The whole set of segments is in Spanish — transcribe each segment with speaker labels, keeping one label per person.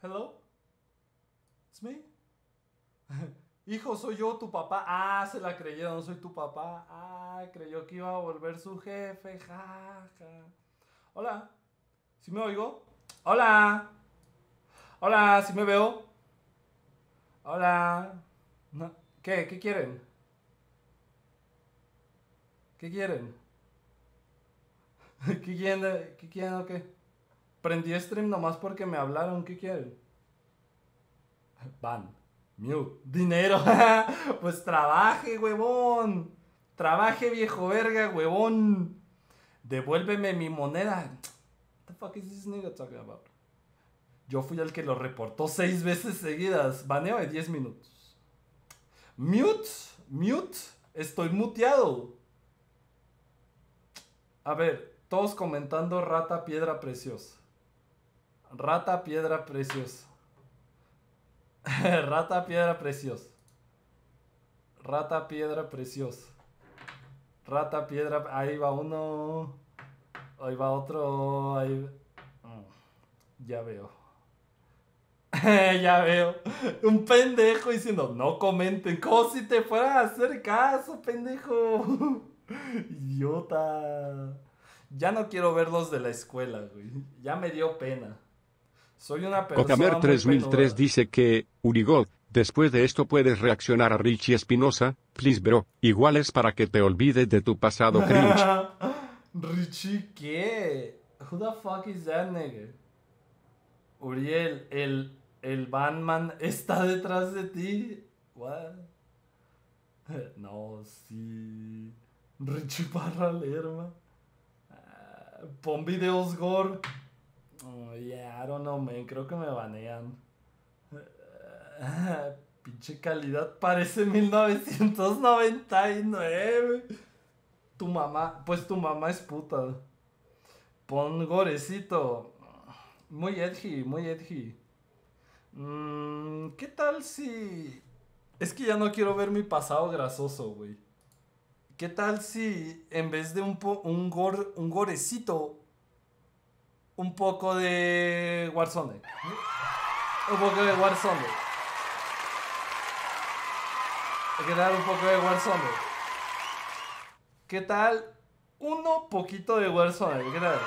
Speaker 1: Hello? It's me. Hijo, soy yo, tu papá. Ah, se la creyeron, soy tu papá. Ah, creyó que iba a volver su jefe. Ja, ja. Hola. ¿Sí me oigo? Hola. Hola, ¿sí me veo? Hola. No. ¿Qué? ¿Qué quieren? ¿Qué quieren? ¿Qué quieren? ¿Qué quieren o qué? Prendí stream nomás porque me hablaron. ¿Qué quieren? Ban. Mute. Dinero. Pues trabaje, huevón. Trabaje, viejo verga, huevón. Devuélveme mi moneda. What the fuck is this nigga talking about? Yo fui el que lo reportó 6 veces seguidas. Baneo de 10 minutos. Mute. Mute. Estoy muteado. A ver, todos comentando rata piedra preciosa. Rata piedra preciosa. Rata piedra preciosa. Rata piedra preciosa. Rata piedra. Ahí va uno. Ahí va otro. Ahí. Ya veo. Ya veo. Un pendejo diciendo, no comenten. Como si te fueran a hacer caso, pendejo. Idiota. Ya no quiero verlos de la escuela, güey. Ya me dio pena. Soy una persona
Speaker 2: Okamer
Speaker 1: muy
Speaker 2: 3003
Speaker 1: penuda.
Speaker 2: dice que, Urigot, después de esto puedes reaccionar a Richie Espinosa, please bro, igual es para que te olvides de tu pasado cringe.
Speaker 1: Richie, ¿qué? Who the fuck is that nigga? Uriel, el Batman está detrás de ti. What? No, sí. Richie Parra Lerma. Pon videos gore. Oh, yeah, I don't know, man. Creo que me banean. Pinche calidad parece 1999. Tu mamá, pues tu mamá es puta. Pon gorecito. Muy edgy, muy edgy. ¿Qué tal si... Es que ya no quiero ver mi pasado grasoso, güey. ¿Qué tal si en vez de un gorecito, un poco de Warzone? Un poco de Warzone. ¿Qué tal un poco de Warzone? ¿Qué tal uno poquito de Warzone? ¿Qué tal?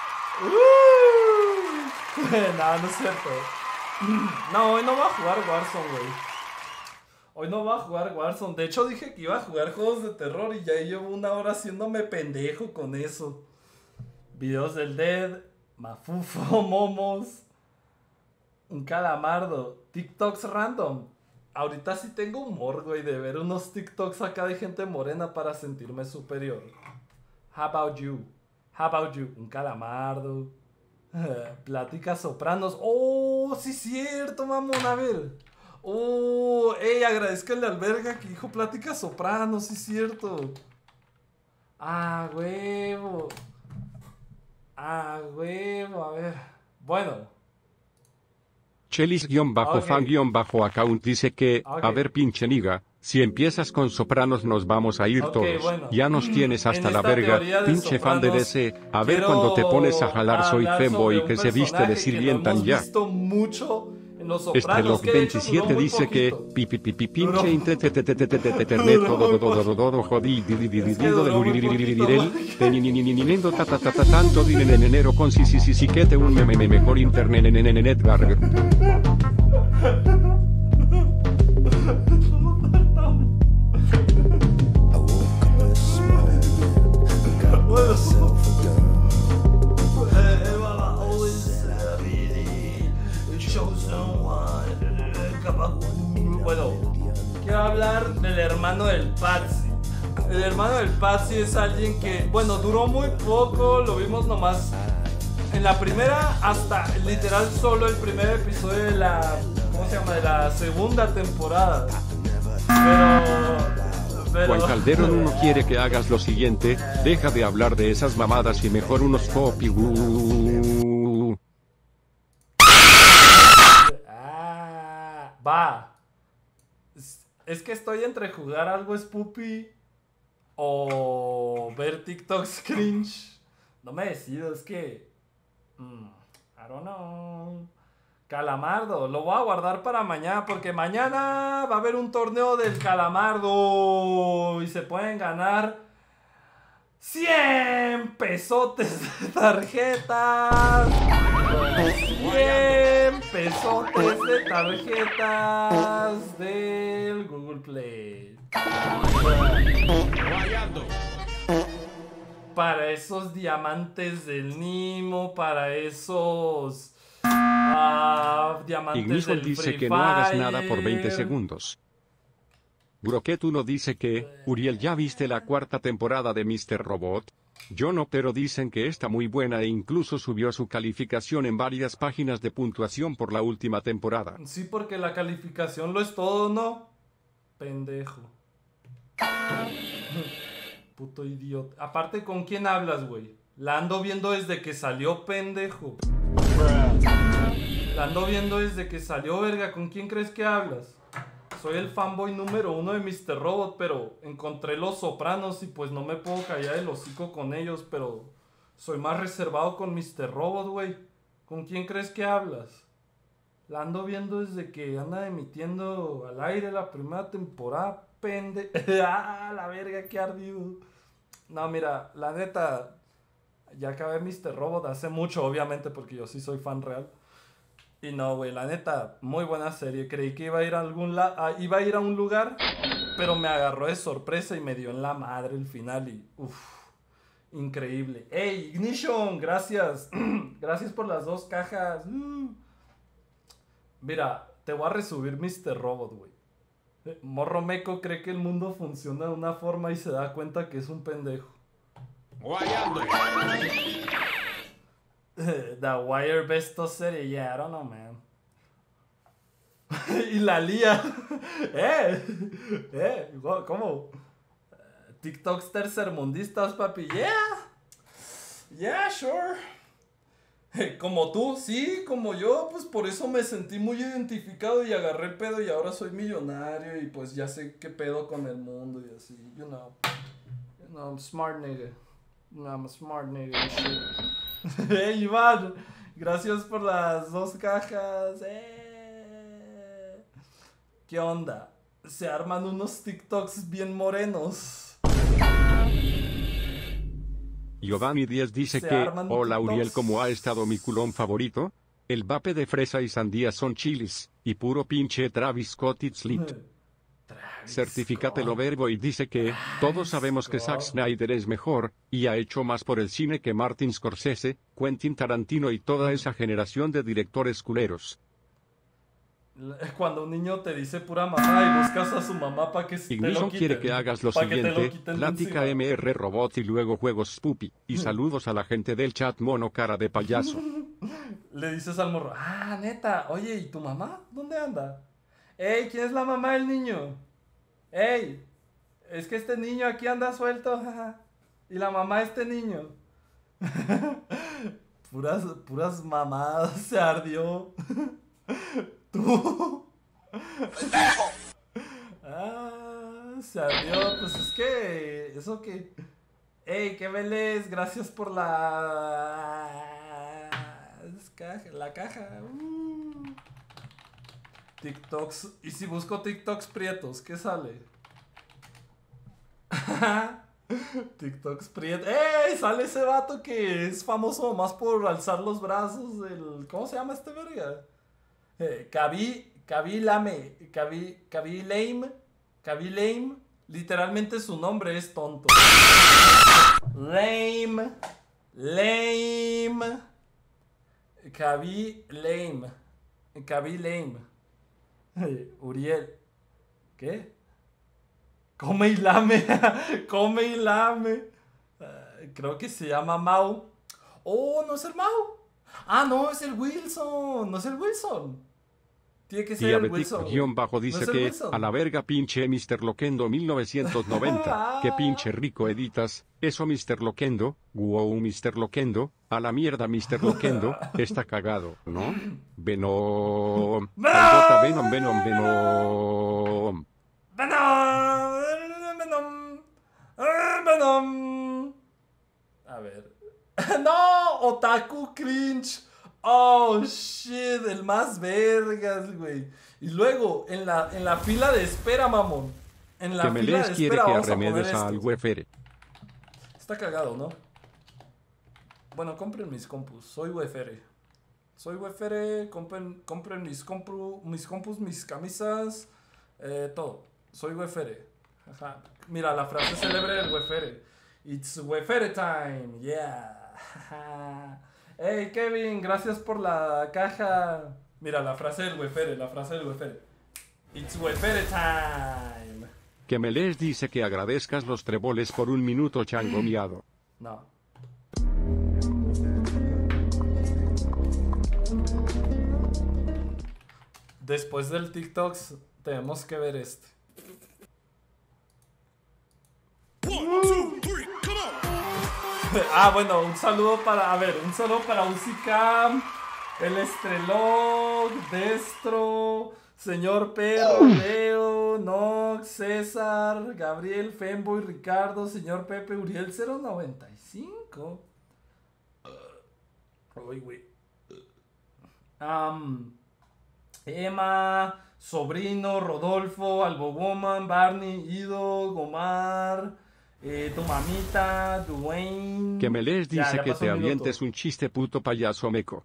Speaker 1: No, no es cierto. No, hoy no va a jugar Warzone, güey. Hoy no va a jugar Warzone. De hecho, dije que iba a jugar juegos de terror y ya llevo 1 hora haciéndome pendejo con eso. Videos del Dead, Mafufo, Momos, un calamardo, TikToks random. Ahorita sí tengo humor, güey, de ver unos TikToks acá de gente morena para sentirme superior. How about you? How about you? Un calamardo. Pláticas sopranos. Oh, sí es cierto, mamón. A ver. Oh, agradezcanle al verga que dijo pláticas sopranos, sí es cierto. Ah, huevo. Ah, huevo, a ver. Bueno, ok,
Speaker 2: Chelis-fan-account dice que,
Speaker 1: ok.
Speaker 2: a ver pinche niga, si empiezas con Sopranos nos vamos a ir
Speaker 1: Ok,
Speaker 2: todos,
Speaker 1: bueno.
Speaker 2: ya nos tienes
Speaker 1: En
Speaker 2: hasta la
Speaker 1: esta
Speaker 2: verga,
Speaker 1: teoría de
Speaker 2: pinche fan de
Speaker 1: Sopranos,
Speaker 2: DC, a ver cuando te pones a
Speaker 1: quiero
Speaker 2: jalar soy
Speaker 1: hablar sobre
Speaker 2: femboy
Speaker 1: un
Speaker 2: que se viste de
Speaker 1: personaje que lo hemos
Speaker 2: sirvientan ya.
Speaker 1: visto mucho en Los Sopranos, que de hecho duró
Speaker 2: Estrelog27
Speaker 1: muy
Speaker 2: dice que,
Speaker 1: poquito. Duró,
Speaker 2: pinche internet
Speaker 1: duró muy poquito.
Speaker 2: todo
Speaker 1: Es que
Speaker 2: jodido
Speaker 1: duró muy poquito,
Speaker 2: del
Speaker 1: marica.
Speaker 2: tenininininendo tanto dinero con si que te un mejor internet en netgar.
Speaker 1: Bueno, bueno, quiero hablar del hermano del Patsy. El hermano del Patsy es alguien que, bueno, duró muy poco, lo vimos nomás en la primera, hasta literal solo el primer episodio de la, ¿cómo se llama? De la segunda temporada.
Speaker 2: Juan Calderón no quiere que hagas lo siguiente, deja de hablar de esas mamadas y mejor unos copy.
Speaker 1: Va. Es que estoy entre jugar algo spoopy o ver TikToks cringe. No me decido, es que... I don't know. Calamardo, lo voy a guardar para mañana porque mañana va a haber un torneo del Calamardo y se pueden ganar 100 pesotes de tarjetas. 100 pesotes de tarjetas del Google Play. Para esos diamantes del Nimo, para esos diamantes
Speaker 2: Ignisol
Speaker 1: del
Speaker 2: dice
Speaker 1: Free
Speaker 2: que no hagas nada por 20
Speaker 1: Fire.
Speaker 2: segundos. Broquetuno dice que, Uriel, ¿ya viste la cuarta temporada de Mr. Robot? Yo no, pero dicen que está muy buena e incluso subió su calificación en varias páginas de puntuación por la última temporada.
Speaker 1: Sí, porque la calificación lo es todo, ¿no? Pendejo. Puto idiota. Aparte, ¿con quién hablas, güey? La ando viendo desde que salió, pendejo. La ando viendo desde que salió, verga. ¿Con quién crees que hablas? Soy el fanboy número 1 de Mr. Robot, pero encontré Los Sopranos y pues no me puedo callar el hocico con ellos, pero soy más reservado con Mr. Robot, güey. ¿Con quién crees que hablas? La ando viendo desde que anda emitiendo al aire la primera temporada, ¡Ah, la verga, qué ardido! No, mira, la neta, ya acabé Mr. Robot hace mucho, obviamente, porque yo sí soy fan real. Y no, güey, la neta, muy buena serie. Creí que iba a ir a iba a ir a un lugar, pero me agarró de sorpresa y me dio en la madre el final y increíble. ¡Ey, Ignition! Gracias. Gracias por las 2 cajas. Mira, te voy a resubir Mr. Robot, güey. Morro meco cree que el mundo funciona de una forma y se da cuenta que es un pendejo.
Speaker 3: Guayando.
Speaker 1: The Wire Best of Serie, yeah, I don't know, man. Y la lía. ¿Cómo? TikToks tercermundistas, papi, yeah, sure. Como tú, sí, como yo, pues por eso me sentí muy identificado y agarré el pedo y ahora soy millonario y pues ya sé qué pedo con el mundo y así, you know, I'm smart nigga. I'm a smart nigga and shit. Hey, Iván, gracias por las 2 cajas. ¿Qué onda? Se arman unos TikToks bien morenos.
Speaker 2: Giovanni 10 dice
Speaker 1: Se
Speaker 2: que,
Speaker 1: arman
Speaker 2: hola Uriel,
Speaker 1: TikToks.
Speaker 2: ¿cómo ha estado mi culón favorito? El vape de fresa y sandía son chilis, y puro pinche Travis Scott it's lit. Certificátelo verbo y dice que, todos sabemos que Zack Snyder es mejor, y ha hecho más por el cine que Martin Scorsese, Quentin Tarantino y toda esa generación de directores culeros.
Speaker 1: Cuando un niño te dice pura mamá y buscas a su mamá para que te lo
Speaker 2: Ignition
Speaker 1: quiten.
Speaker 2: quiere que hagas lo
Speaker 1: Pa' que te lo
Speaker 2: siguiente,
Speaker 1: quiten de
Speaker 2: plática
Speaker 1: encima.
Speaker 2: MR Robot y luego juegos Spoopy, y saludos a la gente del chat mono cara de payaso.
Speaker 1: Le dices al morro, neta, oye, ¿y tu mamá? ¿Dónde anda? Ey, ¿quién es la mamá del niño? Ey, es que este niño aquí anda suelto, jaja. Y la mamá de este niño. Puras mamadas, se ardió. Tú. Se ardió, pues es que, eso que... Ey, qué Vélez, gracias por la caja. TikToks. ¿Y si busco TikToks prietos? ¿Qué sale? TikToks prietos. ¡Ey! Sale ese vato que es famoso más por alzar los brazos. ¿Cómo se llama este verga? Kaby Lame. Literalmente su nombre es tonto. Lame. Kaby Lame. Uriel. ¿Qué? Come y lame. Come y lame. Creo que se llama Mau. Oh, no es el Mau. No, es el Wilson. No es el Wilson. Tiene que ser el Wilson.
Speaker 2: Diabético-bajo dice
Speaker 1: ¿No es el
Speaker 2: que,
Speaker 1: Wilson?
Speaker 2: a la verga pinche Mr. Loquendo 1990, que pinche rico editas, eso Mr. Loquendo, wow Mr. Loquendo, a la mierda Mr. Loquendo, está cagado, ¿no? Venom. Albota Venom.
Speaker 1: Venom. A ver. No, Otaku Cringe. Oh, shit, el más vergas, güey. Y luego, en la fila de espera, mamón. En la
Speaker 2: Que
Speaker 1: fila
Speaker 2: Melés
Speaker 1: de
Speaker 2: quiere
Speaker 1: espera
Speaker 2: que
Speaker 1: vamos a poner
Speaker 2: arremedes
Speaker 1: esto.
Speaker 2: al Wefere.
Speaker 1: Está cagado, ¿no? Bueno, compren mis compus. Soy Wefere. Soy Wefere. Compren mis compus, mis camisas. Todo. Soy Wefere. Ajá. Mira, la frase célebre del Wefere. It's Wefere time. Yeah. Hey, Kevin, gracias por la caja. Mira, la frase del Wefere. La frase del Wefere. It's Wefere time.
Speaker 2: Que Melés dice que agradezcas los treboles por un minuto chango miado.
Speaker 1: No. Después del TikTok tenemos que ver este. Ah, bueno, un saludo para, un saludo para Usicam, el Estrelog, Destro, Señor Perro, Leo, Nox, César, Gabriel, Femboy, Ricardo, Señor Pepe, Uriel 095. Uy, güey. Emma, Sobrino, Rodolfo, Albowoman, Barney, Ido, Gomar, tu mamita, Dwayne.
Speaker 2: Que Melés
Speaker 1: Ya,
Speaker 2: dice
Speaker 1: ya
Speaker 2: que
Speaker 1: pasó
Speaker 2: te
Speaker 1: un minuto.
Speaker 2: avientes un chiste puto payaso meco.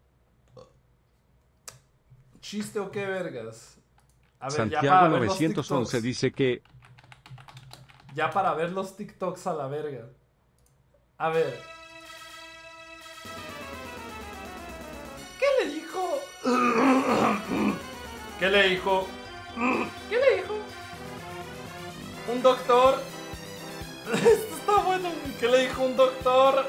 Speaker 1: ¿Chiste o qué vergas? A ver, ya
Speaker 2: Santiago
Speaker 1: para ver los
Speaker 2: 911
Speaker 1: TikToks.
Speaker 2: dice que
Speaker 1: Ya para ver los TikToks a la verga. A ver. ¿Qué le dijo? ¿Qué le dijo? ¿Qué le dijo? Un doctor. Esto está bueno. ¿Qué le dijo un doctor?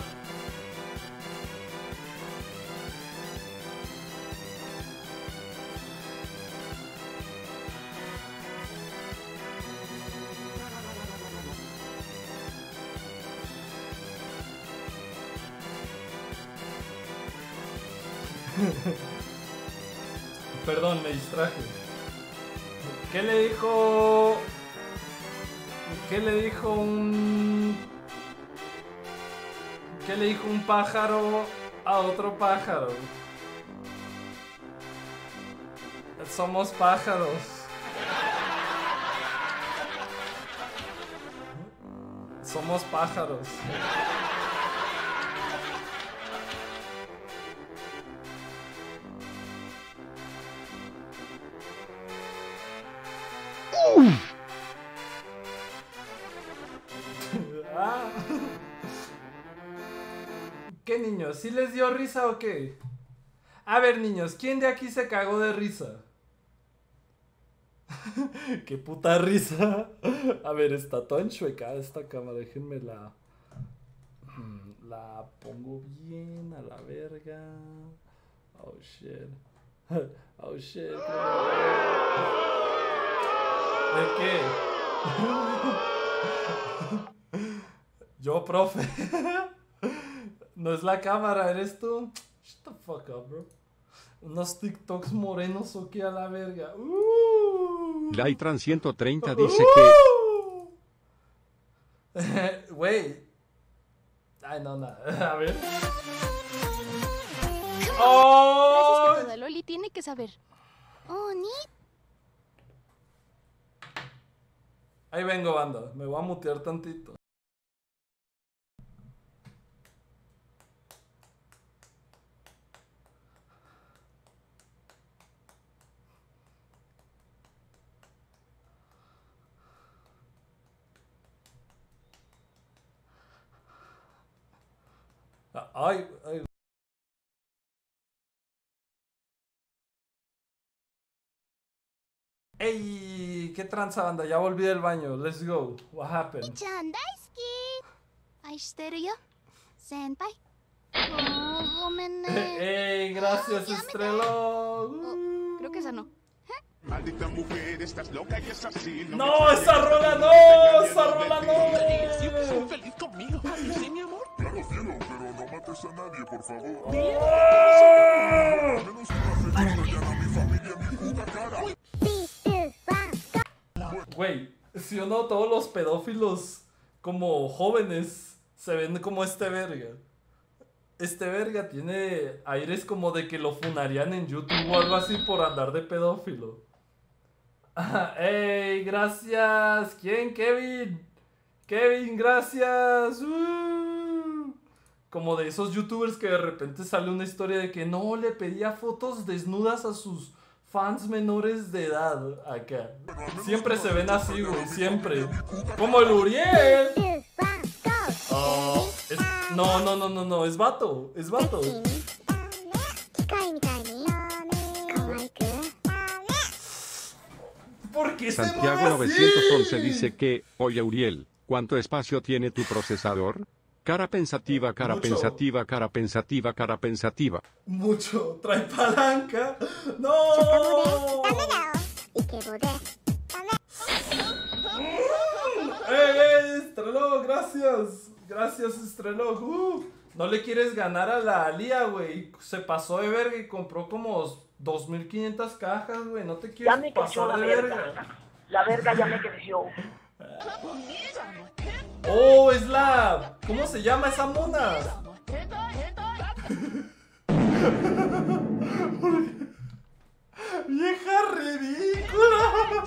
Speaker 1: Perdón, me distraje. ¿Qué le dijo? ¿Qué le dijo un... ¿Qué le dijo un pájaro a otro pájaro? Somos pájaros. Somos pájaros. Ah. ¿Qué niños? ¿Sí les dio risa o qué? A ver, niños, ¿quién de aquí se cagó de risa? ¡Qué puta risa! A ver, está toda enchuecada esta cámara. Déjenme la pongo bien a la verga. Oh shit. Oh shit. ¿De qué? Yo, profe. No es la cámara, eres tú. Shut the fuck up, bro. Unos TikToks morenos o qué a la verga.
Speaker 2: Laitran 130 dice que
Speaker 1: Güey. Ay, no, nada. A ver. ¡Oh!
Speaker 4: Gracias que toda Loli tiene que saber. Oh, ni.
Speaker 1: Ahí vengo, banda. Me voy a mutear tantito. Ay, ay. ¡Ey! ¿Qué tranza, banda? Ya volví del baño. Let's go. What happened?
Speaker 4: ちゃん大好き愛してるよ先輩ごめんね
Speaker 1: ¡Ey! Gracias, Estrelo.
Speaker 4: Creo que esa no.
Speaker 3: Maldita mujer, estás loca y es así.
Speaker 1: ¡No! ¡Esa rola no! ¡Esa rola
Speaker 3: Soy
Speaker 1: no!
Speaker 3: feliz conmigo. ¿Sí, mi amor?
Speaker 5: Claro, cielo, pero no mates a nadie, por favor.
Speaker 1: ¡Oh!
Speaker 5: Menos una fecha a mi familia, mi puta cara.
Speaker 1: Güey, si o no, todos los pedófilos como jóvenes se ven como este verga. Este verga tiene aires como de que lo funarían en YouTube o algo así por andar de pedófilo. ¡Ey! Gracias. ¿Quién? Kevin. Kevin, gracias. Como de esos youtubers que de repente sale una historia de que no le pedía fotos desnudas a sus fans menores de edad acá. Siempre se ven así, güey, siempre. Como el Uriel. No, es vato, es vato. ¿Por qué se mueve
Speaker 2: Santiago
Speaker 1: así?
Speaker 2: 911 dice que, oye Uriel, ¿cuánto espacio tiene tu procesador? Cara pensativa, cara
Speaker 1: Mucho.
Speaker 2: pensativa, cara pensativa, cara pensativa.
Speaker 1: Mucho, trae palanca. ¡No! Estrelog, gracias. Gracias, Estrelog. No le quieres ganar a la Alía, güey. Se pasó de verga y compró como 2500 cajas, güey. No te
Speaker 6: Ya
Speaker 1: quieres
Speaker 6: me creció
Speaker 1: pasar
Speaker 6: la
Speaker 1: de
Speaker 6: verga.
Speaker 1: verga.
Speaker 6: La verga ya me creció.
Speaker 1: Oh, es la... ¿Cómo se llama esa mona? ¡Vieja ridícula!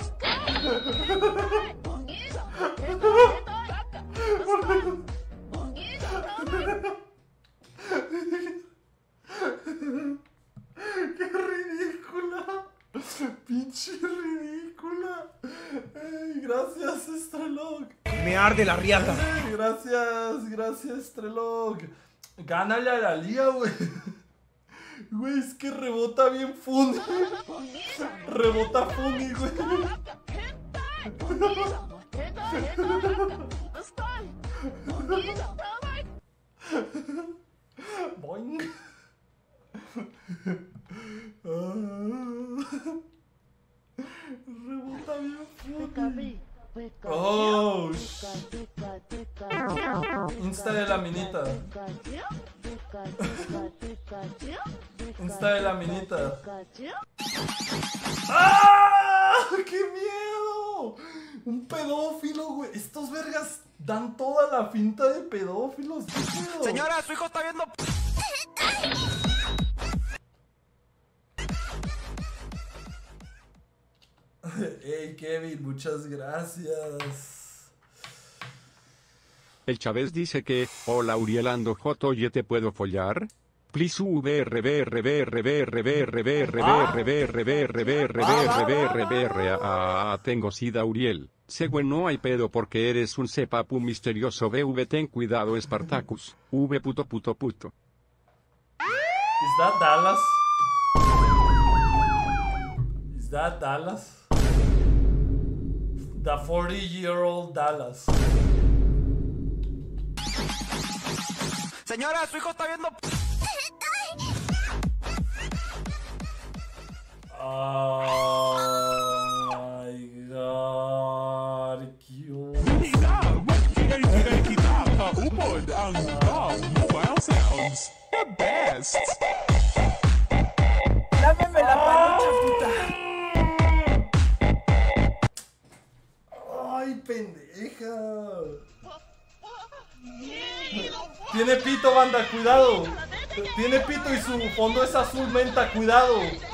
Speaker 1: ¡Qué ridícula! ¡Pinche ridícula! ¡Ey, gracias, Estrelog!
Speaker 7: Me arde la riata.
Speaker 1: ¡Ey, gracias, Estrelog! Gánale a la Lía, güey. Güey, es que rebota bien funny. Rebota funny, güey. Boing. Rebota bien funny. Oh, Insta de la minita. Insta de la minita. ¡Ah! ¡Qué miedo! Un pedófilo, güey. Estos vergas dan toda la finta de pedófilos. ¿Qué pedo?
Speaker 7: Señora, su hijo está viendo.
Speaker 1: Hey, Kevin, muchas gracias.
Speaker 2: El Chávez dice que, hola Uriel ando joto, ¿y te puedo follar? Please tengo sida Uriel. Según no hay pedo porque eres un cepapu misterioso BV ten cuidado Spartacus. V puto.
Speaker 1: Is that Dallas? Is that Dallas? The 40-year-old Dallas.
Speaker 7: Señora, su hijo está viendo.
Speaker 1: Oh my god, cute.
Speaker 7: Lámeme la panocha, puta.
Speaker 1: Ay, pendeja. Tiene pito, banda, cuidado. Tiene pito y su fondo es azul menta, cuidado.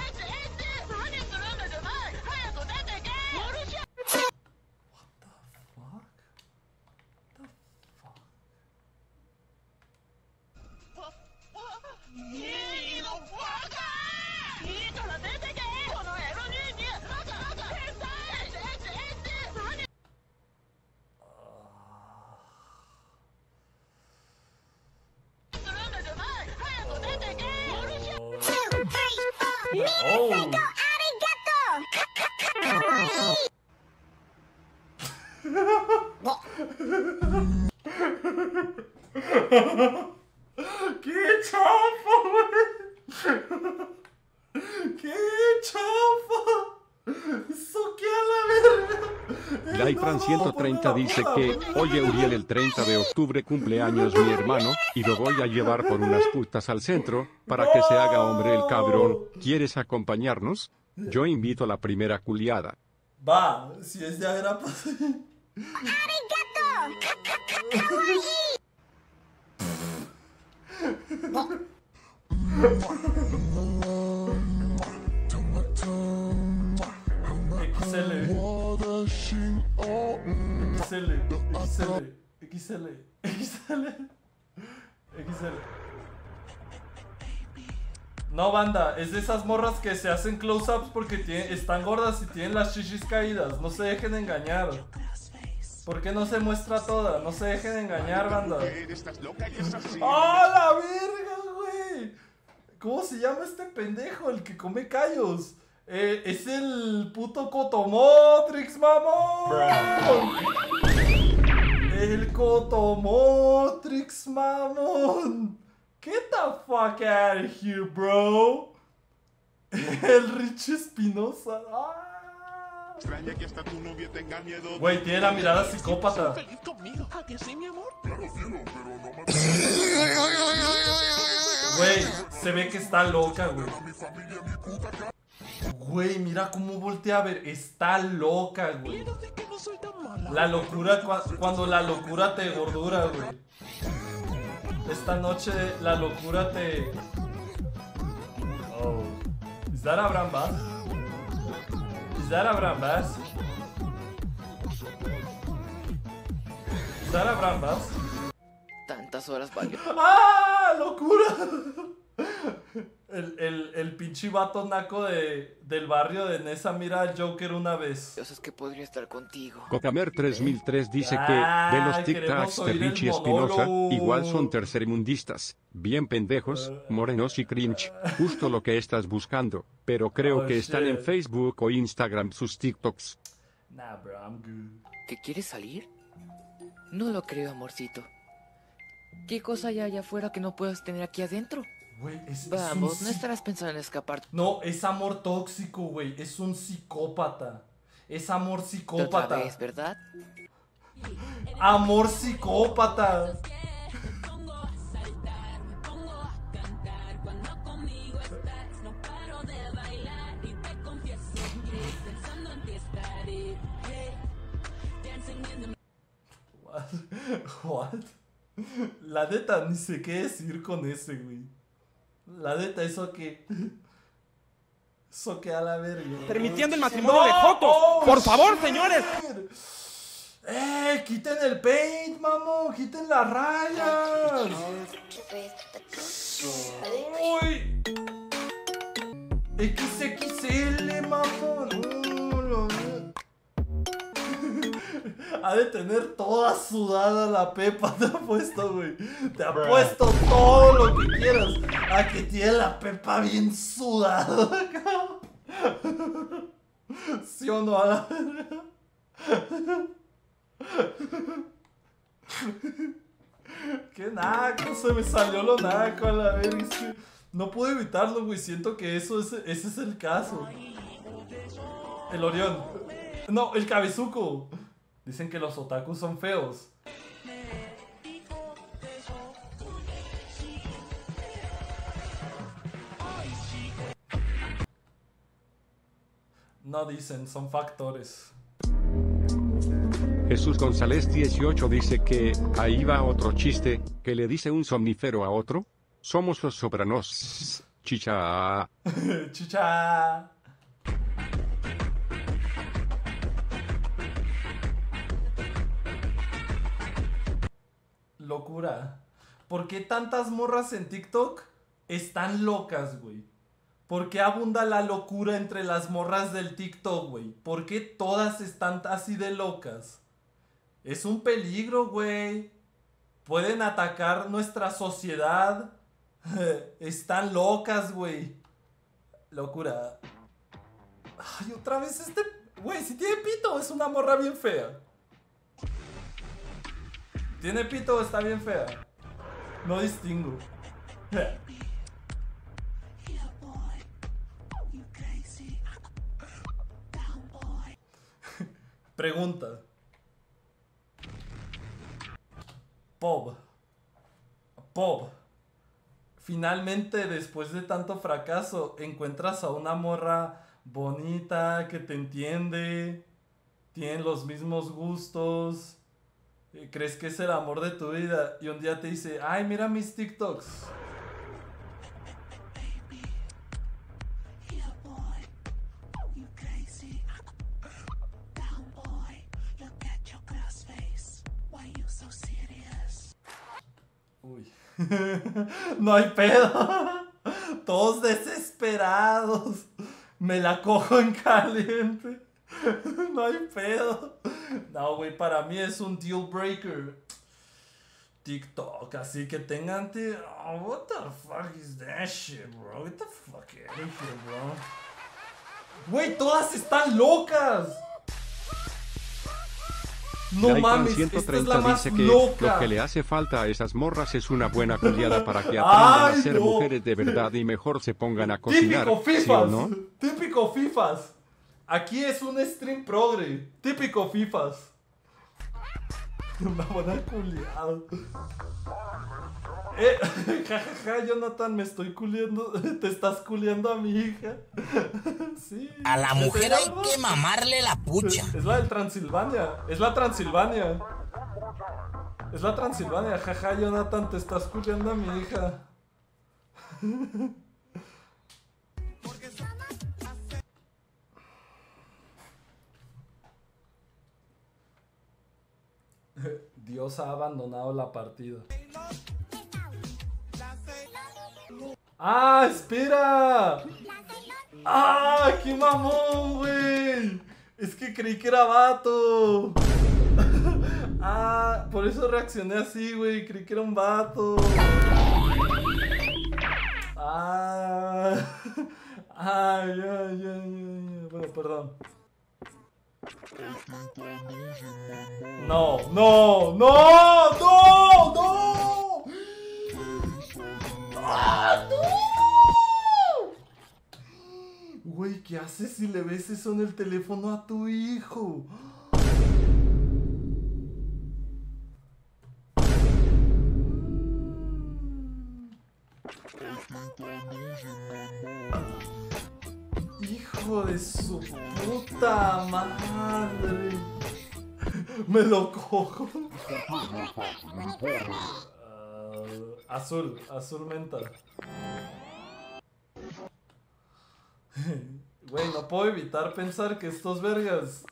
Speaker 1: Oh. ¡Qué chafa, güey! ¡Qué chafa! ¡Eso qué a la verga!
Speaker 2: Gaifran 130 dice que, oye Uriel el 30 de octubre cumpleaños mi hermano, y lo voy a llevar por unas putas al centro, para que se haga hombre el cabrón, ¿quieres acompañarnos? Yo invito a la primera culiada.
Speaker 1: Va, si es ya era para... XL. No, banda, es de esas morras que se hacen close-ups porque están gordas y tienen las chichis caídas. No se dejen engañar. ¿Por qué no se muestra toda? No se dejen engañar, banda. ¡Ah, la verga, güey! ¿Cómo se llama este pendejo? El que come callos. Es el puto Cotomotrix, mamón. El Cotomotrix, mamón. Get the fuck out of here, bro. El Richie Espinosa.
Speaker 3: Extraña que hasta tu novia tenga miedo.
Speaker 1: Güey, tiene la mirada psicópata.
Speaker 3: ¿Feliz conmigo? ¿A que sí, mi amor?
Speaker 5: Claro, cielo, pero no mates
Speaker 1: Güey, se ve que está loca, güey.
Speaker 5: a mi familia, mi puta cara.
Speaker 1: Güey, mira cómo voltea a ver. Está loca, güey.
Speaker 3: Mira de que no soy tan mala.
Speaker 1: La locura, cuando la locura te gordura, güey. Esta noche la locura te... Oh. ¿Es that Abraham Bass? ¿Es that Abraham Bass? ¿Es that Abraham Bass?
Speaker 8: Tantas horas valió.
Speaker 1: ¡Ah! ¡Locura! El pinche vato naco del barrio de Nesa mira al Joker una vez.
Speaker 8: Dios, es que podría estar contigo.
Speaker 2: Cocamer 3003 dice que de los
Speaker 1: Ay, queremos
Speaker 2: tic-tacs de
Speaker 1: oír el
Speaker 2: Richie Espinosa,
Speaker 1: monólogo.
Speaker 2: igual son tercermundistas, bien pendejos, morenos y cringe, justo lo que estás buscando, pero creo
Speaker 1: Oh,
Speaker 2: que están en
Speaker 1: shit.
Speaker 2: Facebook o Instagram sus TikToks.
Speaker 1: Nah, bro, I'm good.
Speaker 8: ¿Que quieres salir? No lo creo, amorcito. ¿Qué cosa hay allá afuera que no puedas tener aquí adentro?
Speaker 1: Güey, es
Speaker 8: Vamos,
Speaker 1: un
Speaker 8: no estarás pensando en escapar
Speaker 1: No, es amor tóxico, güey. Es un psicópata. Es amor
Speaker 8: otra
Speaker 1: psicópata.
Speaker 8: vez, ¿verdad?
Speaker 1: Amor psicópata. What? What? La neta, ni sé qué decir con ese, güey. La neta, eso que... Eso que a la verga.
Speaker 7: Permitiendo el matrimonio
Speaker 1: ¡No!
Speaker 7: de Jotos.
Speaker 1: ¡Oh,
Speaker 7: Por favor,
Speaker 1: shit!
Speaker 7: señores.
Speaker 1: Quiten el paint, mamón. Quiten las rayas. Uy. XXL, mamón. Ha de tener toda sudada la Pepa, te ha puesto, güey. Te ha puesto todo lo que quieras. A que tiene la Pepa bien sudada, cabrón. ¿Sí o no? A la verga. Qué naco, se me salió lo naco a la verga. Es que no pude evitarlo, güey. Siento que ese es el caso. El Orión. No, el Cabezuco. Dicen que los otakus son feos. No dicen, son factores.
Speaker 2: Jesús González 18 dice que, ahí va otro chiste, que le dice un somnífero a otro. Somos los sopranos. Chicha.
Speaker 1: Chicha. Locura. ¿Por qué tantas morras en TikTok están locas, güey? ¿Por qué abunda la locura entre las morras del TikTok, güey? ¿Por qué todas están así de locas? Es un peligro, güey. Pueden atacar nuestra sociedad. Están locas, güey. Locura. Ay, otra vez este... Güey, si tiene pito, es una morra bien fea. ¿Tiene pito o está bien fea? No distingo. Pregunta. Pob. Finalmente, después de tanto fracaso, encuentras a una morra bonita, que te entiende, tiene los mismos gustos, Crees que es el amor de tu vida y un día te dice, ay, mira mis TikToks. Uy. No hay pedo. Todos desesperados. Me la cojo en caliente. No hay pedo. No, güey, para mí es un deal breaker. TikTok, así que tengan... Oh, what the fuck is that shit, bro? Get the fuck out of here, bro. Güey, todas están locas. No
Speaker 2: Laikan
Speaker 1: mames, esta es
Speaker 2: 130
Speaker 1: la más
Speaker 2: dice que
Speaker 1: loca.
Speaker 2: lo que le hace falta a esas morras es una buena culiada para que aprendan
Speaker 1: Ay,
Speaker 2: a ser
Speaker 1: no.
Speaker 2: mujeres de verdad y mejor se pongan a cocinar,
Speaker 1: Típico
Speaker 2: ¿sí
Speaker 1: FIFAs.
Speaker 2: o no?
Speaker 1: Típico FIFAs. Aquí es un stream progre. Típico FIFAs. Una buena culiada. Jajaja, Jonathan, me estoy culiando. Te estás culiando a mi hija. Sí.
Speaker 9: A la
Speaker 1: ¿se
Speaker 9: mujer hay
Speaker 1: llama?
Speaker 9: que mamarle la pucha.
Speaker 1: Es la del Transilvania. Es la Transilvania. Es la Transilvania. Jaja, Jonathan, te estás culiando a mi hija. Dios ha abandonado la partida. ¡Ah, espera! ¡Ah, qué mamón, güey! Es que creí que era vato. Ah, por eso reaccioné así, güey. Creí que era un vato. Ah. Ah, ya. Bueno, perdón. No. ¡Ah, no! Güey, ¿qué haces si le ves eso en el teléfono a tu hijo? Hijo de su puta madre. Me lo cojo. Azul menta. Güey, no puedo evitar pensar que estos vergas,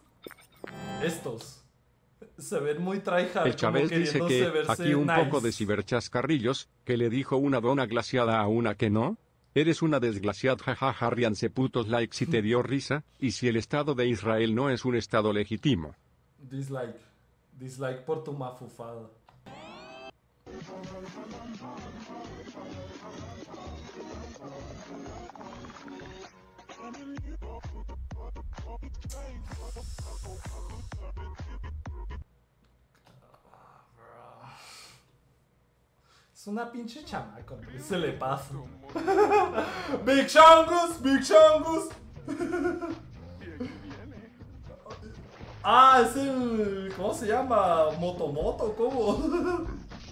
Speaker 1: se ven muy tryhard.
Speaker 2: El Chávez dice que aquí un poco de ciberchascarrillos, que le dijo una dona glaciada a una que no. Eres una desgraciada, jajaja, ríanse putos likes si te dio risa, y si el Estado de Israel no es un Estado legítimo.
Speaker 1: Dislike por tu mafufada. Es una pinche chamaco, se le pasa. Big Chongus. Ah, es el... ¿Cómo se llama? Motomoto, ¿cómo?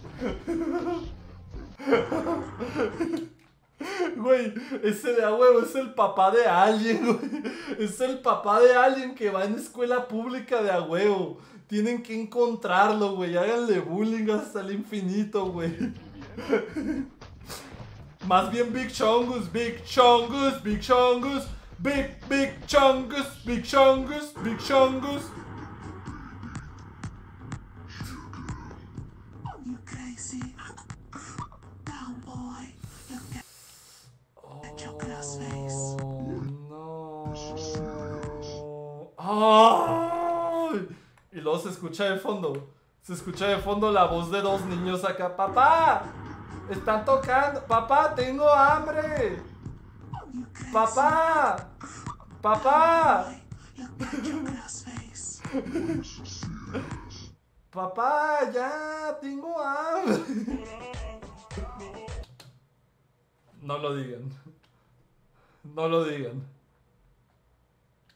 Speaker 1: Güey, ese de a huevo es el papá de alguien, güey. Es el papá de alguien que va en escuela pública de a huevo. Tienen que encontrarlo, güey. Háganle bullying hasta el infinito, güey. Más bien Big Chongus. Big Chongus. No. ¡Ay! Y luego se escucha de fondo. Se escucha de fondo la voz de dos niños acá. ¡Papá! ¡Están tocando! ¡Papá, tengo hambre! ¡Papá! ¡Papá! ¡Papá, ya! ¡Tengo hambre! No lo digan. No lo digan.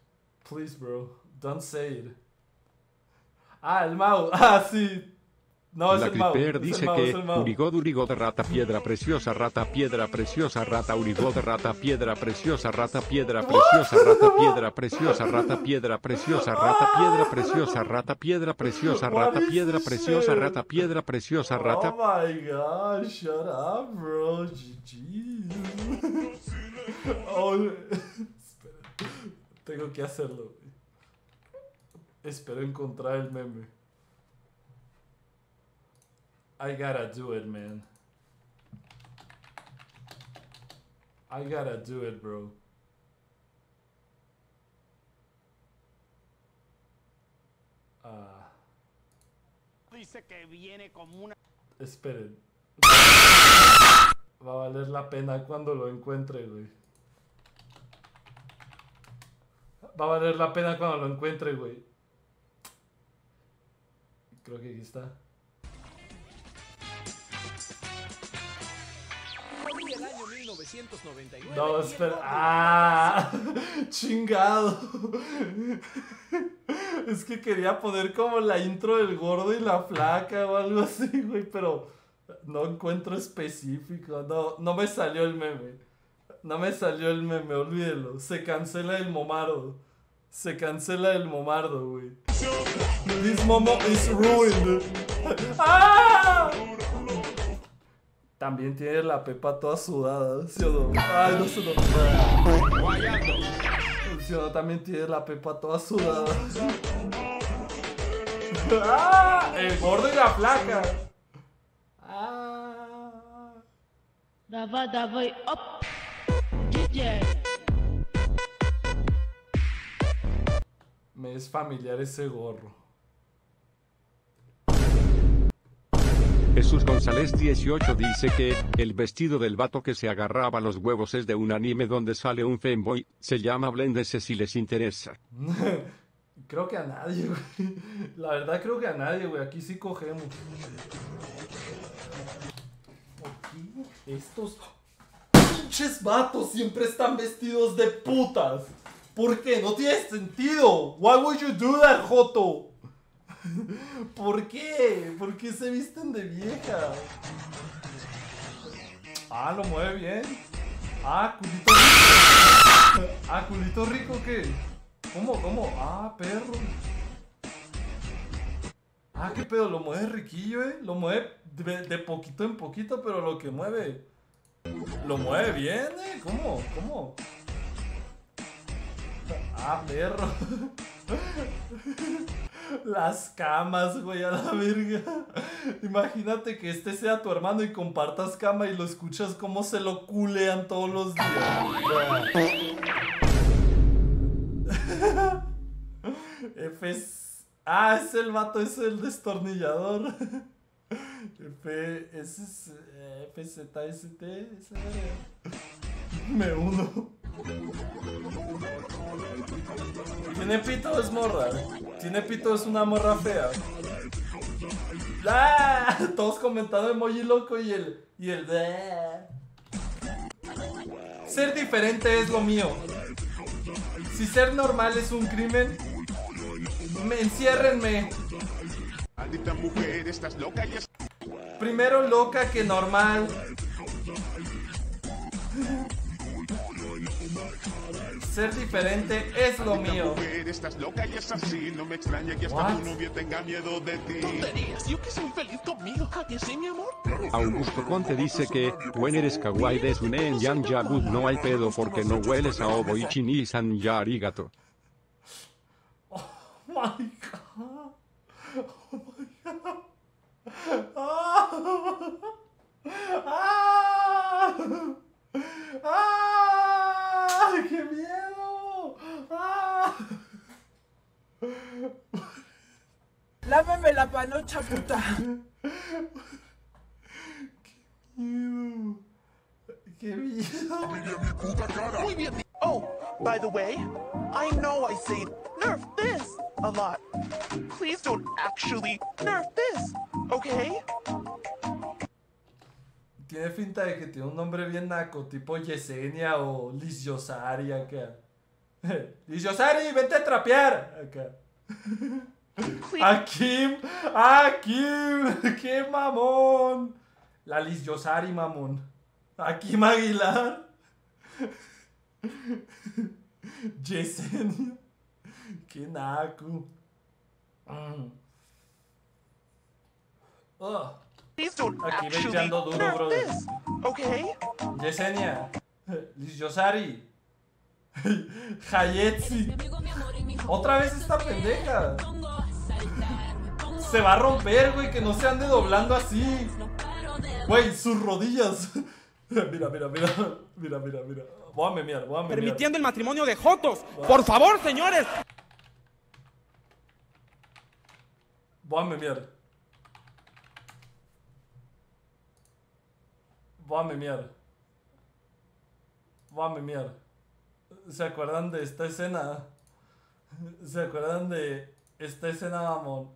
Speaker 1: Please, bro. Don't say it. Ah, el Mau. Ah, sí. No, es
Speaker 2: La
Speaker 1: el Mao.
Speaker 2: Creeper
Speaker 1: Es el
Speaker 2: dice
Speaker 1: Mao,
Speaker 2: que
Speaker 1: es el Mao.
Speaker 2: Urigo de rata piedra preciosa rata Urigo de rata piedra preciosa rata piedra preciosa rata piedra preciosa rata piedra preciosa rata piedra preciosa rata piedra preciosa rata
Speaker 1: Oh my god, shut up, bro. GG. Oh, espera. Tengo que hacerlo, güey. Espero encontrar el meme. I gotta do it, man. I gotta do it, bro.
Speaker 7: Dice que viene como una...
Speaker 1: Esperen. Va a valer la pena cuando lo encuentre, güey. Va a valer la pena cuando lo encuentre, güey. Creo que aquí está.
Speaker 9: El año 1999.
Speaker 1: No, espera. ¡Ah! ¡Chingado! Es que quería poner como la intro del gordo y la flaca o algo así, güey, pero no encuentro específico. No me salió el meme. No me salió el meme, olvídelo. Se cancela el momardo. Se cancela el momardo, güey. This momo is ruined. ¡Ah! También tiene la pepa toda sudada, ¿sí o no? Ay, no sudó. ¿Sí o no? También tiene la pepa toda sudada. ¡Ah! El gordo y la flaca. ¡Ah!
Speaker 10: Давай, оп! DJ.
Speaker 1: Me es familiar ese gorro.
Speaker 2: Jesús González 18 dice que el vestido del vato que se agarraba los huevos es de un anime donde sale un femboy, se llama Bléndese si les interesa.
Speaker 1: Creo que a nadie, güey. La verdad creo que a nadie, güey. Aquí sí cogemos. ¿Por qué estos pinches vatos siempre están vestidos de putas? ¿Por qué? No tiene sentido. Why would you do that, Joto? ¿Por qué? ¿Por qué se visten de vieja? Ah, lo mueve bien. Ah, culito rico. Ah, culito rico, ¿qué? ¿Cómo? Ah, perro. Ah, qué pedo, lo mueve riquillo, Lo mueve de poquito en poquito, pero lo que mueve... Lo mueve bien, ¿Cómo? Ah, perro. Las camas, güey, a la verga. Imagínate que este sea tu hermano y compartas cama y lo escuchas cómo se lo culean todos los días. Ah, es el vato, es el destornillador. FZST. Me uno. ¿Tiene pito o es morra? Tiene pito o es una morra fea. ¡Ah! Todos comentando emoji loco y el ser diferente es lo mío. Si ser normal es un crimen, enciérrenme.
Speaker 3: Maldita mujer, estás loca y es...
Speaker 1: Primero loca que normal. Ser diferente es lo mío.
Speaker 3: Mujer, estás loca y es así. No me extraña que hasta
Speaker 1: What?
Speaker 3: tu novio tenga miedo de ti.
Speaker 7: Yo que soy feliz conmigo, ¿a que sí, mi amor?
Speaker 2: Augusto Conte dice que, when eres kawaii desune en yan yabud no hay pedo porque no hueles a ovo y chini san ya arigato.
Speaker 1: Oh my god. Oh my god. Ah. Ah. ¡Ah! ¡Qué miedo! ¡Ah!
Speaker 7: Lávame la panocha, puta.
Speaker 1: ¡Qué miedo! ¡Qué miedo!
Speaker 7: Muy bien. Oh, by the way, I know I say nerf this a lot. Please don't actually nerf this, okay?
Speaker 1: Tiene finta de que tiene un nombre bien naco, tipo Yesenia o Liz Yosari acá. Liz Yosari, vente a trapear acá. A Kim, qué mamón. La Liz Yosari, mamón. A Kim Aguilar. Yesenia. Qué naco.
Speaker 7: Please don't
Speaker 1: Aquí
Speaker 7: actually
Speaker 1: veteando duro,
Speaker 7: nerf
Speaker 1: brother.
Speaker 7: this, okay?
Speaker 1: Yesenia. Liz Yosari. Hayetsi. Otra vez esta pendeja. Se va a romper, güey, que no se ande doblando así. Güey, sus rodillas. Mira. Voy a memear.
Speaker 11: Permitiendo el matrimonio de jotos. Por favor, señores.
Speaker 1: Voy a memear. ¿Se acuerdan de esta escena? Mamón?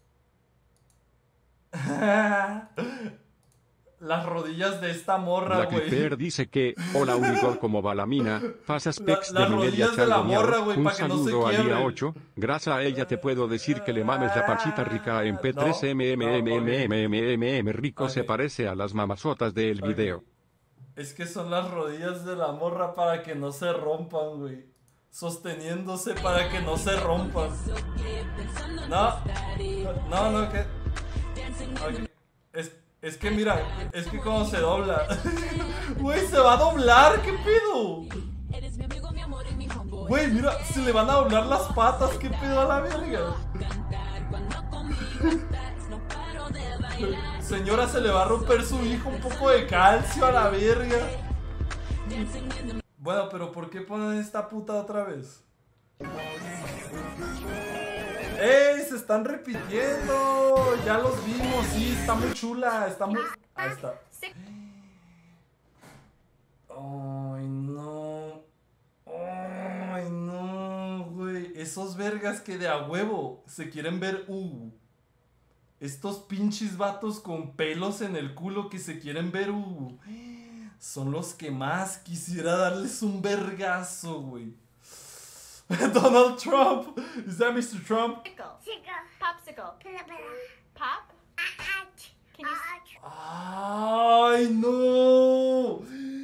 Speaker 1: Las rodillas de esta morra,
Speaker 2: La
Speaker 1: güey.
Speaker 2: Clipper dice que, hola Unigol como va la mina, pasas pex de
Speaker 1: las
Speaker 2: Mineria
Speaker 1: rodillas de la morra, güey,
Speaker 2: un
Speaker 1: pa' que no se
Speaker 2: saludo a
Speaker 1: quiebre.
Speaker 2: Lía 8, gracias a ella te puedo decir que le mames la parchita rica en P3MMMMMMM rico se parece a las mamazotas del video.
Speaker 1: Es que son las rodillas de la morra para que no se rompan, güey. Sosteniéndose para que no se rompan. No, que... Okay. Es que mira, es que cuando se dobla... Güey, se va a doblar, ¿qué pedo? Güey, mira, se le van a doblar las patas, ¿qué pedo a la verga? Señora, se le va a romper su hijo un poco de calcio a la verga. Bueno, pero ¿por qué ponen esta puta otra vez? ¡Ey! Se están repitiendo. Ya los vimos, sí, está muy chula. Está muy... Ahí está. Ay, no, güey. Esos vergas que de a huevo se quieren ver estos pinches vatos con pelos en el culo que se quieren ver son los que más quisiera darles un vergazo, güey. Donald Trump. Is that Mr. Trump?
Speaker 4: Popsicle. Pop? Can you...
Speaker 1: ¡Ay, no!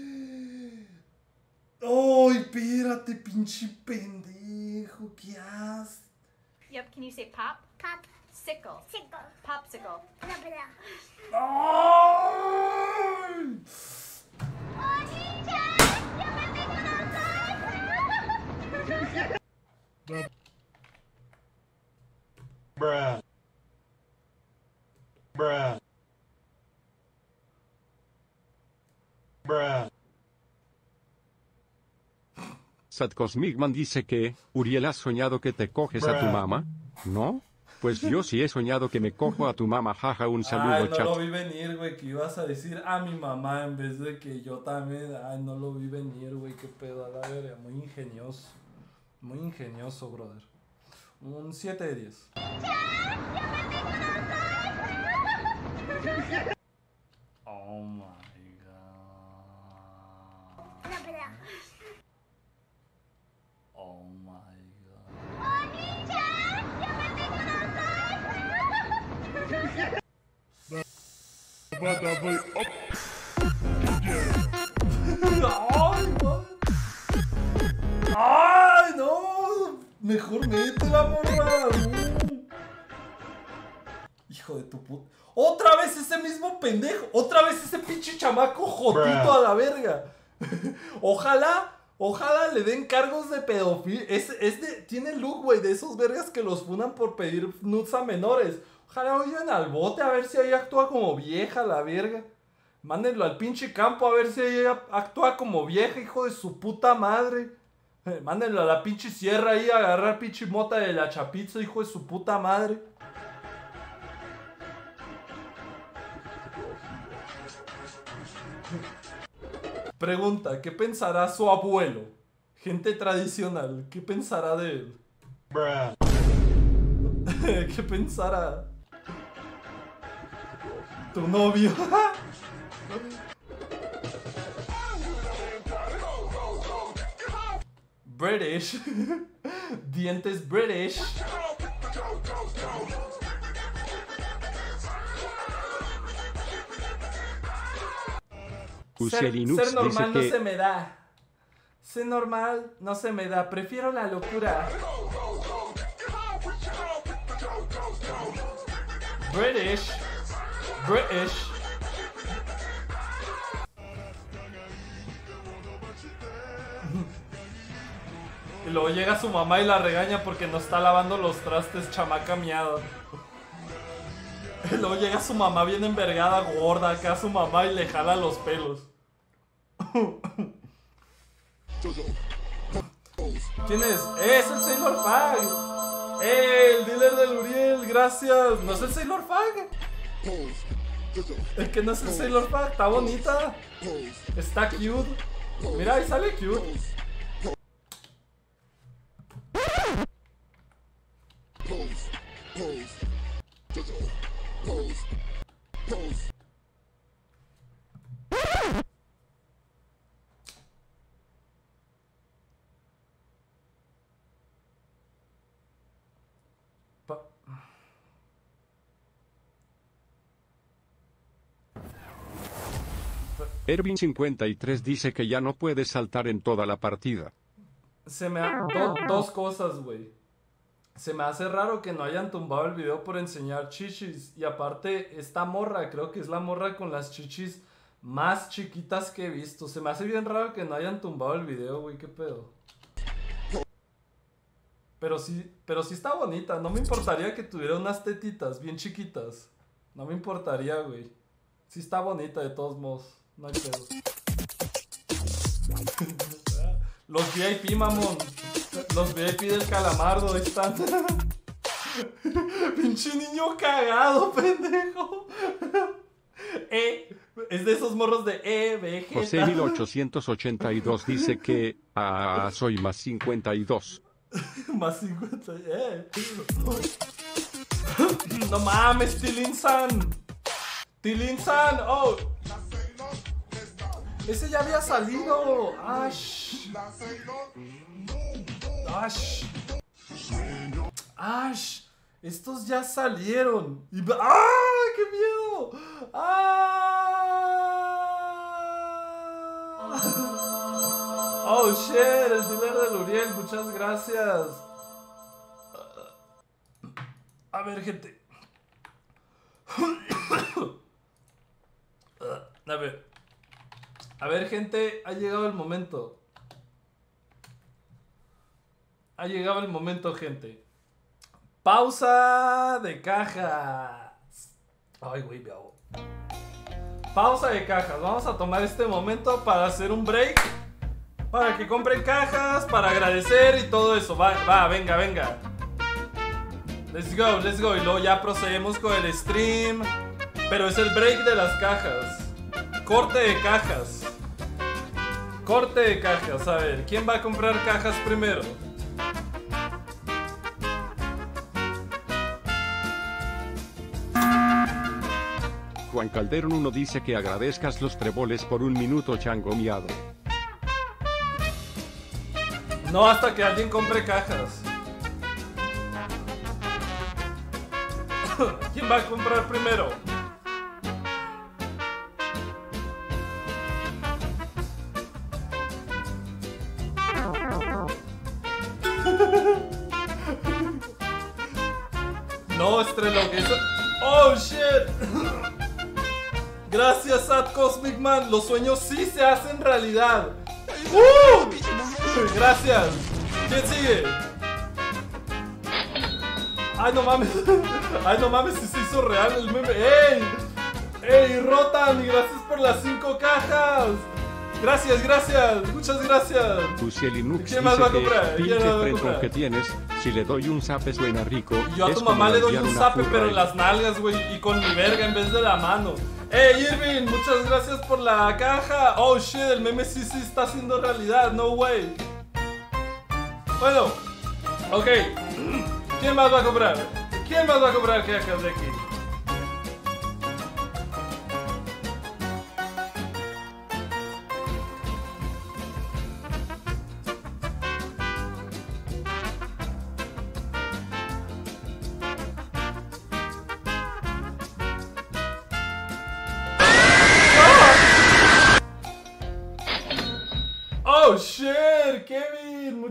Speaker 1: ¡Ay, espérate, pinche pendejo! ¿Qué haces?
Speaker 4: Yep, can you say pop? Pop. Sickle. Popsicle.
Speaker 1: ¡Ay!
Speaker 2: Satcosmigman dice que, Uriel, ¿has soñado que te coges a tu mamá? ¿No? Pues yo sí he soñado que me cojo a tu mamá, jaja, un saludo,
Speaker 1: Ay, no
Speaker 2: chat.
Speaker 1: lo vi venir, güey, que ibas a decir a mi mamá en vez de que yo también. Ay, no lo vi venir, güey, qué pedo a la verga. Muy ingenioso, brother. Un 7 de 10. Oh my god. Oh my ¡Ay, no! Mejor mete la morra. Hijo de tu puta. Otra vez ese mismo pendejo. Otra vez ese pinche chamaco jotito a la verga. Ojalá le den cargos de pedofilia. Tiene el look, güey, de esos vergas que los funan por pedir nudes a menores. Ojalá vayan al bote a ver si ahí actúa como vieja la verga. Mándenlo al pinche campo a ver si ella actúa como vieja, hijo de su puta madre. Mándenlo a la pinche sierra ahí a agarrar pinche mota de la chapiza, hijo de su puta madre. Pregunta, ¿qué pensará su abuelo? Gente tradicional, ¿qué pensará de él? ¿Qué pensará tu novio? British. Dientes British.
Speaker 2: Linux
Speaker 1: normal
Speaker 2: dice
Speaker 1: no
Speaker 2: que
Speaker 1: se me da. Ser normal no se me da. Prefiero la locura. British. Y luego llega su mamá y la regaña porque no está lavando los trastes, chamaca miada. Y luego llega su mamá bien envergada, gorda, acá su mamá y le jala los pelos. ¿Quién es? Es el Sailor Fag. El dealer del Uriel, gracias. ¿No es el Sailor Fag? Es que no es el Sailor Fag, está bonita. Está cute. Mira, ahí sale cute.
Speaker 2: Ervin53 dice que ya no puede saltar en toda la partida.
Speaker 1: Se me ha... dos cosas, güey. Se me hace raro que no hayan tumbado el video por enseñar chichis. Y aparte, esta morra, creo que es la morra con las chichis más chiquitas que he visto. Se me hace bien raro que no hayan tumbado el video, güey. ¿Qué pedo? Pero sí está bonita. No me importaría que tuviera unas tetitas bien chiquitas. No me importaría, güey. Sí está bonita de todos modos. No hay pedo. Los VIP, mamón. Los VIP del Calamardo están. Pinche niño cagado, pendejo. Es de esos morros de Vegeta.
Speaker 2: José 1882 dice que soy más 52.
Speaker 1: Más 50. No mames, Tilin-san. Tilin-san, oh. Ese ya había salido. Ash. Estos ya salieron. ¡Ah! ¡Qué miedo! Oh shit, el dealer del Uriel, muchas gracias. A ver, gente. A ver, gente, ha llegado el momento. Ha llegado el momento, gente. Pausa de cajas. Ay, güey, me ahogo. Pausa de cajas. Vamos a tomar este momento para hacer un break. Para que compren cajas, para agradecer y todo eso. Va, venga. Let's go. Y luego ya procedemos con el stream. Pero es el break de las cajas. Corte de cajas. A ver, ¿quién va a comprar cajas primero?
Speaker 2: Juan Calderón 1 dice que agradezcas los treboles por un minuto, chango miado.
Speaker 1: No, hasta que alguien compre cajas. ¿Quién va a comprar primero? No, Strelog, eso... ¡Oh, shit! Gracias, Sad Cosmic Man. Los sueños sí se hacen realidad. Gracias. ¿Quién sigue? Ay, no mames. Si se hizo real el meme. ¡Ey, Rotan! Y gracias por las 5 cajas. Gracias. Muchas gracias.
Speaker 2: Linux
Speaker 1: ¿Quién más va a comprar?
Speaker 2: Pinche fresco que tienes. Si le doy un zape suena rico.
Speaker 1: Y yo a tu mamá le doy un zape, pero en las nalgas, güey. Y con mi verga en vez de la mano. Irving, muchas gracias por la caja. Oh shit, el meme sí está haciendo realidad. No way. Bueno, ok. ¿Quién más va a comprar? Cajas de aquí?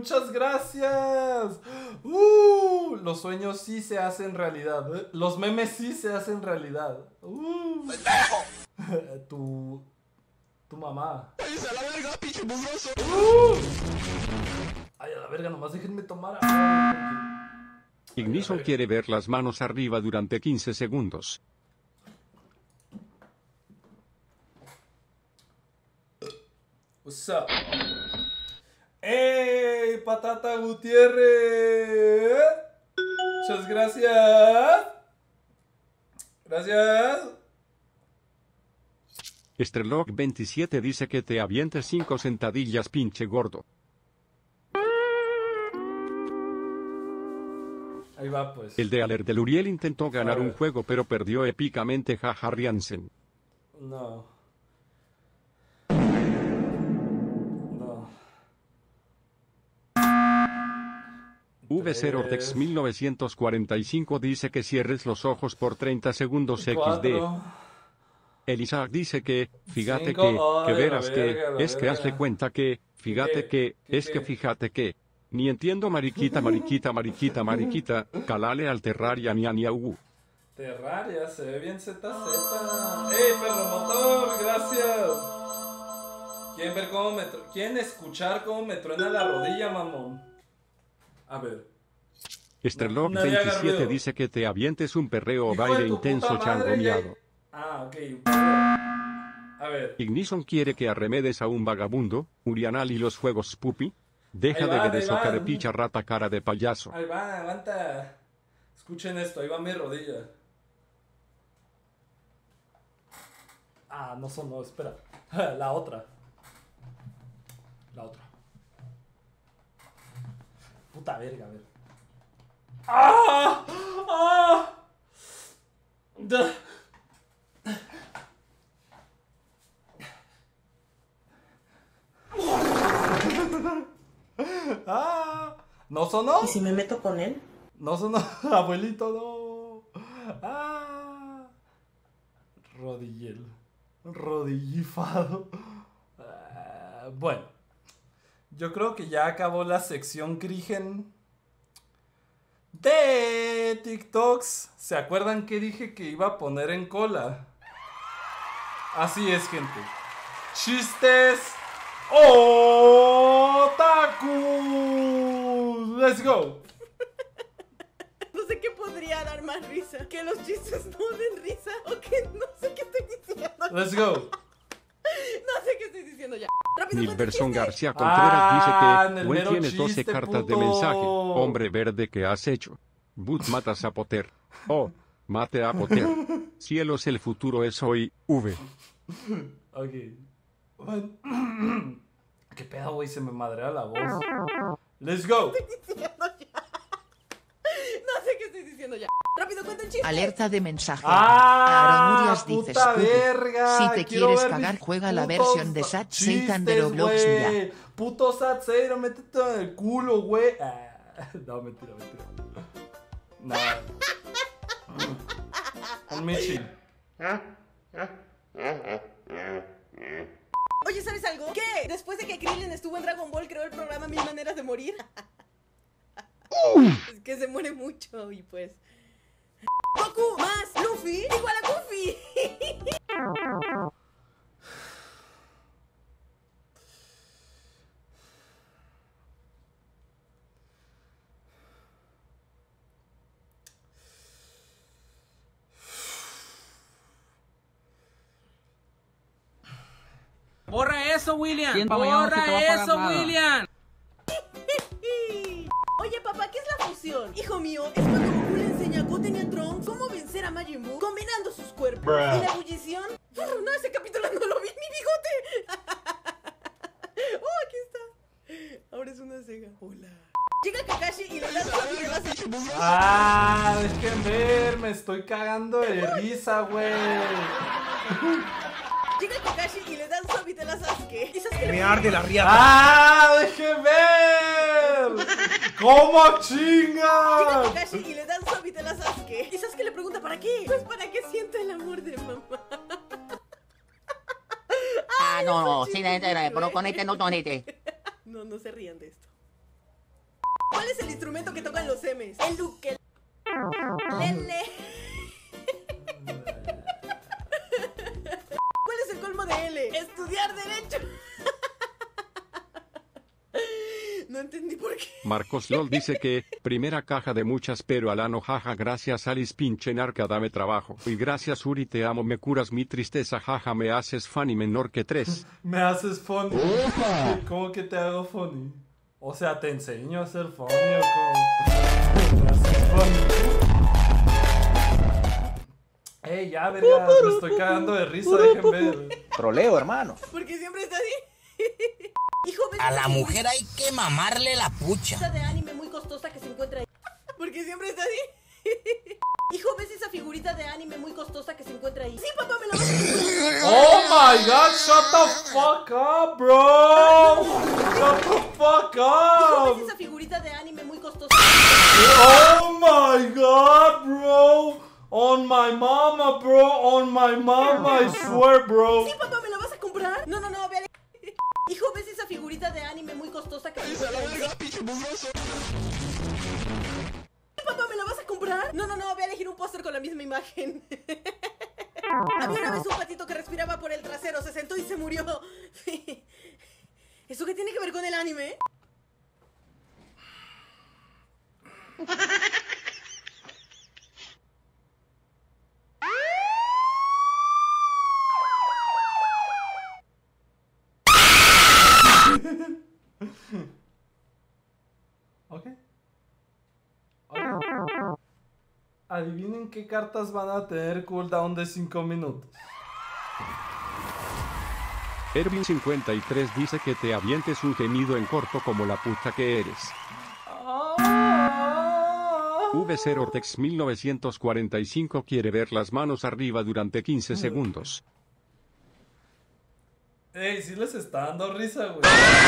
Speaker 1: muchas gracias. Los sueños sí se hacen realidad. Los memes sí se hacen realidad. Tu mamá.
Speaker 7: ¡Ay, a la verga, pinche mugroso!
Speaker 1: Ay, a la verga, nomás déjenme tomar.
Speaker 2: Ignition quiere ver las manos arriba durante 15 segundos.
Speaker 1: What's up? ¡Ey, Patata Gutiérrez! Muchas gracias. Gracias.
Speaker 2: Estrelog 27 dice que te avientes 5 sentadillas, pinche gordo.
Speaker 1: Ahí va, pues.
Speaker 2: El de Aler del Uriel intentó ganar un juego pero perdió épicamente, jaja Riansen.
Speaker 1: No.
Speaker 2: V0 Ortex 1945 dice que cierres los ojos por 30 segundos XD.
Speaker 1: 4.
Speaker 2: El Isaac dice que, fíjate
Speaker 1: 5.
Speaker 2: que
Speaker 1: Ay,
Speaker 2: verás
Speaker 1: la
Speaker 2: que,
Speaker 1: verga, la
Speaker 2: es que
Speaker 1: verga.
Speaker 2: hazle cuenta que, fíjate que, es que fíjate que. Ni entiendo mariquita, mariquita, mariquita, mariquita, calale al Terraria nianiau.
Speaker 1: Terraria, se ve bien ZZ. ¡Ey, perro motor! ¡Gracias! ¿Quieren escuchar cómo me truena la rodilla, mamón? A ver.
Speaker 2: Estrelog
Speaker 1: Nadie haga
Speaker 2: 27
Speaker 1: ruido.
Speaker 2: dice que te avientes un perreo o
Speaker 1: Hijo de
Speaker 2: baile
Speaker 1: tu
Speaker 2: intenso
Speaker 1: puta
Speaker 2: chango
Speaker 1: madre, ya-
Speaker 2: miado.
Speaker 1: Ah, ok. A ver.
Speaker 2: Ignition quiere que arremedes a un vagabundo, Urianal y los juegos pupi. Deja
Speaker 1: Ahí
Speaker 2: de
Speaker 1: van,
Speaker 2: ver
Speaker 1: ahí
Speaker 2: eso,
Speaker 1: van.
Speaker 2: carepicha rata cara de payaso.
Speaker 1: Ahí va, aguanta. Escuchen esto, ahí va mi rodilla. Ah, no sonó, espera. La otra. La otra. Puta verga, a ver. ¡Ah! ¡Ah! Da- ¡Ah! ¿No sonó?
Speaker 12: ¿Y si me meto con él?
Speaker 1: No sonó, abuelito, no. ¡Ah! Rodillifado. Bueno, yo creo que ya acabó la sección Crigen de TikToks. ¿Se acuerdan que dije que iba a poner en cola? Así es, gente. Chistes otaku. Let's go.
Speaker 13: No sé qué podría dar más risa. Que los chistes no den risa. O que no sé qué estoy diciendo.
Speaker 1: Let's go.
Speaker 13: No sé qué estoy diciendo ya. Rápido,
Speaker 2: Nilberson García
Speaker 1: Ah,
Speaker 2: Contreras dice
Speaker 1: en
Speaker 2: que,
Speaker 1: el
Speaker 2: buen
Speaker 1: mero
Speaker 2: tienes 12
Speaker 1: chiste,
Speaker 2: cartas de
Speaker 1: puto.
Speaker 2: mensaje, hombre verde que has hecho. But matas a Potter. Oh, mate a Potter. Cielos, el futuro es hoy, V.
Speaker 1: Ok. Bueno. ¿Qué pedo, güey? Se me madrea la voz. Let's go.
Speaker 13: No sé qué estoy diciendo ya. Rápido, cuenta un chiste.
Speaker 14: Alerta de mensaje.
Speaker 1: Ah,
Speaker 14: Aaron Urias dice
Speaker 1: puta
Speaker 14: Scooby,
Speaker 1: verga.
Speaker 14: si te
Speaker 1: Quiero
Speaker 14: quieres
Speaker 1: ver
Speaker 14: cagar,
Speaker 1: mis
Speaker 14: juega la
Speaker 1: putos
Speaker 14: versión de Sat Satan de
Speaker 1: chistes,
Speaker 14: Roblox
Speaker 1: güey.
Speaker 14: ya.
Speaker 1: Puto Sat Satan, métete en el culo, güey. No, mentira. Nada. Un Michi.
Speaker 13: Oye, ¿sabes algo? ¿Qué? Después de que Krillin estuvo en Dragon Ball, creó el programa 1000 maneras de morir. Es que se muere mucho y pues... Goku más Luffy igual a Goofy.
Speaker 11: Borra eso, William.
Speaker 9: ¿Quién, papá? Yo no se te va a
Speaker 11: Borra
Speaker 9: pagar
Speaker 11: eso,
Speaker 9: nada.
Speaker 11: William.
Speaker 13: Oye, papá, ¿qué es la fusión? Hijo mío, es cuando Goku le enseña a Goten y a Trunks cómo vencer a Majin Buu combinando sus cuerpos.
Speaker 7: Bruh.
Speaker 13: ¿Y la ebullición? No, ese capítulo no lo vi, mi bigote. Oh, aquí está. Ahora es una ceja. Hola. Llega Kakashi y le da su
Speaker 1: Ah, dejen ver, me estoy cagando de risa, güey.
Speaker 13: Llega Kakashi y le da un suavitel a Sasuke. ¿Y Sasuke
Speaker 11: Me arde la riata.
Speaker 1: ¡Ah! ¡Dejen ver! ¿Cómo
Speaker 13: Llega
Speaker 1: chinga?
Speaker 13: Kakashi y le da un suavitel a Sasuke. Y Sasuke le pregunta ¿para qué? Pues para que sienta el amor de mamá.
Speaker 15: Ah, no, sí, pero con este no tonete.
Speaker 13: No se rían de esto. ¿Cuál es el instrumento que tocan los M's? El ukelele. ¿Cuál es el colmo de L? Estudiar derecho. No entendí por qué.
Speaker 2: Marcos LOL dice que, primera caja de muchas pero Alano jaja gracias Alice pinche narca dame trabajo. Y gracias Uri te amo me curas mi tristeza jaja me haces funny menor que 3.
Speaker 1: Me haces funny. ¿Cómo que te hago funny? O sea, te enseño a hacer funny o cómo. Me haces funny. Ey, ya, verga, me estoy cagando de risa, dejen ver.
Speaker 12: Troleo, hermano.
Speaker 13: Porque siempre está así. Hijo,
Speaker 15: A la mujer hay que mamarle la pucha.
Speaker 13: De anime muy costosa que se encuentra ahí. Porque siempre está así. Hijo, ¿ves esa figurita de anime muy costosa que se encuentra ahí? Sí, papá, me la vas a comprar.
Speaker 1: Oh my god, shut the fuck up, bro. Shut the fuck
Speaker 13: Hijo,
Speaker 1: up.
Speaker 13: ¿ves esa figurita de anime muy costosa?
Speaker 1: Oh my god, bro. On my mama, bro. On my mama, I swear, bro.
Speaker 13: Sí, papá, ¿me la vas a comprar? No, vea. Hijo, ¿ves esa figurita de anime muy costosa que se encuentra ahí? Papá, ¿me la vas a comprar? No, voy a elegir un póster con la misma imagen. Había una vez un patito que respiraba por el trasero, se sentó y se murió. ¿Eso qué tiene que ver con el anime?
Speaker 1: Ok. Adivinen qué cartas van a tener cooldown de 5 minutos.
Speaker 2: Erwin53 dice que te avientes un gemido en corto como la puta que eres. V0 Ortex 1945 quiere ver las manos arriba durante 15 segundos.
Speaker 1: Ey, sí les está dando risa, güey.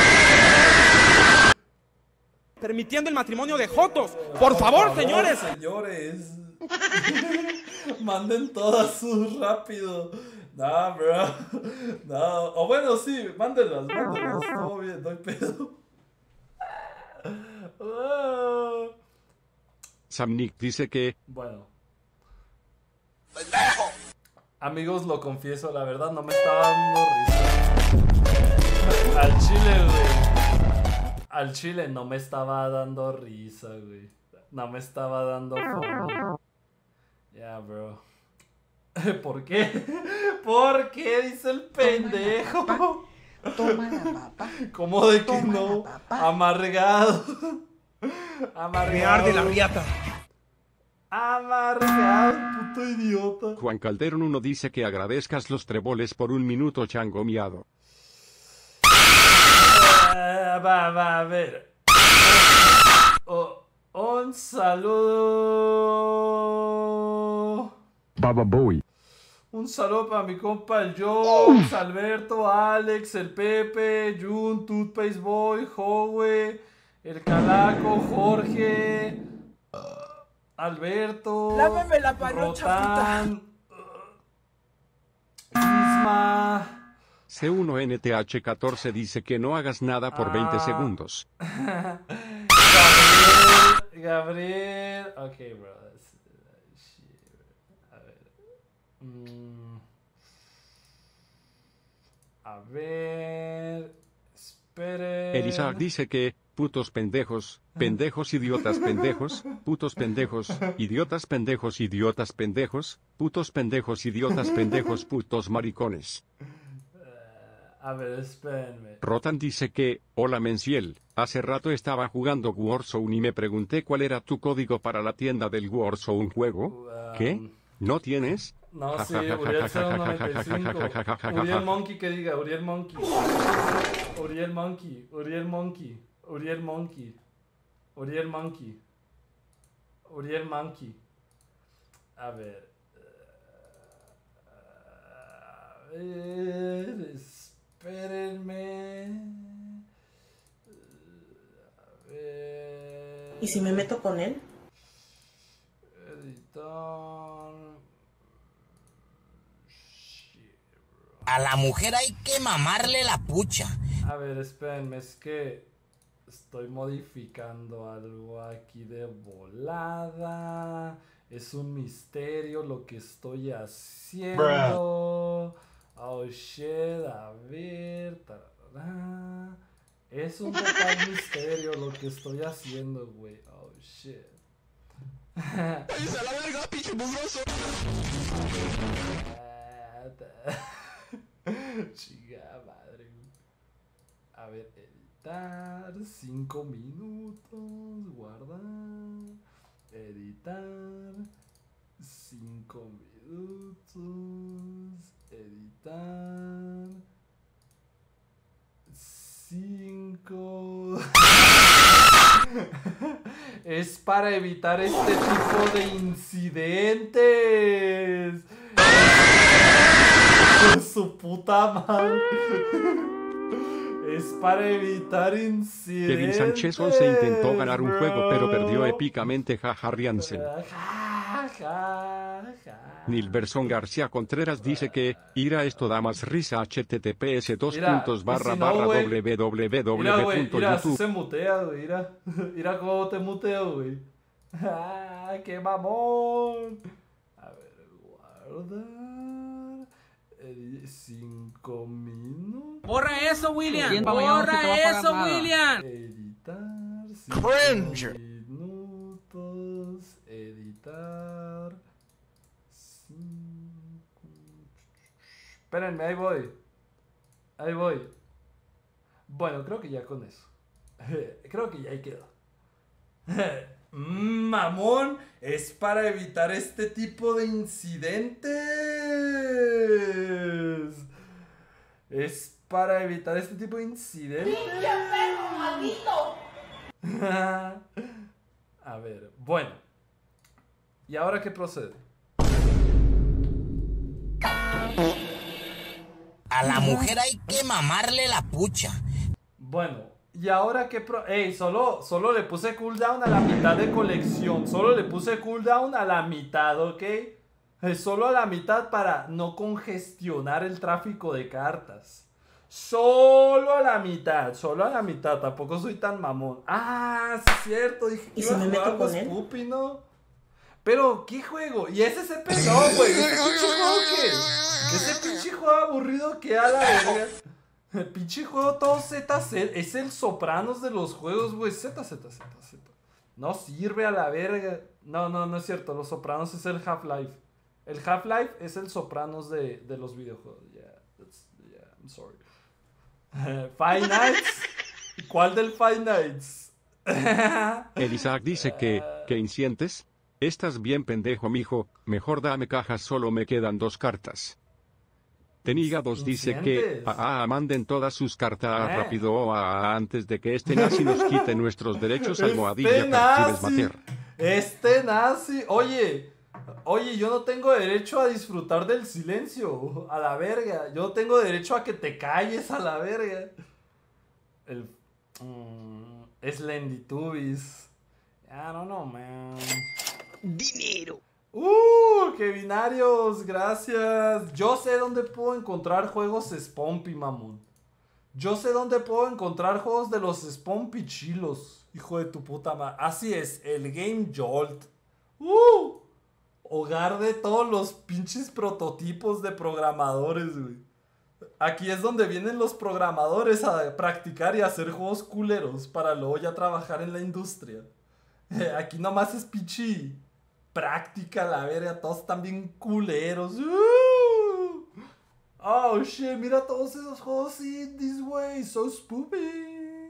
Speaker 11: Permitiendo el matrimonio de jotos. Por favor, señores.
Speaker 1: Señores. Manden todas sus rápido. No, bro. No. O bueno, sí, mándenlas. Todo bien, no hay pedo.
Speaker 2: Samnik dice que...
Speaker 1: Bueno. Amigos, lo confieso, la verdad no me estaba dando risa. Al chile, güey. Al chile no me estaba dando risa, güey. No me estaba dando funny. Ya, bro. ¿Por qué? ¿Por qué? Dice el pendejo.
Speaker 14: Toma la papa.
Speaker 1: ¿Cómo de que no? Amargado. Amargado.
Speaker 11: Me arde la riata.
Speaker 1: Amargado, puto idiota.
Speaker 2: Juan Calderón 1 dice que agradezcas los treboles por un minuto chango miado.
Speaker 1: Va, a ver. Un saludo.
Speaker 2: Baba Boy.
Speaker 1: Un saludo para mi compa el Jones, Alberto, Alex, el Pepe, Jun, Toothpaste Boy, Joe, el Calaco, Jorge, Alberto,
Speaker 13: Láveme la panocha,
Speaker 1: Rotán, Isma.
Speaker 2: C1NTH14 dice que no hagas nada por 20 segundos.
Speaker 1: Gabriel. Ok, bro. A ver. Espere.
Speaker 2: El Isaac dice que, putos pendejos, pendejos idiotas pendejos, putos pendejos, idiotas pendejos idiotas pendejos, putos pendejos idiotas pendejos putos maricones.
Speaker 1: A ver, espérenme.
Speaker 2: Rotan dice que, hola Menciel, hace rato estaba jugando Warzone y me pregunté cuál era tu código para la tienda del Warzone juego. ¿Qué? ¿No tienes?
Speaker 1: No, sí, Uriel 095. Uriel Monkey que diga, Uriel Monkey. Uriel Monkey, Uriel Monkey, Uriel Monkey, Uriel Monkey, Uriel Monkey. A ver. Espérenme. A ver.
Speaker 13: ¿Y si me meto con él?
Speaker 1: Editor.
Speaker 15: A la mujer hay que mamarle la pucha.
Speaker 1: A ver, espérenme, es que Estoy modificando algo aquí de volada. Es un misterio lo que estoy haciendo. Oh shit, a ver. Tarará. Es un total misterio lo que estoy haciendo, güey. Oh shit.
Speaker 12: ¡Dice a la verga, pinche mugroso!
Speaker 1: Chica madre. A ver, editar. 5 minutos. Guardar. Editar. 5 minutos. Editar. 5. Es para evitar este tipo de incidentes. Por su puta madre. Es para evitar incidentes.
Speaker 2: Kevin Sánchez 11 intentó ganar un juego pero perdió épicamente, jaja Riansen. Nilberson García Contreras dice que irá esto da más risa https
Speaker 1: Mira,
Speaker 2: www.youtube.
Speaker 1: se mutea, güey. Mira cómo te muteo, güey. ¡Ah, qué mamón! A ver, guardar. 5 minutos.
Speaker 11: ¡Borra eso, William!
Speaker 16: ¿Quién va a mañana? No se te va a
Speaker 11: ¡Borra
Speaker 16: pagar
Speaker 11: eso,
Speaker 16: nada.
Speaker 11: William!
Speaker 1: Editar.
Speaker 12: Cringe.
Speaker 1: Minutos. Editar. 5. Espérenme, ahí voy. Ahí voy. Bueno, creo que ya con eso. Creo que ya ahí quedó. Mamón, es para evitar este tipo de incidentes. Es para evitar este tipo de incidentes.
Speaker 13: ¡Pinche perro maldito!
Speaker 1: A ver, bueno. ¿Y ahora qué procede?
Speaker 15: A la mujer hay que mamarle la pucha.
Speaker 1: Bueno, y ahora qué Ey, solo le puse cooldown a la mitad de colección. Solo le puse cooldown a la mitad, ¿ok? Solo a la mitad para no congestionar el tráfico de cartas. Solo a la mitad. Tampoco soy tan mamón. Ah, sí es cierto. Dije que
Speaker 13: ¿Y
Speaker 1: iba
Speaker 13: si
Speaker 1: a
Speaker 13: me
Speaker 1: jugar
Speaker 13: meto
Speaker 1: algo
Speaker 13: con él?
Speaker 1: Spoopy, ¿no? Pero, ¿qué juego? ¿Y ese no, güey? ¿Ese pinche juego qué? Ese pinche juego aburrido que a la verga. El pinche juego todo ZZ. Es el Sopranos de los juegos, güey. Z. No sirve a la verga. No es cierto. Los Sopranos es el Half-Life. El Half-Life es el Sopranos de los videojuegos. Yeah, I'm sorry. Five Nights. ¿Cuál del Five Nights?
Speaker 2: El Isaac dice que insientes. Estás bien pendejo, mijo. Mejor dame cajas, solo me quedan 2 cartas. Teniga 2 dice que manden todas sus cartas rápido antes de que este nazi nos quite nuestros derechos almohadilla Cartibes Mater.
Speaker 1: Este nazi. Oye, yo no tengo derecho a disfrutar del silencio. A la verga. Yo no tengo derecho a que te calles a la verga. Es Lenditubis. I don't know, man.
Speaker 12: Dinero.
Speaker 1: ¡Qué binarios! Gracias. Yo sé dónde puedo encontrar juegos Spompy, mamón. Yo sé dónde puedo encontrar juegos de los Spompy chilos. Hijo de tu puta madre. Así es, el Game Jolt. Hogar de todos los pinches prototipos de programadores, güey. Aquí es donde vienen los programadores a practicar y a hacer juegos culeros para luego ya trabajar en la industria. Aquí nomás es pinche práctica, la verga. Todos están bien culeros. Oh shit, mira todos esos juegos indies, güey. So spoopy.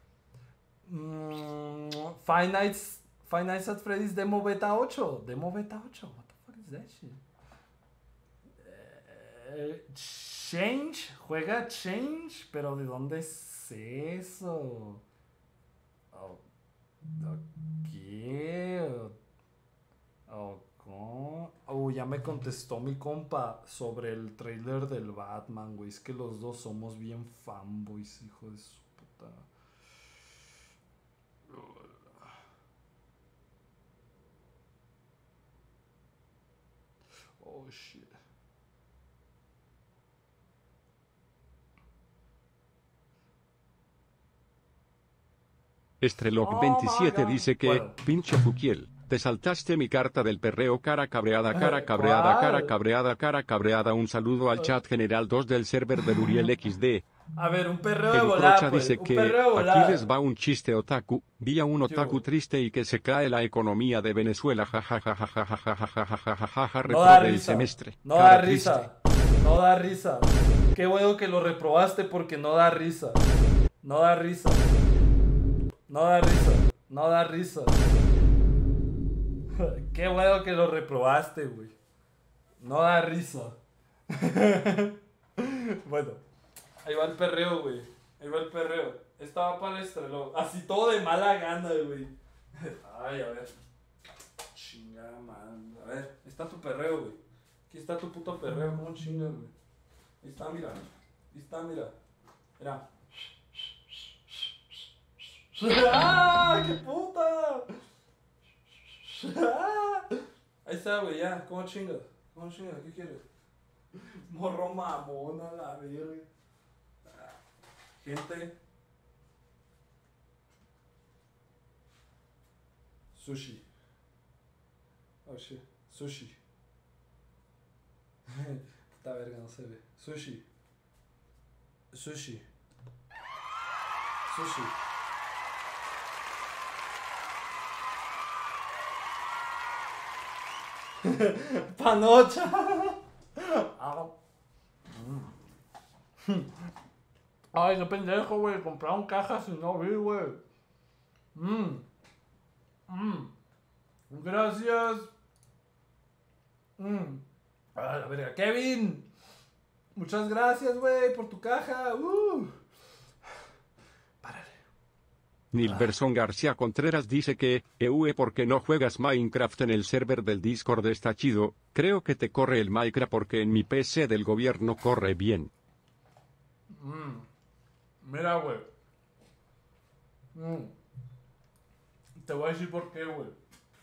Speaker 1: Five Nights at Freddy's Demo Beta 8. Demo Beta 8. What the fuck is that shit? Change. Juega Change. Pero ¿de dónde es eso? ¿Qué? Ya me contestó mi compa sobre el trailer del Batman, güey. Es que los dos somos bien fanboys, hijo de su puta. Oh shit.
Speaker 2: Estrelog 27 dice que,
Speaker 1: Bueno.
Speaker 2: pinche Fukiel, te saltaste mi carta del perreo cara cabreada, cara cabreada, cara
Speaker 1: ¿Cuál?
Speaker 2: cabreada, cara cabreada. Un saludo al chat general 2 del server de Uriel XD.
Speaker 1: A ver, un perreo de
Speaker 2: El
Speaker 1: volar,
Speaker 2: Crocha
Speaker 1: pues.
Speaker 2: dice
Speaker 1: Un
Speaker 2: que,
Speaker 1: perreo de
Speaker 2: aquí
Speaker 1: volar.
Speaker 2: les va un chiste otaku, vi a un otaku triste y que se cae la economía de Venezuela, jajajajajajajajajajaja,
Speaker 1: No da
Speaker 2: reprobé el
Speaker 1: risa.
Speaker 2: semestre.
Speaker 1: No
Speaker 2: Cara
Speaker 1: da
Speaker 2: triste.
Speaker 1: risa. No da risa. Qué bueno que lo reprobaste porque no da risa. No da risa. No da risa. No da risa. Qué bueno que lo reprobaste, güey. No da risa. Bueno, ahí va el perreo, güey. Ahí va el perreo. Estaba para el estrelón. Así todo de mala gana, güey. Ay, a ver. Chingada, man. A ver, está tu perreo, güey. Aquí está tu puto perreo. ¿Cómo chingas, güey? Ahí está, mira. Ahí está, mira. Mira. ¡Ah! ¡Qué puta! Ahí está, güey, ya. ¿Cómo chingas? ¿Cómo chingas? ¿Qué quieres? Morro mamón a la verga. Gente. Sushi. Oh shit. Sushi. Puta verga, no se ve. Sushi. Sushi. Sushi. Panocha. Ay, qué pendejo, güey. Compraron cajas y no vi, güey. Gracias. A la verga, Kevin. Muchas gracias, güey, por tu caja.
Speaker 2: Nilberson García Contreras dice que, ¿por qué no juegas Minecraft en el server del Discord? Está chido, creo que te corre el Minecraft porque en mi PC del gobierno corre bien.
Speaker 1: Mira, güey. Te voy a decir por qué, güey.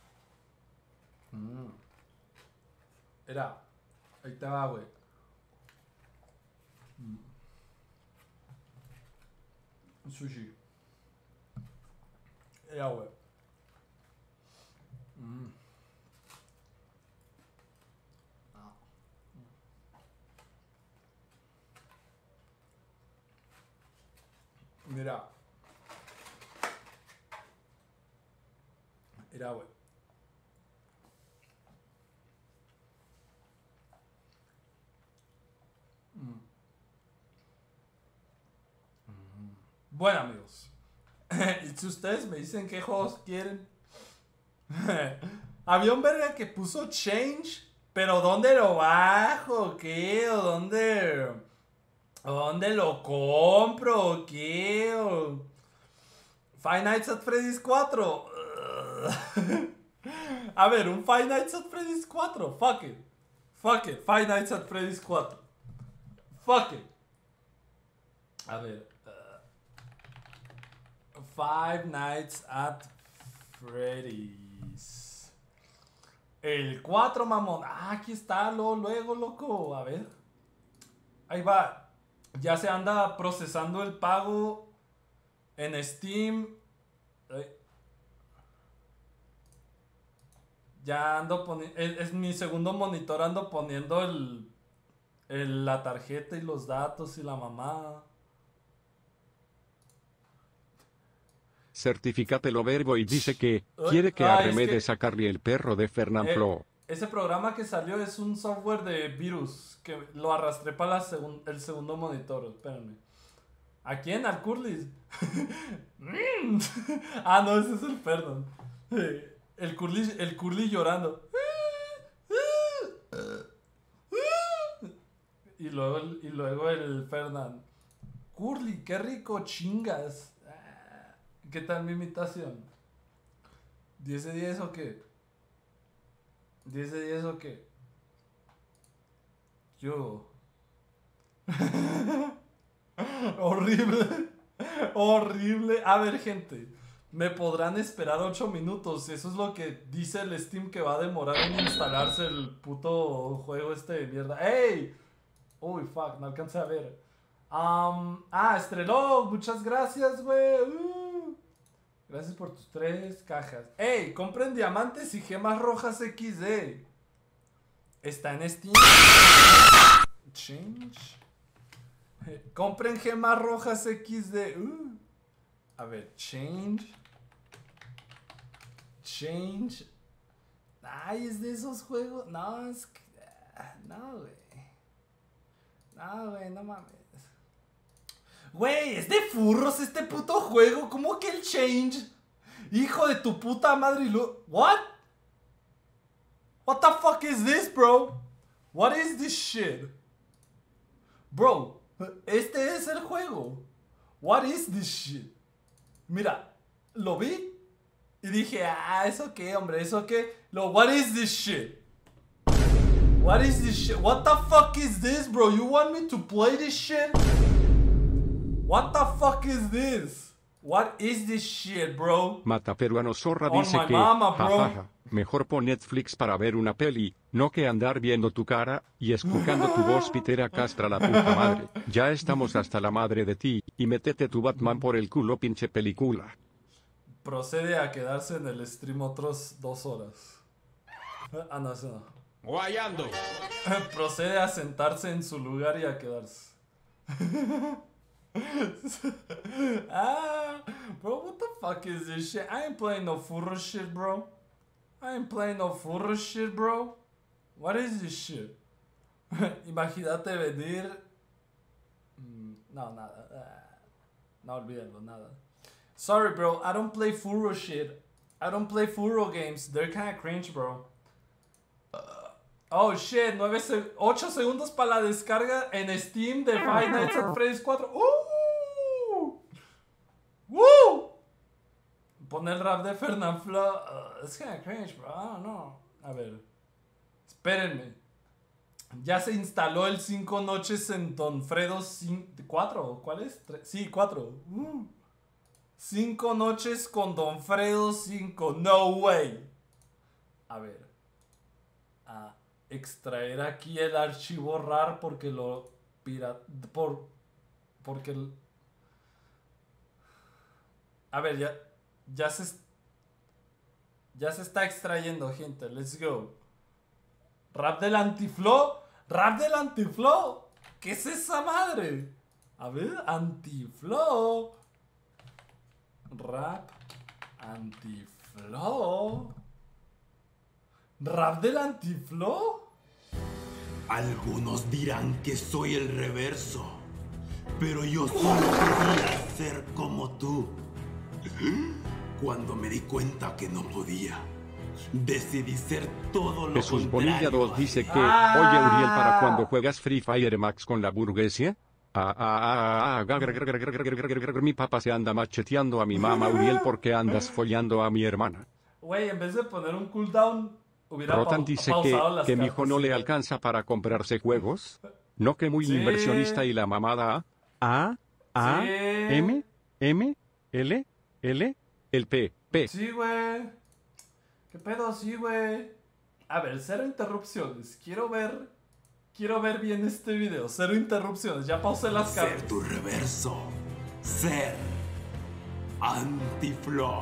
Speaker 1: Mira, ahí te va, güey. Sushi. Mira, güey. Mira. Mira, güey. Bueno, amigos. Y si ustedes me dicen qué juegos quieren. Había un verga que puso Change. Pero ¿dónde lo bajo? ¿Qué? ¿O dónde lo compro? ¿O qué? ¿O Five Nights at Freddy's 4? A ver, un Five Nights at Freddy's 4. Fuck it. Fuck it. Five Nights at Freddy's 4. Fuck it. A ver. Five Nights at Freddy's. El 4, mamón. Ah, aquí está, luego, loco. A ver. Ahí va. Ya se anda procesando el pago en Steam. Ya ando poniendo... Es mi segundo monitor, ando poniendo la tarjeta y los datos y la mamada.
Speaker 2: Certificatelo verbo y dice que quiere que arremedes a Carly el perro de Fernanfloo.
Speaker 1: Ese programa que salió es un software de virus que lo arrastré para el segundo monitor. Espérenme. ¿A quién? ¿Al Curly? Ah, no, ese es el Fernand. El Curly llorando. Y luego el Fernand. Curly, qué rico, chingas. ¿Qué tal mi imitación? ¿10 de 10 o qué? ¿10 de 10 o qué? Yo. Horrible. Horrible. A ver, gente. Me podrán esperar 8 minutos. Eso es lo que dice el Steam que va a demorar en instalarse el puto juego este de mierda. ¡Ey! Uy, fuck, no alcancé a ver. Estreló, muchas gracias, güey. Gracias por tus 3 cajas. ¡Ey! Compren diamantes y gemas rojas XD. Está en Steam. Change. Compren gemas rojas XD. A ver, change. Change. Ay, es de esos juegos. No, es que... No, güey. No, güey, no mames. Güey, es de furros este puto juego. ¿Cómo que el change? Hijo de tu puta madre. What? What the fuck is this, bro? What is this shit? Bro, este es el juego. What is this shit? Mira, lo vi y dije, ¿eso qué, hombre? ¿Eso qué? What is this shit? What is this shit? What the fuck is this, bro? You want me to play this shit? What the fuck is this? What is this shit, bro?
Speaker 2: Mata Peruano Zorra
Speaker 1: On
Speaker 2: dice
Speaker 1: my
Speaker 2: que,
Speaker 1: mama, bro.
Speaker 2: jajaja, mejor pon Netflix para ver una peli, no que andar viendo tu cara y escuchando tu voz pitera castra la puta madre. Ya estamos hasta la madre de ti, y métete tu Batman por el culo, pinche película.
Speaker 1: Procede a quedarse en el stream otros 2 horas. Ah, no, eso no.
Speaker 9: Guayando.
Speaker 1: Procede a sentarse en su lugar y a quedarse. Bro, what the fuck is this shit? I ain't playing no furro shit, bro. I ain't playing no furro shit, bro. What is this shit? Imagínate venir. No, nada. No, olvídalo, nada. Sorry, bro. I don't play furro shit. I don't play furro games. They're kinda cringe, bro. Oh shit, 8 segundos para la descarga en Steam de Five Nights at Freddy's 4. ¡Woo! Pon el rap de Fernanfloo. Es kinda cringe, bro. I don't know. A ver. Espérenme. Ya se instaló el 5 noches en Don Fredo 4. ¿Cuál es? Sí, 4. 5 noches con Don Fredo 5. No way. A ver. Extraer aquí el archivo RAR porque lo porque a ver, ya se está extrayendo, gente. Let's go. Rap del Antiflow. Rap del Antiflow. ¿Qué es esa madre? A ver, Antiflow. Rap Antiflow. ¿Rap del Antiflow?
Speaker 16: Algunos dirán que soy el reverso, pero yo solo quería ser como tú. Cuando me di cuenta que no podía, decidí ser todo lo
Speaker 2: Jesús
Speaker 16: contrario.
Speaker 2: Bonilla 2 dice que, oye Uriel, ¿para cuando juegas Free Fire Max con la burguesia? Mi papá se anda macheteando a mi mamá Uriel porque andas follando a mi hermana.
Speaker 1: Güey, en vez de poner un cooldown, hubiera
Speaker 2: Rotan dice que mi hijo no le alcanza para comprarse juegos. No, que muy
Speaker 1: Sí.
Speaker 2: inversionista y la mamada M, L, el P.
Speaker 1: Sí, güey. ¿Qué pedo? Sí, güey. A ver, 0 interrupciones. Quiero ver bien este video. 0 interrupciones. Ya pausé las
Speaker 16: Ser
Speaker 1: cartas.
Speaker 16: tu reverso. Ser Antiflow.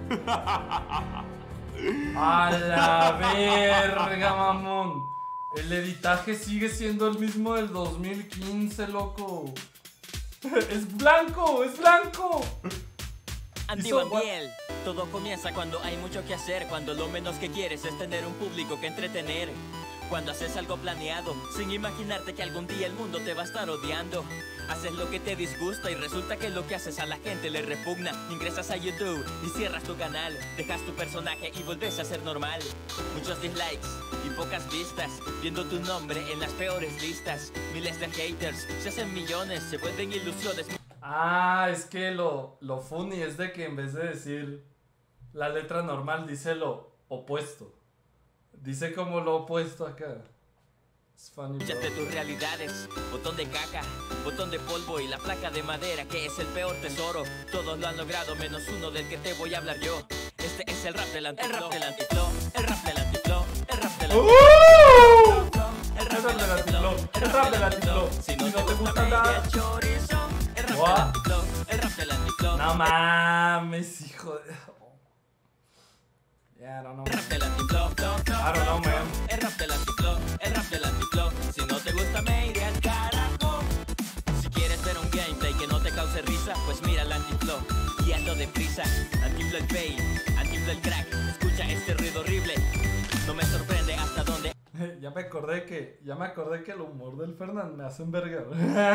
Speaker 1: A la verga, mamón. El editaje sigue siendo el mismo del 2015, loco. Es blanco, es blanco.
Speaker 17: Antigua miel. Todo comienza cuando hay mucho que hacer, cuando lo menos que quieres es tener un público que entretener. Cuando haces algo planeado, sin imaginarte que algún día el mundo te va a estar odiando. Haces lo que te disgusta y resulta que lo que haces a la gente le repugna. Ingresas a YouTube y cierras tu canal, dejas tu personaje y volves a ser normal. Muchos dislikes y pocas vistas, viendo tu nombre en las peores listas. Miles de haters, se hacen millones, se vuelven ilusiones.
Speaker 1: Es que lo funny es de que en vez de decir la letra normal, dice lo opuesto. Dice como lo opuesto acá. Es funny, bro.
Speaker 17: De tus realidades, botón de caca, botón de polvo y la placa de madera que es el peor tesoro. Todos lo han logrado menos uno del que te voy a hablar yo. Este es el rap del antiflow, el rap del antiflow, el rap del antiflow, el rap del antiflow, el rap del antiflow, el rap del antiflow. Si no te gusta nada, el rap del antiflow, el rap del antiflow,
Speaker 1: No mames, hijo de... Yeah, I don't know.
Speaker 17: El rap del antiflow,
Speaker 1: I don't know, man.
Speaker 17: El rap del antiflow, el rap del antiflow. Si no te gusta me iré al carajo. Si quieres ver un gameplay que no te cause risa, pues mira el antiflow y hazlo deprisa. Antiflow el fail, antiflow el crack. Escucha este ruido horrible. No me sorprende hasta dónde.
Speaker 1: Ya me acordé que el humor del Fernand me hace envergar.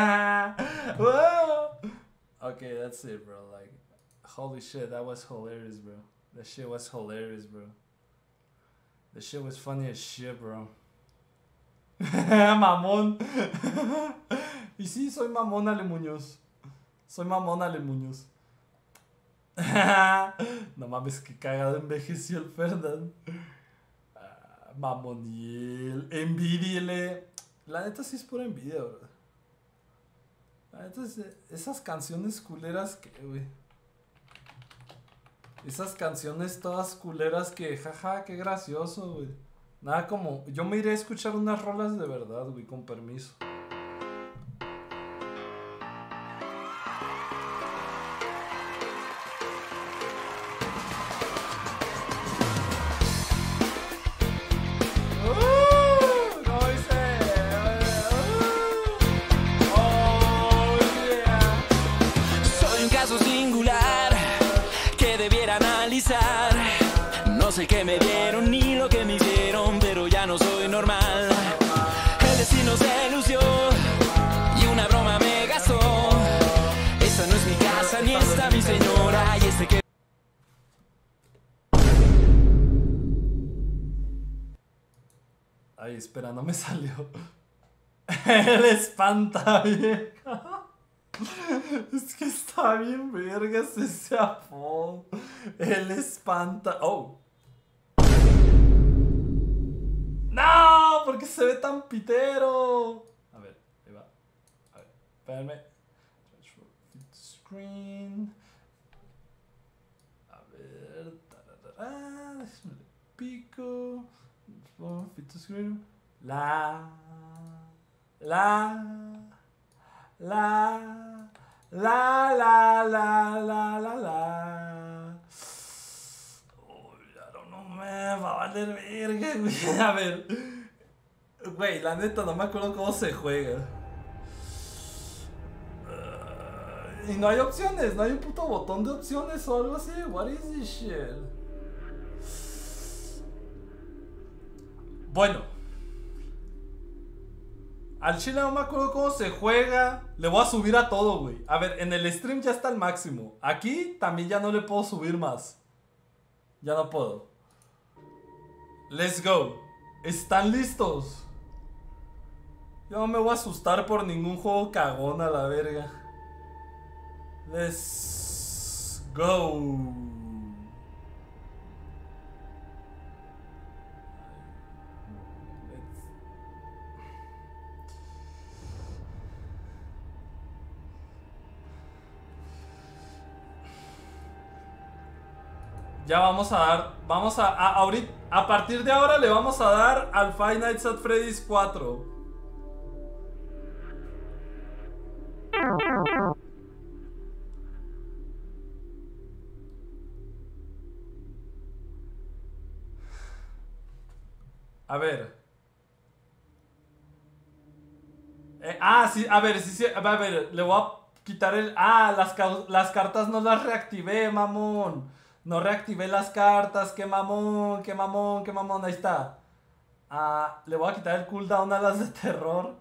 Speaker 1: Okay, that's it, bro. Like, holy shit, that was hilarious, bro. That shit was hilarious, bro. That shit was funny as shit, bro. Mamón. Y sí, soy mamón, Ale Muñoz. Soy mamón, Ale Muñoz. No mames, que cagado envejeció el Fernand. Mamoniel. Envidiele. La neta sí es pura envidia, bro. La neta es esas canciones culeras que, güey. Esas canciones todas culeras que, jaja, qué gracioso, güey. Nada como, yo me iré a escuchar unas rolas de verdad, güey, con permiso.
Speaker 17: Soy un caso singular que debiera analizar. No sé qué me dieron ni lo que me hicieron, pero ya no soy normal. El destino se lució y una broma me gastó. Esta no es mi casa ni esta mi señora y este que...
Speaker 1: Ay, espera, no me salió. El espanta, vieja. Es que está bien vergas ese apodo. El espanta. Oh. No, porque se ve tan pitero. A ver, ahí va. A ver, espérame. Screen. A ver. Déjame le pico. Fit to screen. La. Oh, ya no me va a valer verga, güey. A ver. Güey, la neta no me acuerdo cómo se juega. Y no hay opciones, no hay un puto botón de opciones o algo así. What is this shit? Bueno. Al chile no me acuerdo cómo se juega. Le voy a subir a todo, güey. A ver, en el stream ya está al máximo. Aquí también ya no le puedo subir más. Ya no puedo. Let's go. ¿Están listos? Yo no me voy a asustar por ningún juego cagón a la verga. Let's go. Ya vamos a dar, ahorita, a partir de ahora le vamos a dar al Five Nights at Freddy's 4. A ver. Sí, a ver, sí, a ver, le voy a quitar el... las cartas no las reactivé, mamón. No reactivé las cartas, qué mamón, qué mamón, qué mamón, ahí está. Le voy a quitar el cooldown a las de terror.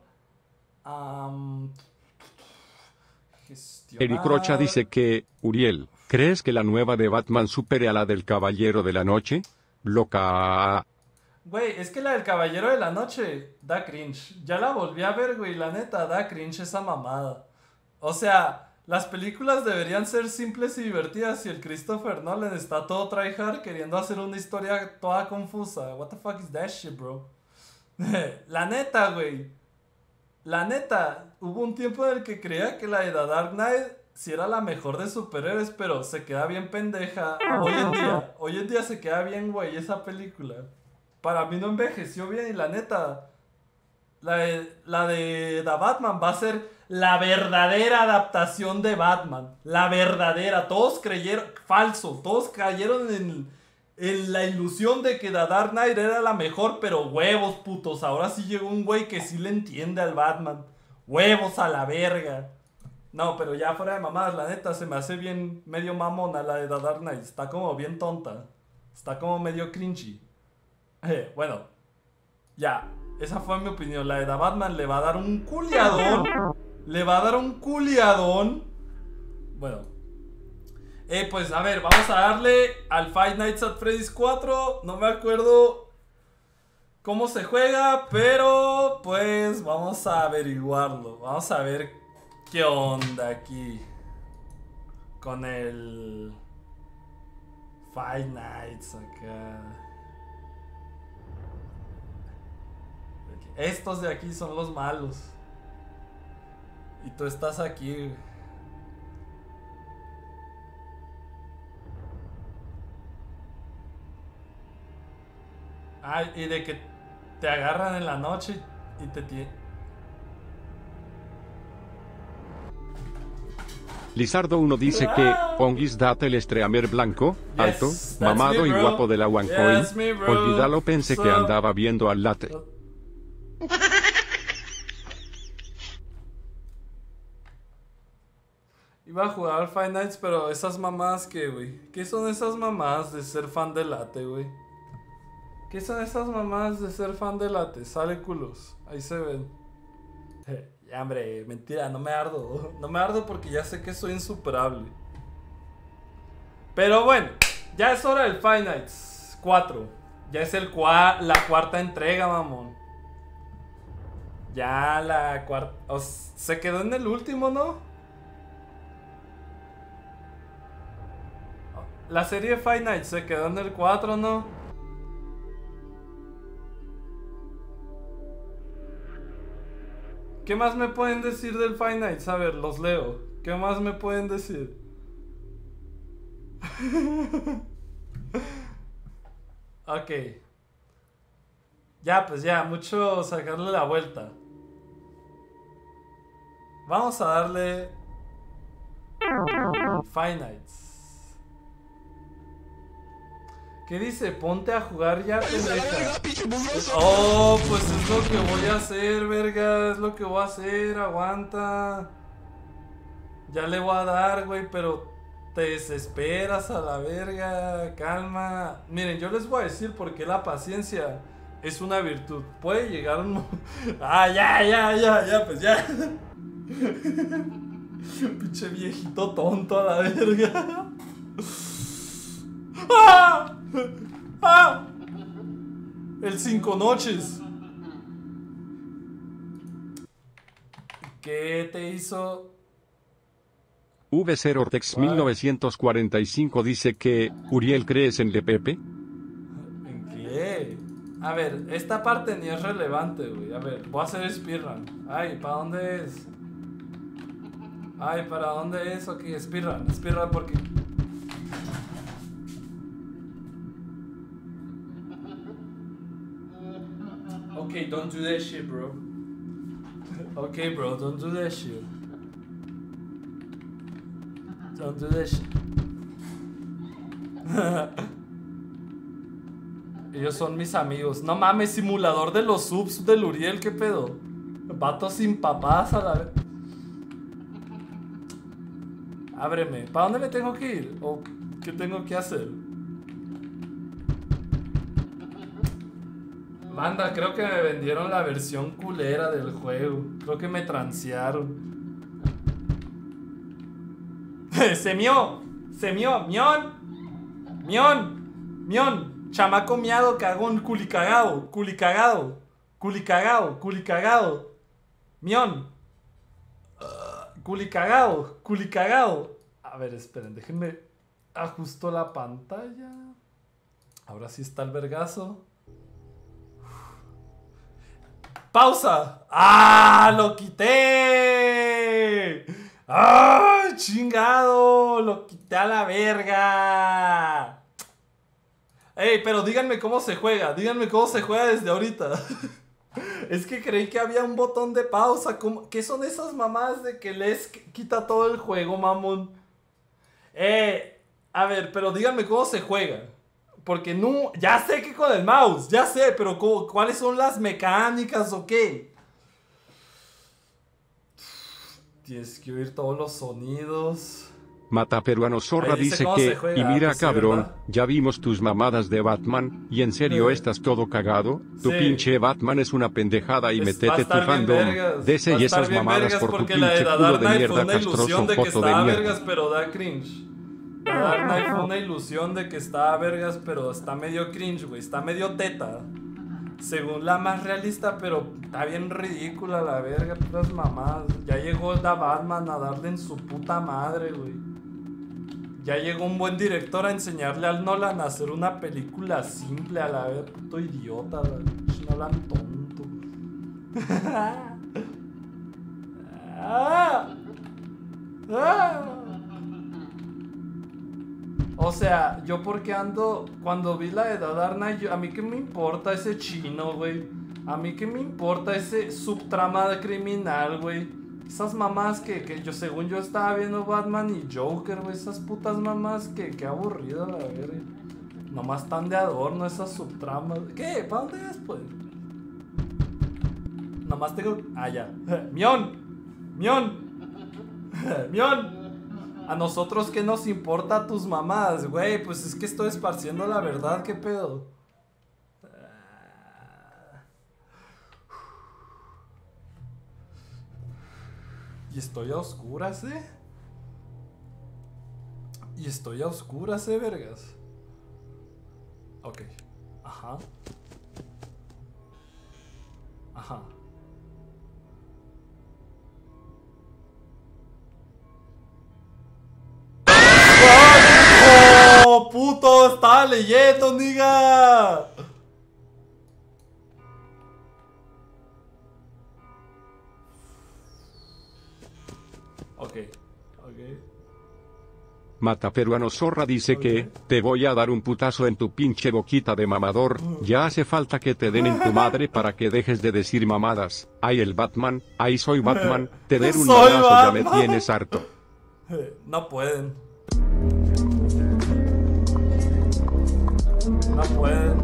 Speaker 2: Eric Rocha dice que, Uriel, ¿crees que la nueva de Batman supere a la del Caballero de la Noche? Loca.
Speaker 1: Güey, es que la del Caballero de la Noche da cringe. Ya la volví a ver, güey, la neta, da cringe esa mamada. O sea... Las películas deberían ser simples y divertidas y el Christopher Nolan está todo tryhard queriendo hacer una historia toda confusa. What the fuck is that shit, bro? La neta, güey. La neta, hubo un tiempo en el que creía que la de The Dark Knight sí era la mejor de superhéroes, pero se queda bien pendeja. Hoy en día se queda bien, güey, esa película. Para mí no envejeció bien y la neta... La de The Batman va a ser... la verdadera adaptación de Batman. La verdadera. Todos creyeron... Falso. Todos cayeron en la ilusión de que The Dark Knight era la mejor, pero huevos, putos. Ahora sí llegó un güey que sí le entiende al Batman. Huevos a la verga. No, pero ya fuera de mamadas, la neta, se me hace bien medio mamona la de The Dark Knight. Está como bien tonta. Está como medio cringy. Bueno, ya. Esa fue mi opinión. La de The Batman le va a dar un culiadón. Le va a dar un culiadón. Bueno. Pues a ver, vamos a darle al Five Nights at Freddy's 4. No me acuerdo cómo se juega, pero pues vamos a averiguarlo. Vamos a ver qué onda aquí con el Five Nights acá. Estos de aquí son los malos. Y tú estás aquí. Ah, y de que te agarran en la noche y te tienen.
Speaker 2: Lizardo 1 dice que Pongis date el streamer blanco, alto, mamado y guapo de la OneCoin. Olvídalo, pensé que andaba viendo al late.
Speaker 1: Iba a jugar al Five Nights, pero esas mamás que, güey. ¿Qué son esas mamás de ser fan de late, güey? ¿Qué son esas mamás de ser fan de late? Sale culos. Ahí se ven. Ya, hombre, mentira, no me ardo. No me ardo porque ya sé que soy insuperable. Pero bueno, ya es hora del Five Nights 4. Ya es la cuarta entrega, mamón. Ya la cuarta... se quedó en el último, ¿no? La serie de Five Nights se quedó en el 4, ¿no? ¿Qué más me pueden decir del Five Nights? A ver, los leo. ¿Qué más me pueden decir? Ok. Ya, pues ya, mucho sacarle la vuelta. Vamos a darle Five Nights. ¿Qué dice? Ponte a jugar ya, pendeja. Oh, pues es lo que voy a hacer, verga. Es lo que voy a hacer, aguanta. Ya le voy a dar, güey, pero te desesperas a la verga. Calma. Miren, yo les voy a decir por qué la paciencia es una virtud. Puede llegar un... Ah, ya, pues ya. Pinche viejito tonto a la verga. ¡Ah! ¡Ah! El 5 noches. ¿Qué te hizo?
Speaker 2: V0 Ortex 1945 dice que Uriel, ¿crees en Lepepe?
Speaker 1: ¿En qué? A ver, esta parte ni es relevante, güey. A ver, voy a hacer speedrun. Ay, ¿para dónde es? Ay, ¿para dónde es? Ok, speedrun porque... Okay, don't do that shit, bro. Okay, bro, don't do that shit. Don't do that shit. Ellos son mis amigos. No mames, simulador de los subs del Uriel, ¿qué pedo? Vato sin papás a la vez. Ábreme. ¿Para dónde me tengo que ir? ¿O qué tengo que hacer? Banda, creo que me vendieron la versión culera del juego. Creo que me transearon. ¡Semió! ¡Mión! Chamaco miado, cagón, culicagado. Mión. Culicagado. A ver, esperen, déjenme ajusto la pantalla. Ahora sí está el vergazo. ¡Pausa! ¡Ah! ¡Lo quité! ¡Ah! ¡Chingado! ¡Lo quité a la verga! Ey, pero díganme cómo se juega. Díganme cómo se juega desde ahorita. Es que creí que había un botón de pausa. ¿Qué son esas mamadas de que les quita todo el juego, mamón? A ver, pero díganme cómo se juega. Porque no... Ya sé que con el mouse, ya sé, pero ¿cuáles son las mecánicas o qué? Tienes que oír todos los sonidos.
Speaker 2: Mata Peruano Zorra
Speaker 1: Ahí dice
Speaker 2: dice
Speaker 1: cómo
Speaker 2: que,
Speaker 1: se juega,
Speaker 2: y mira
Speaker 1: pues sí,
Speaker 2: cabrón,
Speaker 1: ¿verdad?
Speaker 2: ya vimos tus mamadas de Batman, y en serio estás todo cagado, tu
Speaker 1: Sí.
Speaker 2: pinche Batman es una pendejada y
Speaker 1: Va a
Speaker 2: metete tu
Speaker 1: estar bien
Speaker 2: fandom,
Speaker 1: vergas,
Speaker 2: dese
Speaker 1: va a
Speaker 2: y
Speaker 1: estar
Speaker 2: esas
Speaker 1: bien
Speaker 2: mamadas
Speaker 1: vergas
Speaker 2: por tu
Speaker 1: porque la de
Speaker 2: pinche
Speaker 1: The
Speaker 2: culo
Speaker 1: Dark
Speaker 2: de
Speaker 1: Knight fue
Speaker 2: mierda
Speaker 1: una ilusión
Speaker 2: castroso
Speaker 1: de que
Speaker 2: foto de
Speaker 1: estaba
Speaker 2: mierda.
Speaker 1: vergas, pero da cringe. The Dark Knight fue una ilusión de que estaba vergas, pero está medio cringe, güey. Está medio teta. Según la más realista, pero está bien ridícula la verga, puras mamadas. Ya llegó The Batman a darle en su puta madre, güey. Ya llegó un buen director a enseñarle al Nolan a hacer una película simple, a la vez, puto idiota, Nolan tonto. O sea, yo porque ando, cuando vi la de The Dark Knight, a mí qué me importa ese chino, güey. A mí qué me importa ese subtrama de criminal, güey. Esas mamás que yo, según yo estaba viendo Batman y Joker, güey. Esas putas mamás que aburrido, la verga. Nomás están de adorno esas subtramas. ¿Qué? ¿Para dónde es, pues? Nomás tengo... Ah, ya. ¡Mion! ¡Mion! ¡Mion! A nosotros qué nos importa tus mamás, güey. Pues es que estoy esparciendo la verdad, ¿qué pedo? Y estoy a oscuras, Y estoy a oscuras, vergas. Ok. Ajá. Ajá. ¡Oh, puto! ¡Estaba leyendo, niga! Ok.
Speaker 2: Mata Peruano Zorra dice que, te voy a dar un putazo en tu pinche boquita de mamador, ya hace falta que te den en tu madre para que dejes de decir mamadas, ay el Batman, ay soy Batman, te den un
Speaker 1: Soy
Speaker 2: madrazo ya me
Speaker 1: Batman.
Speaker 2: tienes harto.
Speaker 1: No pueden. No pueden.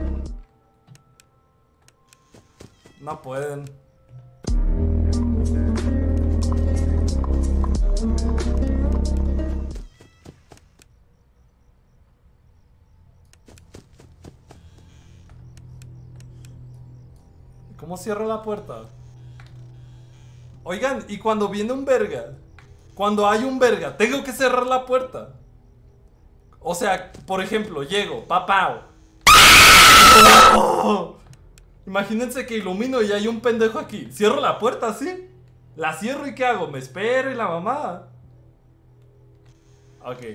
Speaker 1: No pueden. ¿Cómo cierro la puerta? Oigan, y cuando viene un verga, cuando hay un verga, tengo que cerrar la puerta. O sea, por ejemplo, llego, papá. ¡Oh! Imagínense que ilumino y hay un pendejo aquí. Cierro la puerta, ¿sí? La cierro y ¿qué hago? Me espero y la mamada. Ok.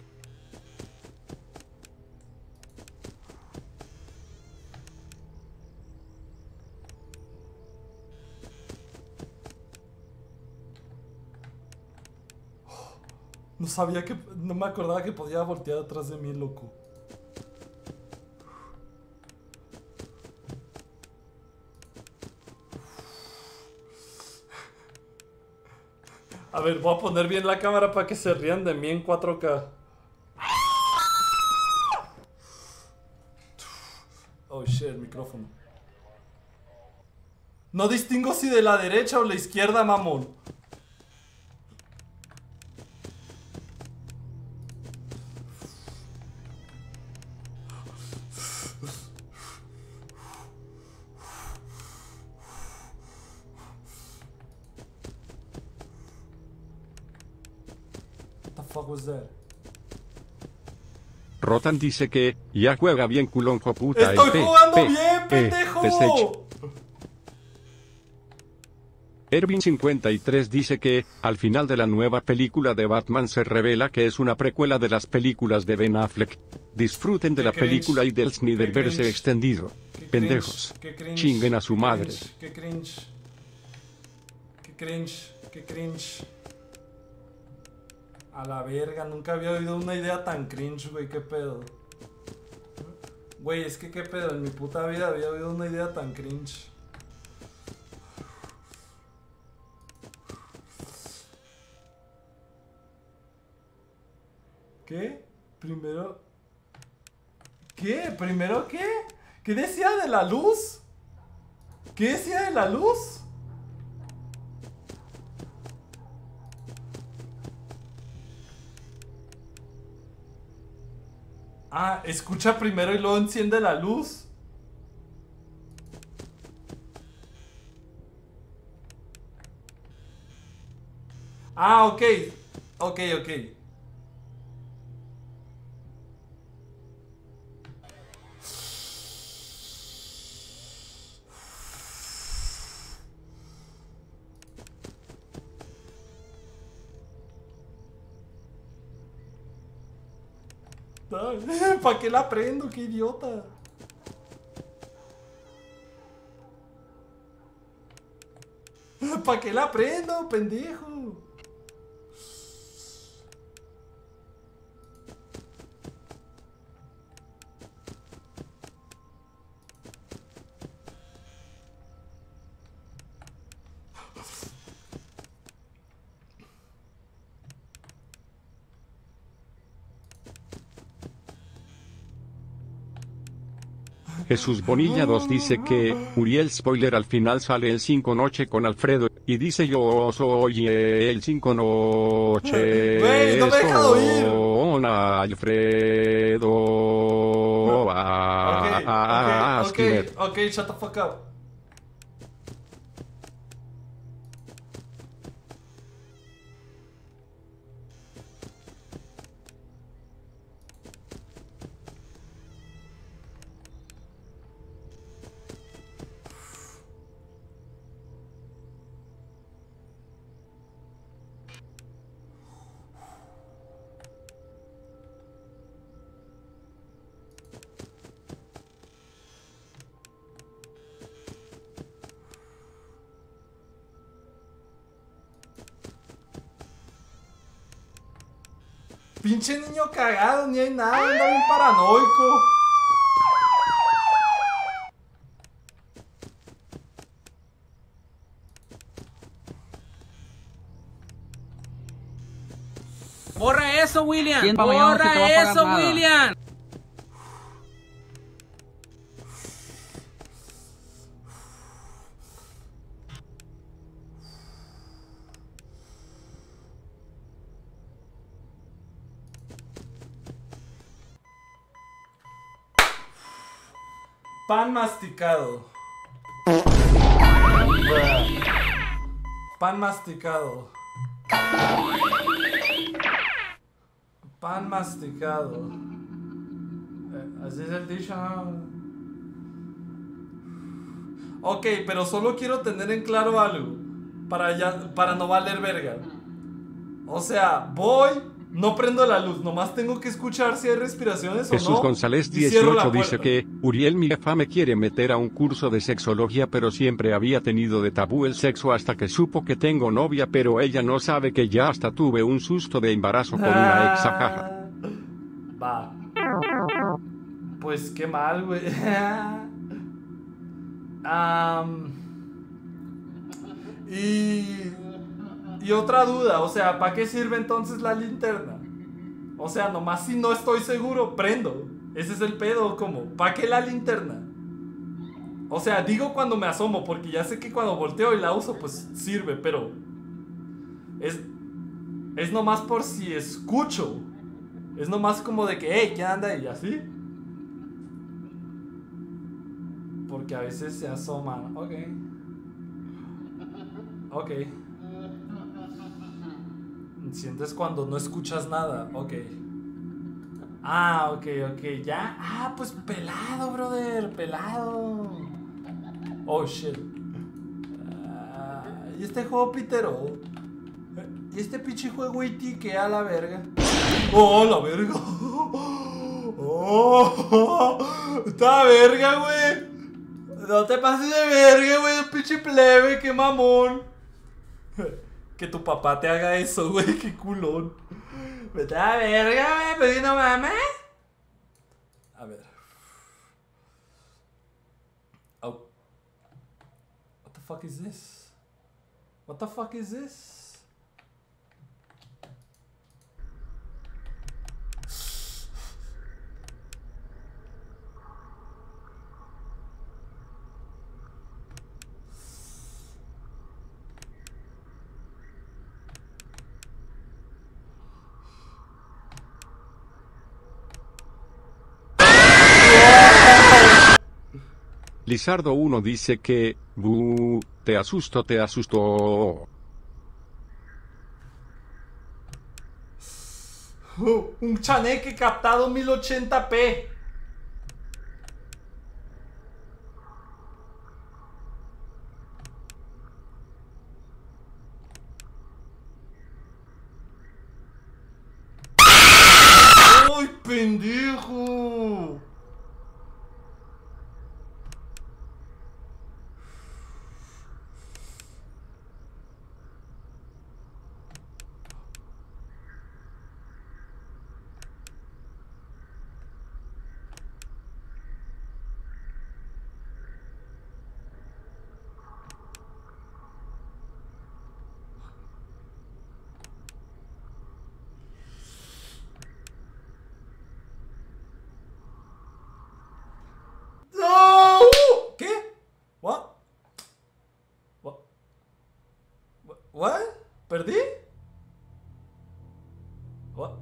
Speaker 1: No sabía que... No me acordaba que podía voltear atrás de mí, loco. A ver, voy a poner bien la cámara para que se rían de mí en 4K. Oh shit, el micrófono. No distingo si de la derecha o la izquierda, mamón. What was that?
Speaker 2: Rotan dice que, ya juega bien culón puta.
Speaker 1: ¡Estoy jugando bien, pendejo!
Speaker 2: Ervin53 dice que, al final de la nueva película de Batman se revela que es una precuela de las películas de Ben Affleck. Disfruten de la película y del Snyderverse extendido. Pendejos. Chinguen a su madre.
Speaker 1: Qué cringe. Qué cringe. Qué cringe. A la verga, nunca había oído una idea tan cringe, güey, qué pedo. Güey, es que qué pedo, en mi puta vida había oído una idea tan cringe. ¿Qué? Primero... ¿Qué? ¿Primero qué? ¿Qué decía de la luz? ¿Qué decía de la luz? Ah, escucha primero y luego enciende la luz. Ah, ok. Ok. ¿Para qué la prendo? ¡Qué idiota! ¿Para qué la prendo, pendejo?
Speaker 2: Jesús Bonilla 2 dice que Uriel spoiler al final sale el 5 noche con Alfredo y dice yo soy el 5 noche.
Speaker 1: Güey, no me he dejado oír.
Speaker 2: Con Alfredo.
Speaker 1: Ok, shut the fuck up. Pinche niño cagado, ni hay nada, anda bien paranoico.
Speaker 11: ¡Borra eso, William!
Speaker 18: ¿Quién pa' mañana no se te va a
Speaker 11: ¡Borra
Speaker 18: pagar
Speaker 11: eso,
Speaker 18: nada?
Speaker 11: William!
Speaker 1: Pan masticado. Pan masticado. Pan masticado. Así es el dicho. Ok, pero solo quiero tener en claro algo. Para no valer verga. O sea, voy, no prendo la luz, nomás tengo que escuchar si hay respiraciones
Speaker 2: Jesús
Speaker 1: o no.
Speaker 2: González
Speaker 1: y cierro la
Speaker 2: 18 dice
Speaker 1: puerta.
Speaker 2: que Uriel mi jefa me quiere meter a un curso de sexología, pero siempre había tenido de tabú el sexo hasta que supo que tengo novia, pero ella no sabe que ya hasta tuve un susto de embarazo con una ex, jaja.
Speaker 1: Va. Pues qué mal, güey. Y otra duda, o sea, ¿para qué sirve entonces la linterna? O sea, nomás si no estoy seguro, prendo. Ese es el pedo, ¿cómo? ¿Para qué la linterna? O sea, digo cuando me asomo, porque ya sé que cuando volteo y la uso, pues sirve, pero... Es nomás por si escucho. Es nomás como de que, hey, ¿quién anda ahí? ¿Así? Porque a veces se asoman. Ok. Ok. Sientes cuando no escuchas nada. Ok. Ah, ok, ya. Ah, pues pelado, brother. Pelado. Oh, shit. ¿Y este juego pitero? ¿Y este pinche juego IT que a la verga? Oh, la verga. Oh, esta verga, güey. No te pases de verga, güey. Pinche plebe, qué mamón. Que tu papá te haga eso, güey. Qué culón. Vete a la verga, güey. Pero no mames. A ver. Oh. What the fuck is this? What the fuck is this?
Speaker 2: Lizardo 1 dice que, buh, te asustó.
Speaker 1: Un chaneque captado 1080p. ¡Ay, pendejo! ¿What? ¿Perdí? ¿What?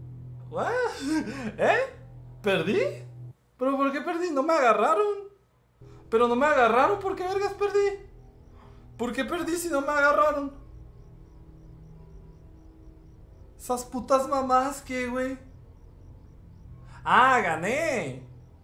Speaker 1: ¿Eh? ¿Perdí? ¿Pero por qué perdí? ¿No me agarraron? ¿Pero no me agarraron? ¿Por qué vergas perdí? ¿Por qué perdí si no me agarraron? Esas putas mamás, ¿qué, güey? ¡Ah, gané!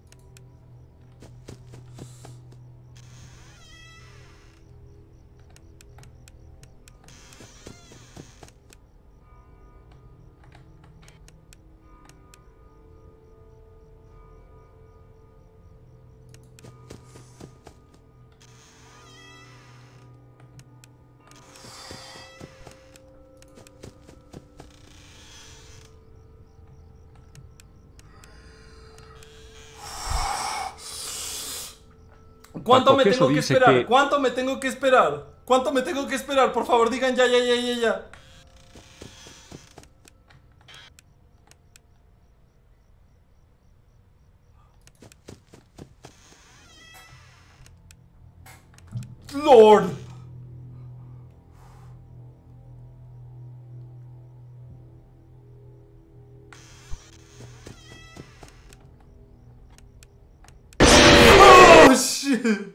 Speaker 1: ¿Cuánto me tengo que esperar? ¿Cuánto me tengo que esperar? ¿Cuánto me tengo que esperar? Por favor, digan ya. Lord. Oh, shit.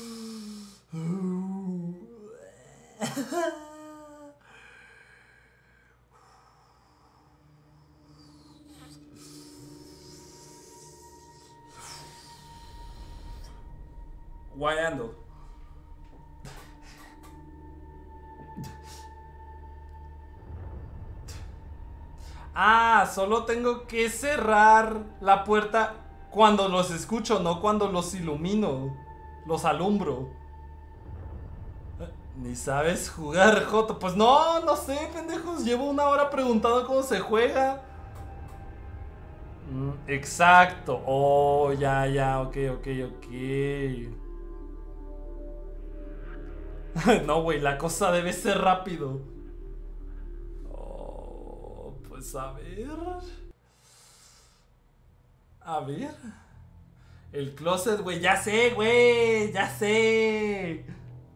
Speaker 1: Guayando. Ah, solo tengo que cerrar la puerta cuando los escucho, no cuando los ilumino. Los alumbro. Ni sabes jugar, Joto. Pues no sé, pendejos. Llevo una hora preguntando cómo se juega. Exacto. Oh, ya, ok. No, güey, la cosa debe ser rápido. Oh, pues a ver. El closet, güey, ya sé, güey, ya sé.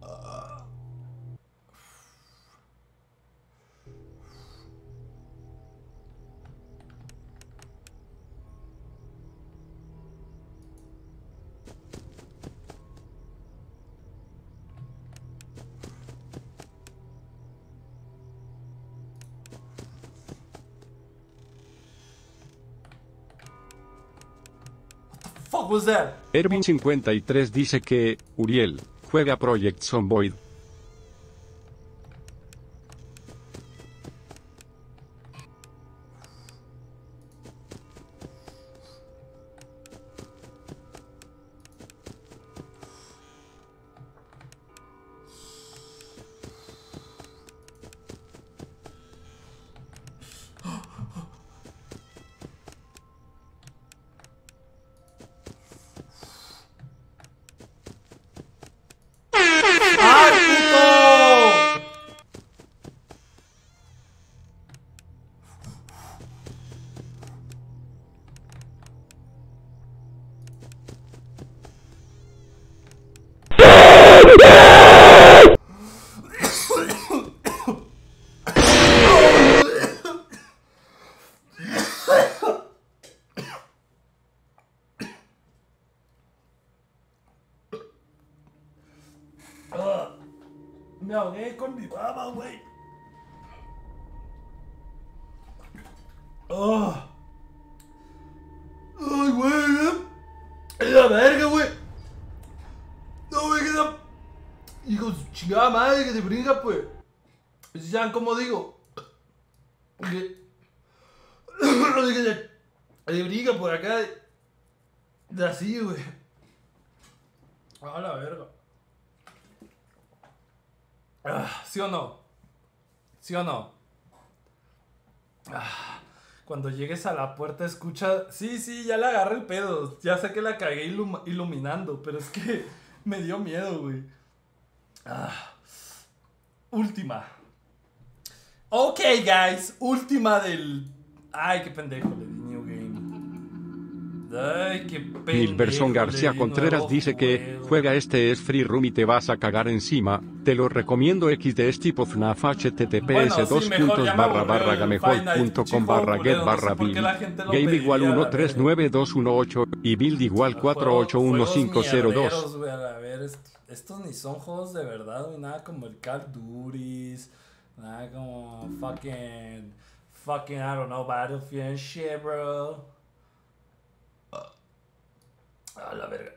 Speaker 1: Fuck was that?
Speaker 2: Erwin 53 dice que, Uriel, juega Project Zomboid.
Speaker 1: ¡Ay, Me ahogué con mi baba, güey. Oh. Ay, güey. Es la verga, güey. No, güey, que da... Hijo de su chingada madre, que te brinca, pues. ¿Sí saben cómo digo? Que... te brinca por acá. De así, güey. A la verga. ¿Sí o no? ¿Sí o no? Cuando llegues a la puerta escucha... Sí, ya le agarré el pedo. Ya sé que la cagué iluminando, pero es que me dio miedo, güey. Última. Ok, guys. Última del... Ay, qué pendejo le di New Game. Ay, qué pendejo.
Speaker 2: Nilberson García Contreras dice que juega este es free room y te vas a cagar encima. Te lo recomiendo XD es tipo FNAF https://gamehold.com/get/build game igual 139218 y build igual 481502.
Speaker 1: A ver, estos ni son juegos de verdad, güey. Nada como el Call of Duty, nada como fucking, I don't know, Battlefield and shit, bro. A la verga.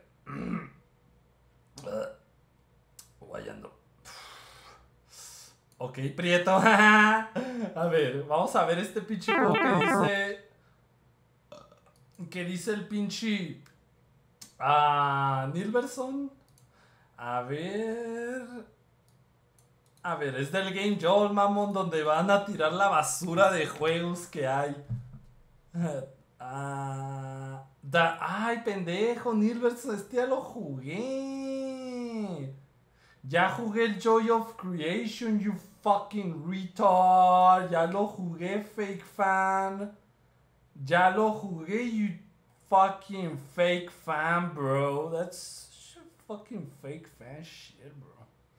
Speaker 1: Guayando. Ok, Prieto. A ver, vamos a ver este pinche juego que dice... ¿Qué dice el pinche... Nilberson? A ver, es del Game Jolt, mamón, donde van a tirar la basura de juegos que hay. Ay, pendejo, Nilberson, este ya lo jugué. Ya jugué el Joy of Creation, you fucking retard. Ya lo jugué, fake fan. Ya lo jugué, you fucking fake fan, bro. That's fucking fake fan shit, bro.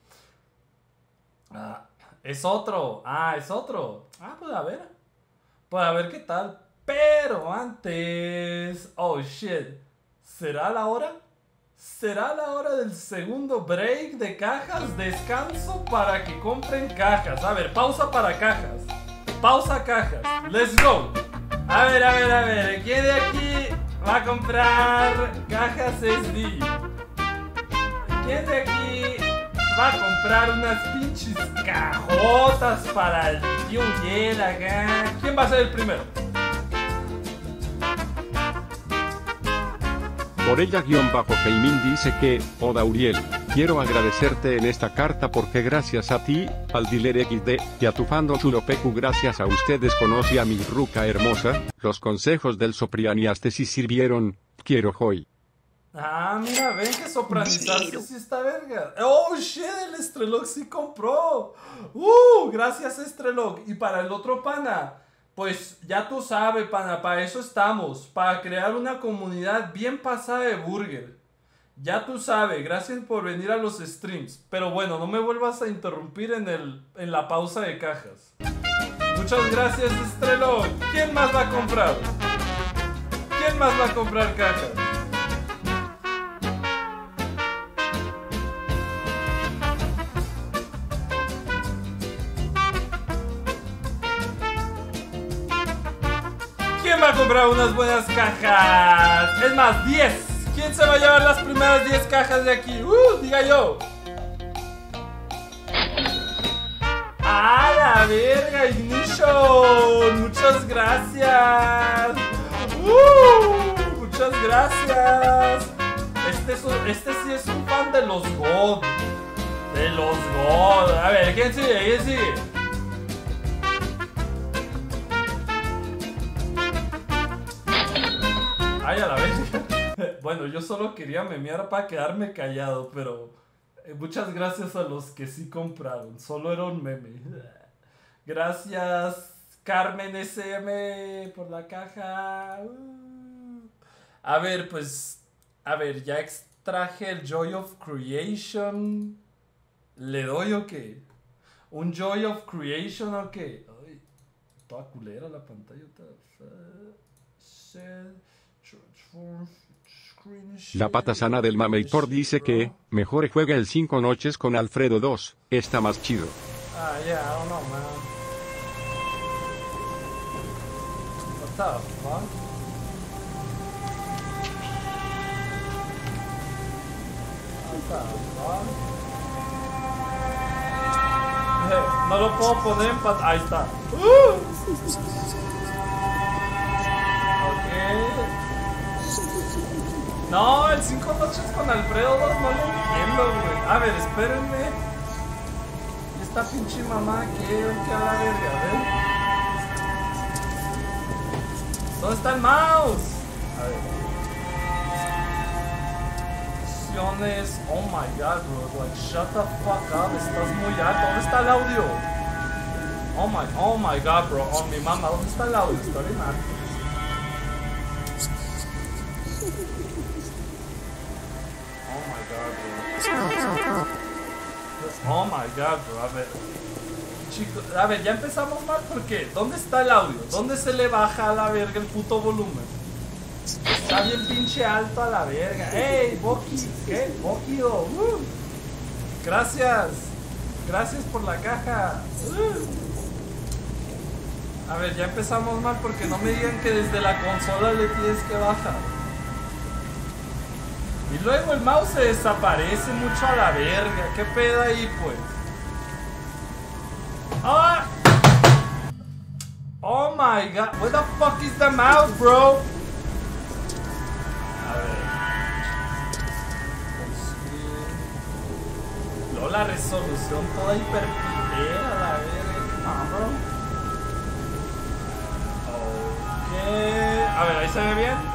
Speaker 1: Es otro. Es otro. Pues a ver. Pues a ver qué tal. Pero antes... Oh, shit. ¿Será la hora? ¿Será la hora del segundo break de cajas? Descanso para que compren cajas. A ver, pausa para cajas. Pausa cajas. Let's go. A ver. ¿Quién de aquí va a comprar cajas SD? ¿Quién de aquí va a comprar unas pinches cajotas para el tío Uriel acá? ¿Quién va a ser el primero?
Speaker 2: Por ella-Heimin dice que, Oda Uriel, quiero agradecerte en esta carta porque gracias a ti, al dealer XD, y a tu fando Chulopecu gracias a ustedes conocí a mi ruca hermosa, los consejos del Soprianiaste sí sirvieron, quiero hoy.
Speaker 1: Mira, ven que Sopranizaste sí está verga. Oh, shit, el Estrelog sí compró. Gracias, Estrelog. Y para el otro pana, pues ya tú sabes, pana, para eso estamos. Para crear una comunidad bien pasada de burger. Ya tú sabes, gracias por venir a los streams. Pero bueno, no me vuelvas a interrumpir en la pausa de cajas. Muchas gracias, Estrelog. ¿Quién más va a comprar? ¿Quién más va a comprar cajas? Va a comprar unas buenas cajas. Es más, 10. ¿Quién se va a llevar las primeras 10 cajas de aquí? Diga yo. ¡A la verga, Ignition! Muchas gracias. Muchas gracias. Este sí es un fan de los God. De los God. A ver, ¿quién sigue? ¿Quién sigue? Ay, a la vez. Bueno, yo solo quería memear para quedarme callado, pero muchas gracias a los que sí compraron. Solo era un meme. Gracias, Carmen SM, por la caja. A ver, pues... A ver, ya extraje el Joy of Creation. ¿Le doy o qué? ¿Un Joy of Creation o qué? Ay, toda culera la pantalla.
Speaker 2: La pata sana del Mameitor dice que, mejor juega el 5 noches con Alfredo 2, está más chido.
Speaker 1: Ah, yeah, I don't know, man. What the fuck? What the fuck? No lo puedo poner en pantalla. Ahí está. Ok. No, el 5 noches con Alfredo 2 no lo entiendo, güey. A ver, espérenme. ¿Y esta pinche mamá que a la verga? A ver. ¿Dónde está el mouse? A ver. Opciones. Oh my god, bro. Like, shut the fuck up. Estás muy alto. ¿Dónde está el audio? Oh my god, bro. Oh, mi mamá. ¿Dónde está el audio? Está bien alto. Oh my god, bro. A ver. Chicos, a ver, ya empezamos mal porque ¿dónde está el audio? ¿Dónde se le baja a la verga el puto volumen? Está bien pinche alto a la verga. ¡Ey, Boki! ¿Qué? Bokido. Gracias. Gracias por la caja. A ver, ya empezamos mal porque no me digan que desde la consola le tienes que bajar. Y luego el mouse se desaparece mucho a la verga. ¿Qué pedo ahí, pues? ¡Ah! Oh my god. Where the fuck is the mouse, bro? A ver. Luego la resolución toda hiperpitera, la verga. Ah, bro. Ok. A ver, ahí se ve bien.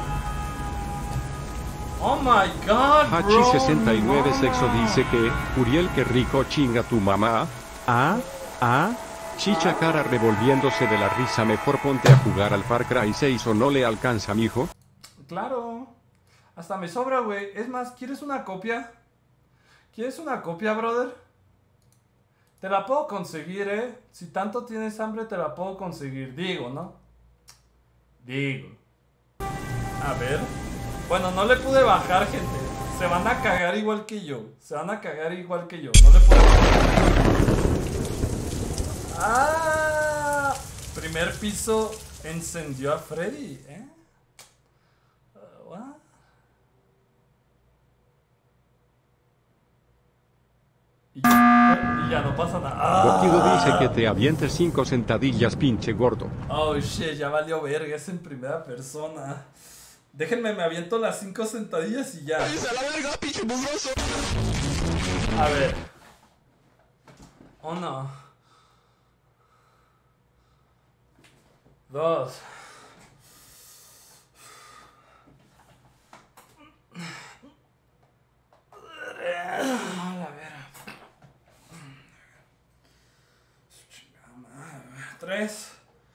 Speaker 1: Oh my god, bro.
Speaker 2: Hachi69 Sexo dice que, Uriel, qué rico chinga tu mamá. Chicha cara revolviéndose de la risa, mejor ponte a jugar al Far Cry 6 o no le alcanza, mijo.
Speaker 1: Claro. Hasta me sobra, güey. Es más, ¿quieres una copia? ¿Quieres una copia, brother? Te la puedo conseguir, Si tanto tienes hambre, te la puedo conseguir. Digo, ¿no? Digo. A ver. Bueno, no le pude bajar, gente. Se van a cagar igual que yo. Se van a cagar igual que yo. No le pude bajar. ¡Ah! Primer piso encendió a Freddy, ¿what? Y ya no pasa nada.
Speaker 2: Bokido dice que te avientes 5 sentadillas, pinche gordo.
Speaker 1: Oh shit, ya valió verga, es en primera persona. Déjenme, me aviento las 5 sentadillas y ya.
Speaker 12: ¡Váyase a la verga, pinche mugroso!
Speaker 1: A ver. Oh no. 2. A la vera. 3.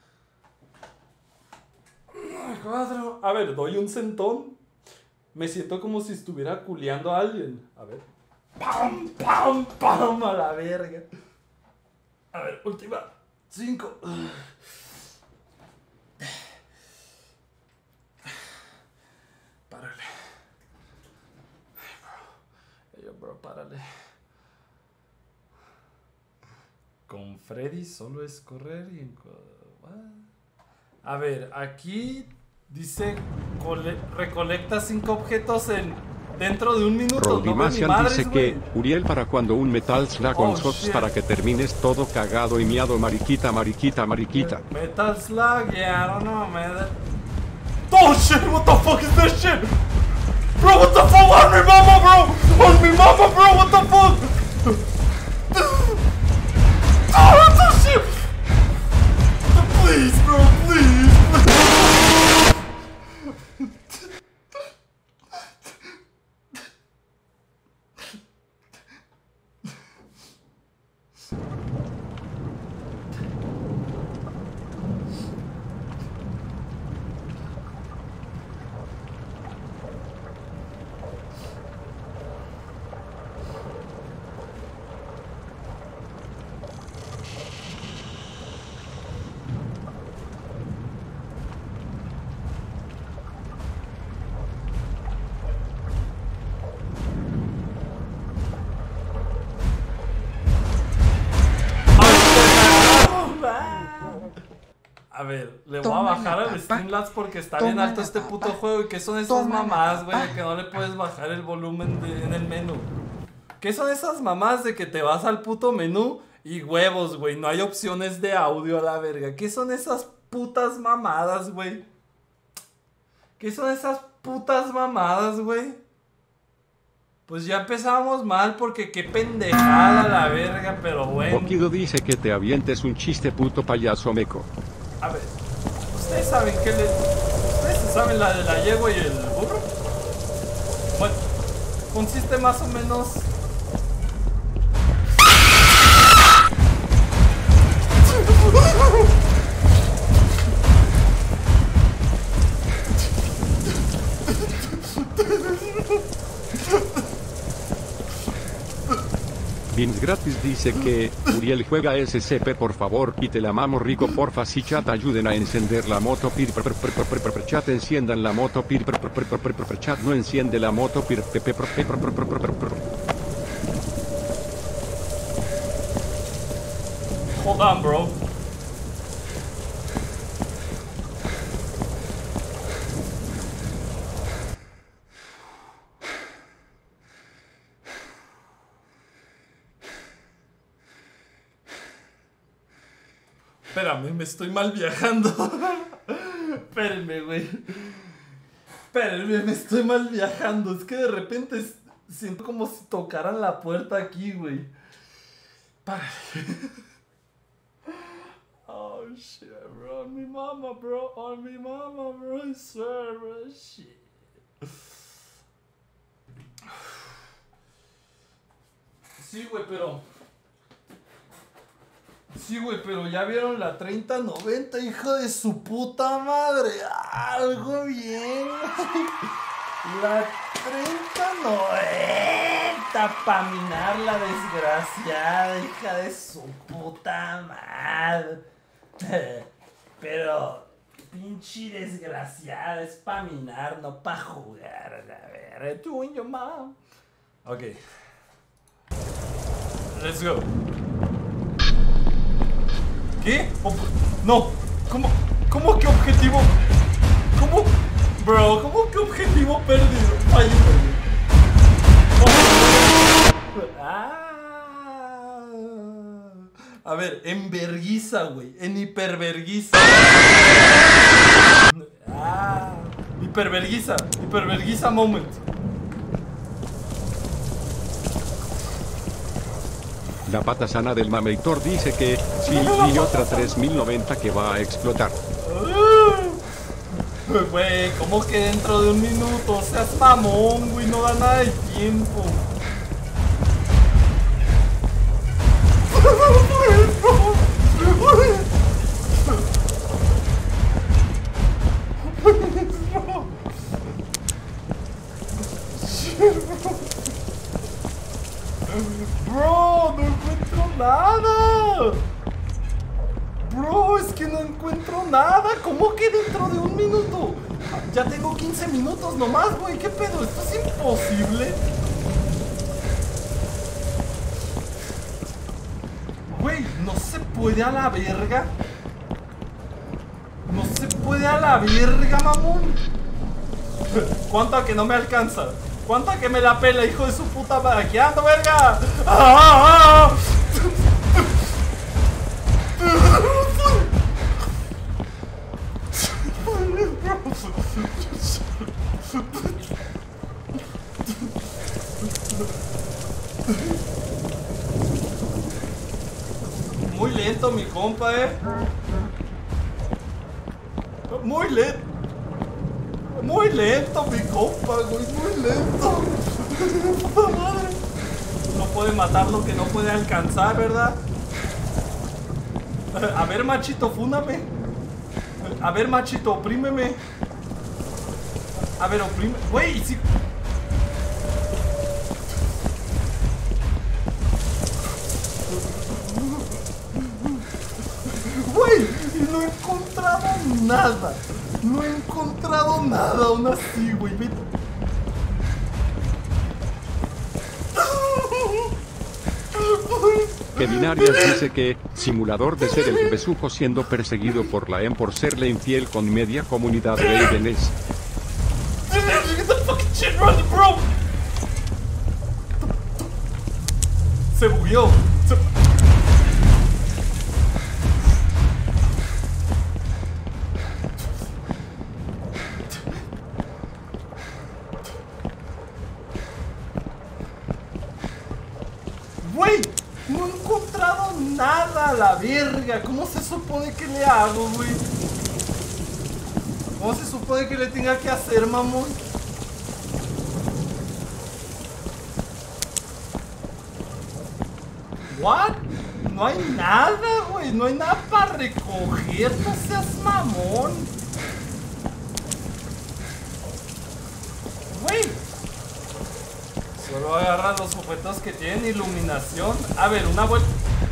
Speaker 1: 4. A ver, doy un sentón. Me siento como si estuviera culeando a alguien. A ver. ¡Pam, pam, pam! A la verga. A ver, última. 5. Párale. Bro, párale. Con Freddy solo es correr y... A ver, aquí dice recolecta 5 objetos dentro de un minuto.
Speaker 2: Roldimacian dice que, Uriel, para cuando un Metal Slug on Socks para que termines todo cagado y miado, mariquita.
Speaker 1: Metal Slug, yeah, I don't know, man. Oh shit, what the fuck is this shit? Bro, what the fuck? On mi mama, bro! On mi mama, bro, what the fuck? Oh, what the shit? Please, bro, please. A ver, le voy a bajar al Streamlabs porque está bien alto este puto juego. ¿Y qué son esas mamadas, güey? De que no le puedes bajar el volumen en el menú. ¿Qué son esas mamadas de que te vas al puto menú y huevos, güey? No hay opciones de audio a la verga. ¿Qué son esas putas mamadas, güey? ¿Qué son esas putas mamadas, güey? Pues ya empezamos mal porque qué pendejada la verga, pero bueno.
Speaker 2: Poquido dice que te avientes un chiste puto payaso meco.
Speaker 1: A ver, ¿ustedes saben qué le... ¿Ustedes saben la de la yegua y el burro? Bueno, consiste más o menos...
Speaker 2: Vince Gratis dice que Uriel juega SCP por favor y te la mamo rico porfa si chat ayuden a encender la moto chat enciendan la moto chat no enciende la moto
Speaker 1: Hold on, bro. Espérame, me estoy mal viajando. Espérenme, güey. Espérenme, me estoy mal viajando. Es que de repente siento como si tocaran la puerta aquí, güey. Párale. Oh, shit, bro. On mi mama, bro. On mi mama, bro. I swear, bro. Shit. Sí, güey, pero... Sí, güey, pero ya vieron la 3090, hija de su puta madre. Algo bien, güey. La 3090 pa' minar la desgraciada, hija de su puta madre. Pero, pinche desgraciada, es pa' minar, no pa' jugar. A ver, tú and your mom. Ok. Let's go. ¿Qué? No. ¿Cómo que objetivo? ¿Cómo? Bro, ¿cómo que objetivo perdido? Ayúdame. A ver, en verguiza, güey. En hiperverguiza. Hiperverguiza. Hiperverguiza moment.
Speaker 2: La pata sana del Mameitor dice que sí y otra 3090 que va a explotar.
Speaker 1: Güey, ¿cómo que dentro de un minuto? Seas mamón, güey, no da nada de tiempo. Bro, no encuentro nada. Bro, es que no encuentro nada. ¿Cómo que dentro de un minuto? Ya tengo 15 minutos nomás, güey. ¿Qué pedo? Esto es imposible. Güey, no se puede a la verga. No se puede a la verga, mamón. ¿Cuánto a que no me alcanza? ¿Cuánto a que me la pela, hijo de su puta madre? ¿Qué ando, verga? Muy lento mi compa, Muy lento. Muy lento mi compa, güey. Muy lento. Puta madre. No puede matar lo que no puede alcanzar, ¿verdad? A ver, machito, fúndame. A ver, machito, oprímeme. A ver, oprime. Güey, si... Güey, no he encontrado nada. No he encontrado nada aún así, güey.
Speaker 2: Que Binarias dice que, simulador de ser el besuco siendo perseguido por la EM por serle infiel con media comunidad gay de NES.
Speaker 1: Get the fucking shit running, bro. Se bugueó. Güey, no he encontrado nada a la verga. ¿Cómo se supone que le hago, güey? ¿Cómo se supone que le tenga que hacer, mamón? ¿What? No hay nada, güey. No hay nada para recoger. No seas mamón. Güey. Solo agarra los objetos que tienen iluminación. A ver, una vuelta.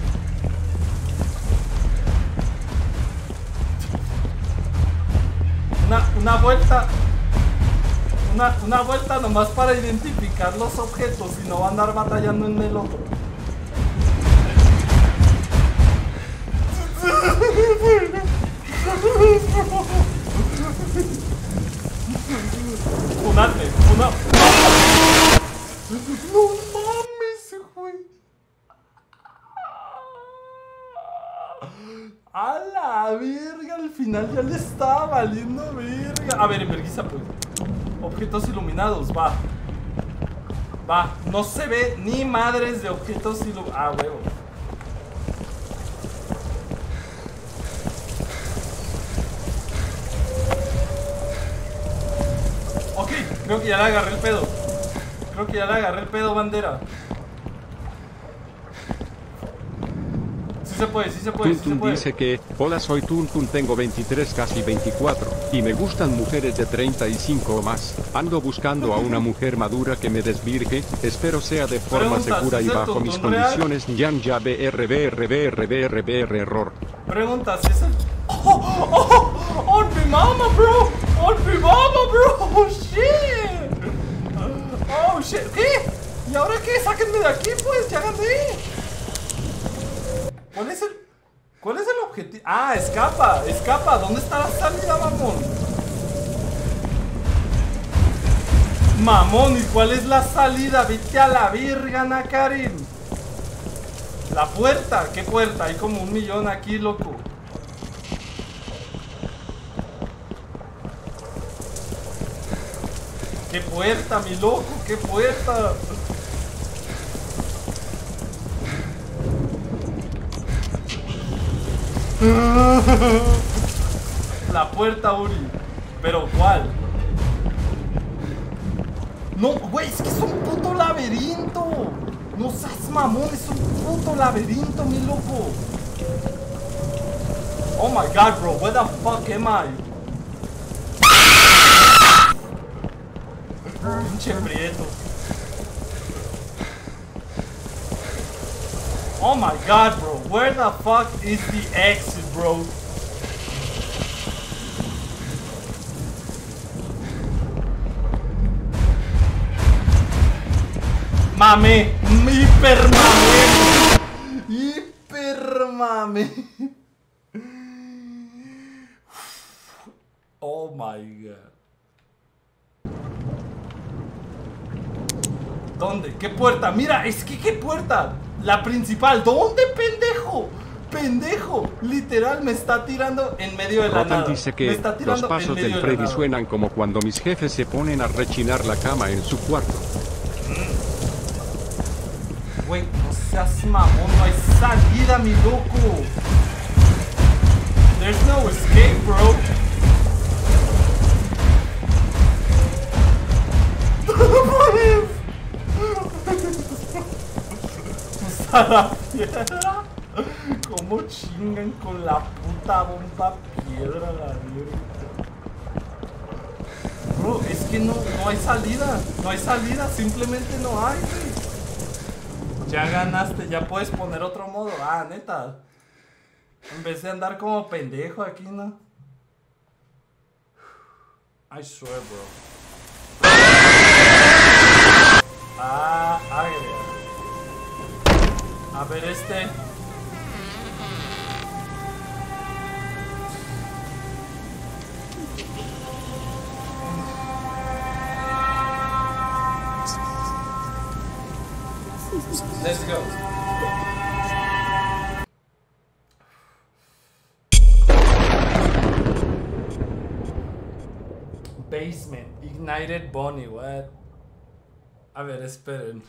Speaker 1: Una vuelta. Una vuelta nomás para identificar los objetos y no va a andar batallando en el otro. Funate, no mames, güey. A la verga, al final ya le estaba valiendo verga. A ver, en vergüenza, pues. Objetos iluminados, va. Va, no se ve ni madres de objetos iluminados. Ah, huevo. Ok, creo que ya le agarré el pedo. Creo que ya le agarré el pedo, bandera. Sí se puede, sí se puede, sí se
Speaker 2: Tuntun
Speaker 1: puede.
Speaker 2: dice que, hola soy Tuntun, tengo 23 casi 24, y me gustan mujeres de 35 o más. Ando buscando a una mujer madura que me desvirgue, espero sea de forma
Speaker 1: Pregunta,
Speaker 2: segura
Speaker 1: ¿sí
Speaker 2: y
Speaker 1: es el
Speaker 2: bajo mis
Speaker 1: Tuntun real?
Speaker 2: condiciones. Yan ya BRBRBRBRBR error.
Speaker 1: Pregunta, si es el... ¡On mi mama, bro! ¡On mi mama, bro! ¡Oh, shit! ¡Oh, shit! ¿Qué? ¿Y ahora qué? ¡Sáquenme de aquí, pues! ¡Ya gané! ¿Cuál es el objetivo? ¡Ah, escapa! ¡Escapa! ¿Dónde está la salida, mamón? Mamón, ¿y cuál es la salida? Vete a la virga, Nakarin. La puerta, ¿qué puerta? Hay como 1 millón aquí, loco. ¿Qué puerta, mi loco? ¿Qué puerta? La puerta, Uri. ¿Pero cuál? No, güey, es que es un puto laberinto. No seas mamón, es un puto laberinto, mi loco. Oh my god, bro, where the fuck am I? Pinche prieto. Oh my god, bro, where the fuck is the exit, bro? Mame, hiper mame. Hiper mame. Oh my god. ¿Dónde? ¿Qué puerta? Mira, es que ¿qué puerta? La principal. ¿Dónde, pendejo? Pendejo. Literal me está tirando en medio de la
Speaker 2: Rotan
Speaker 1: nada.
Speaker 2: dice
Speaker 1: Me
Speaker 2: que
Speaker 1: está
Speaker 2: los
Speaker 1: tirando
Speaker 2: pasos
Speaker 1: en medio
Speaker 2: del
Speaker 1: de la
Speaker 2: Freddy
Speaker 1: nada.
Speaker 2: suenan como cuando mis jefes se ponen a rechinar la cama en su cuarto.
Speaker 1: Güey, no seas mamón, no hay salida, mi loco. There's no escape, bro. Usa la piedra. ¿Cómo chingan con la puta bomba piedra, la verga? Bro, es que no hay salida. No hay salida, simplemente no hay, güey. Ya ganaste, ya puedes poner otro modo. Ah, neta. En vez de andar como pendejo aquí, ¿no? I swear, bro. Ah, agrega. A ver este. Let's go. Basement. Ignited Bonnie. What? A ver, esperen.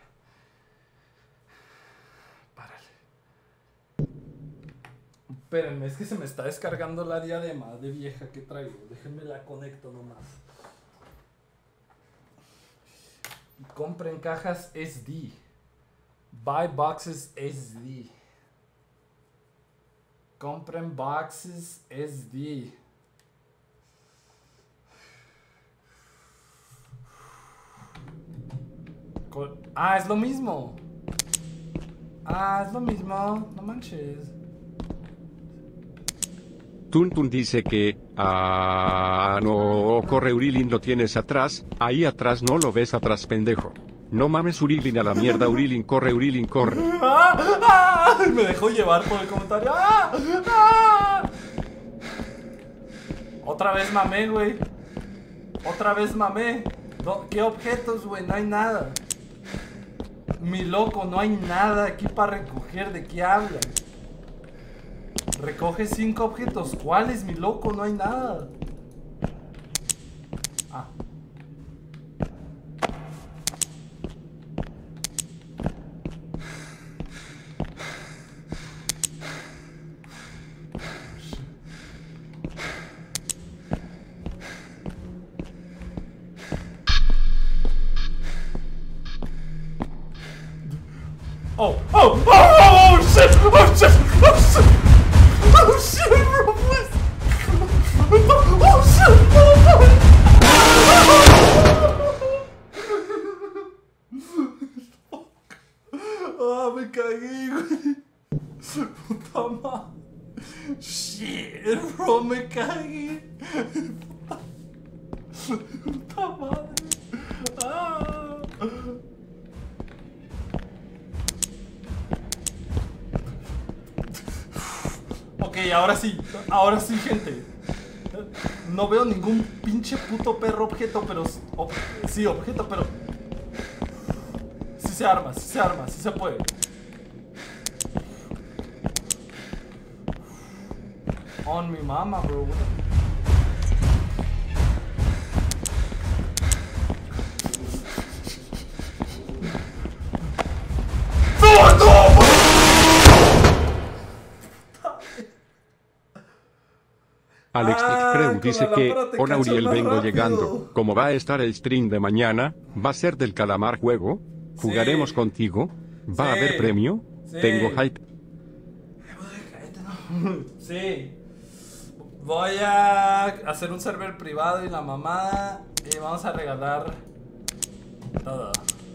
Speaker 1: Espérenme, es que se me está descargando la diadema de vieja que traigo. Déjenme la conecto nomás. Compren cajas SD. Buy boxes SD. Compren boxes SD. Ah, es lo mismo. Ah, es lo mismo. No manches.
Speaker 2: Tuntun dice que... no, corre Urilin, lo tienes atrás, ahí atrás no lo ves atrás, pendejo. No mames Urilin a la mierda, Urilin, corre, Urilin, corre.
Speaker 1: Me dejó llevar por el comentario. Otra vez mamé, güey. Otra vez mamé. No, ¿qué objetos, güey? No hay nada. Mi loco, no hay nada aquí para recoger. ¿De qué hablan? Recoge 5 objetos. ¿Cuáles, mi loco? No hay nada. Ah. Oh, oh, oh, oh, oh, shit, oh, shit, oh, shit. Oh shit, bro, please. Oh shit, oh, me cagué, güey. Puta madre. Shit, bro, me cagué. Puta madre. Ah. Ok, ahora sí, gente. No veo ningún pinche puto perro objeto, pero... sí, objeto, pero... sí se arma, sí se puede. On mi mama, bro. ¡No, no!
Speaker 2: Alex Creu dice que, hola Uriel, vengo llegando. ¿Cómo va a estar el stream de mañana? ¿Va a ser del calamar juego? ¿Jugaremos contigo? ¿Va a haber premio? Tengo hype.
Speaker 1: Sí. Voy a hacer un server privado y la mamada. Y vamos a regalar todo.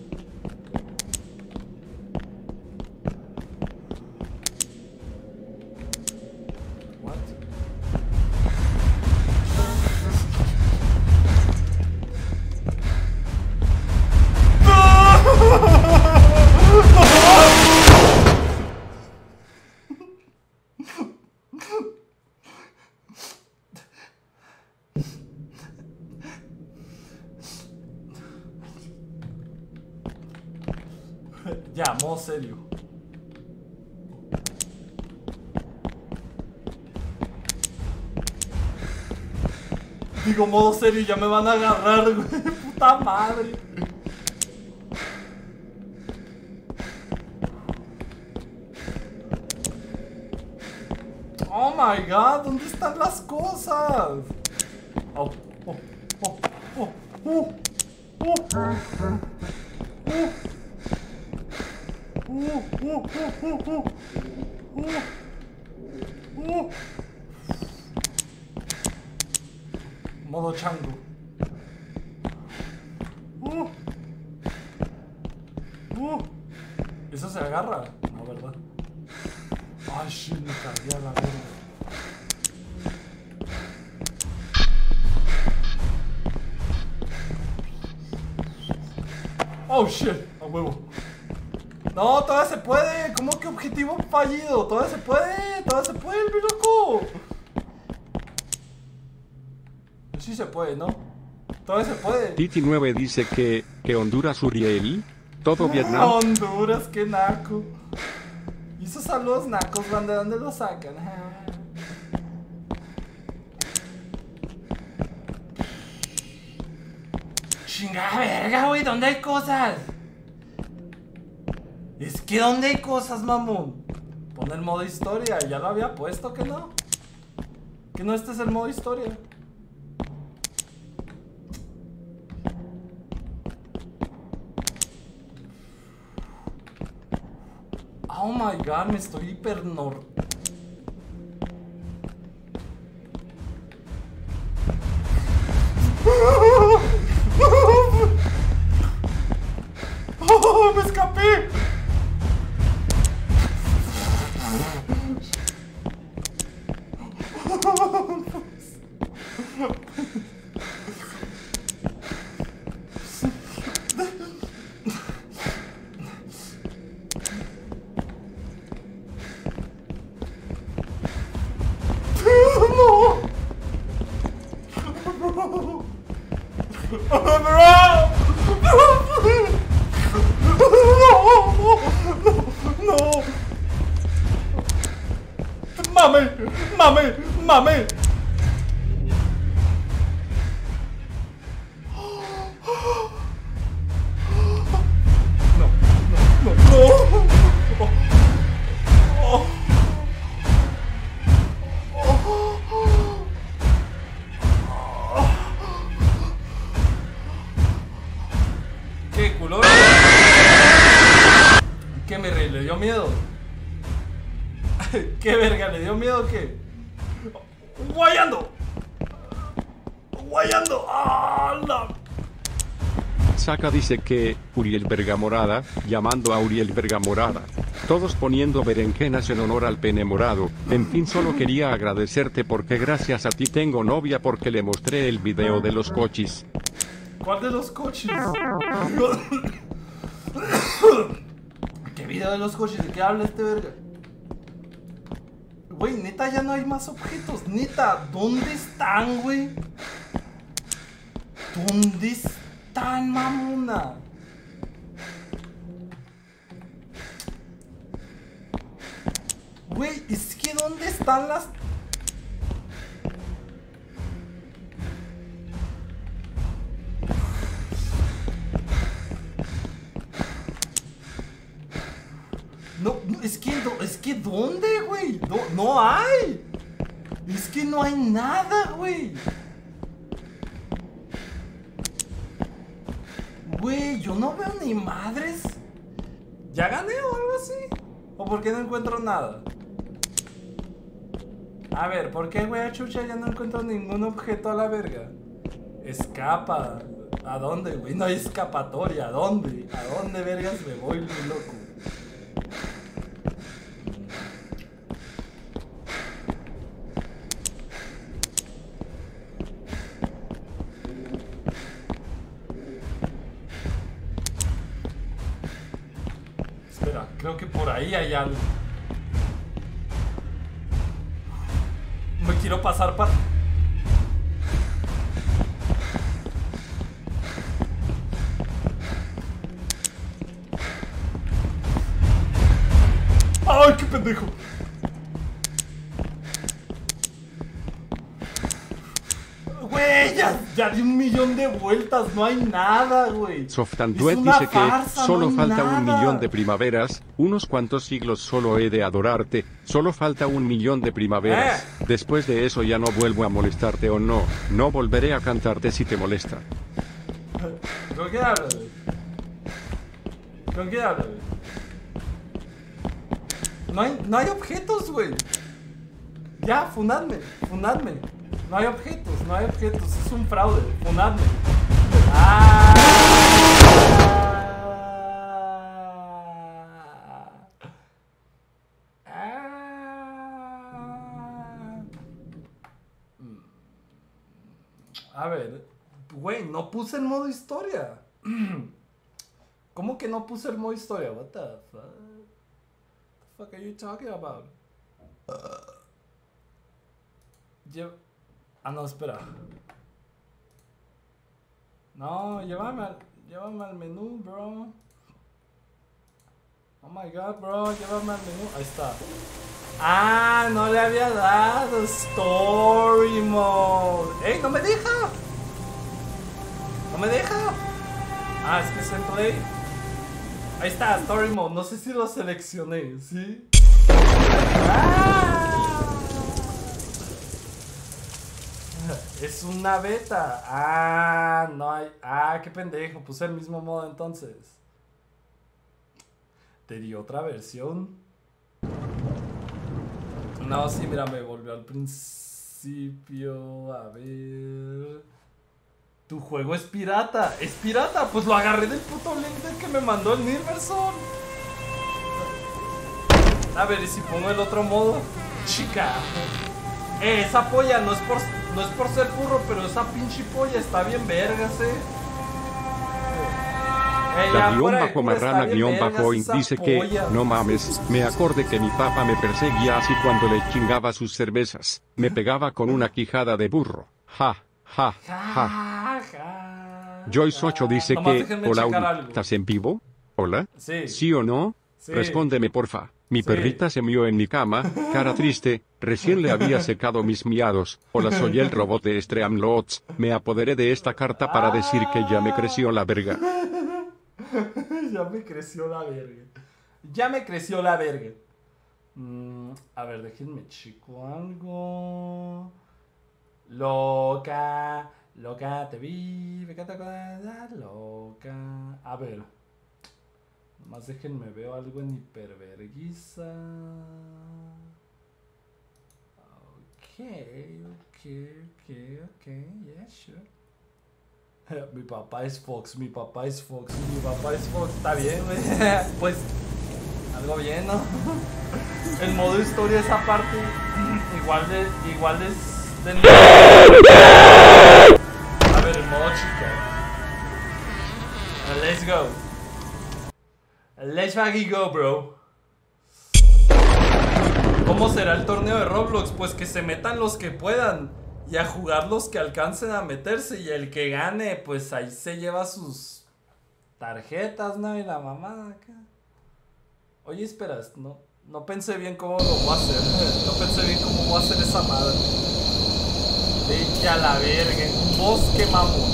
Speaker 1: Ya, modo serio. Digo modo serio y ya me van a agarrar, güey. Puta madre. Oh my god, ¿dónde están las cosas? Oh, oh, oh, oh, oh, modo chango. Eso se agarra, no, ¿verdad? Ay, shit, me cagué a la verga. Oh shit, a huevo. No, todavía se puede. ¿Cómo que objetivo fallido? Todavía se puede, mi loco. Sí se puede, ¿no? Todavía se puede.
Speaker 2: Titi9 dice que Honduras Uriel, todo Vietnam.
Speaker 1: Honduras, qué naco. ¿Y esos saludos nacos, van de dónde los sacan? Chingada verga, güey, ¿dónde hay cosas? Es que ¿dónde hay cosas, mamón? Pon el modo historia, ya lo había puesto, ¿que no? Que no, este es el modo historia. Oh my god, me estoy hiper ¡Oh, me escapé! ¡Mame! ¿Qué culo? ¿Qué me le dio miedo? ¿Qué verga? ¿Le dio miedo o qué? ¡Guayando! ¡Ah,
Speaker 2: Saca dice que Uriel Vergamorada, llamando a Uriel Vergamorada. Todos poniendo berenjenas en honor al pene morado. En fin, solo quería agradecerte porque gracias a ti tengo novia porque le mostré el video de los cochis.
Speaker 1: ¿Cuál de los coches? ¿Qué video de los coches? ¿De qué habla este verga? Güey, neta, ya no hay más objetos. Neta, ¿dónde están, güey? ¿Dónde están, mamona? Güey, es que ¿dónde están las...? No, es que ¿dónde, güey? No hay. Es que no hay nada, güey. Güey, yo no veo ni madres. ¿Ya gané o algo así? ¿O por qué no encuentro nada? A ver, ¿por qué, güey, a chucha ya no encuentro ningún objeto a la verga? Escapa. ¿A dónde, güey? No hay escapatoria. ¿A dónde? ¿A dónde, vergas, me voy, mi loco? Espera, creo que por ahí hay algo. Me quiero pasar para... ¡Ay, qué pendejo! Güey, ya di 1.000.000 de vueltas, no hay nada, güey.
Speaker 2: Softanduet dice que solo falta 1.000.000 de primaveras, unos cuantos siglos solo he de adorarte, solo falta 1.000.000 de primaveras. Después de eso ya no vuelvo a molestarte o no volveré a cantarte si te molesta.
Speaker 1: ¿Con qué hablas, güey? ¿Con qué hablas, güey? No hay objetos, güey. Ya, funadme. No hay objetos, es un fraude, funadme. A ver, güey, no puse el modo historia. ¿Cómo que no puse el modo historia? What the fuck? What the fuck are you talking about? Ah, no, espera. No, llévame al menú, bro. Oh my god, bro, llévame al menú. Ahí está. Ah, no le había dado Story Mode. ¡Ey, no me deja! ¡No me deja! Ah, es que es en Play. Ahí está, Story Mode. No sé si lo seleccioné, ¿sí? ¡Ah! Es una beta. Ah, no hay. Ah, qué pendejo. Puse el mismo modo entonces. Te di otra versión. No, sí, mira, me volvió al principio. A ver. Tu juego es pirata. ¿Es pirata? Pues lo agarré del puto link del que me mandó el Nilverson. A ver, ¿y si pongo el otro modo? Chica. Esa polla no es por ser burro, pero esa pinche polla está bien vergas,
Speaker 2: La _marrana_ dice que, no mames, me acordé que mi papá me perseguía así cuando le chingaba sus cervezas. Me pegaba con una quijada de burro. Ja, ja, ja. Joyce 8 dice que, hola, ¿estás en vivo? ¿Hola?
Speaker 1: Sí.
Speaker 2: ¿Sí o no?
Speaker 1: Sí.
Speaker 2: Respóndeme porfa. Mi perrita se mió en mi cama, cara triste, recién le había secado mis miados. Hola, soy el robot de Streamlabs. Me apoderé de esta carta para decir que ya me creció la verga.
Speaker 1: Ya me creció la verga. Ya me creció la verga. A ver, déjenme chico algo. Loca, loca, te vi, me encanta loca. A ver. Nomás déjenme veo algo en hiperverguiza. Ok, yeah, sure. Mi papá es Fox. Está bien, güey. Pues, algo bien, ¿no? El modo historia, esa parte, igual es del... A ver, el modo chica. Let's go. Let's fucking go, bro. ¿Cómo será el torneo de Roblox? Pues que se metan los que puedan. Y a jugar los que alcancen a meterse. Y el que gane, pues ahí se lleva sus tarjetas, ¿no? Y la mamada acá. Oye, espera, no pensé bien cómo lo voy a hacer. No pensé bien cómo voy a hacer esa madre. Vete a la verga, en un bosque, mamón.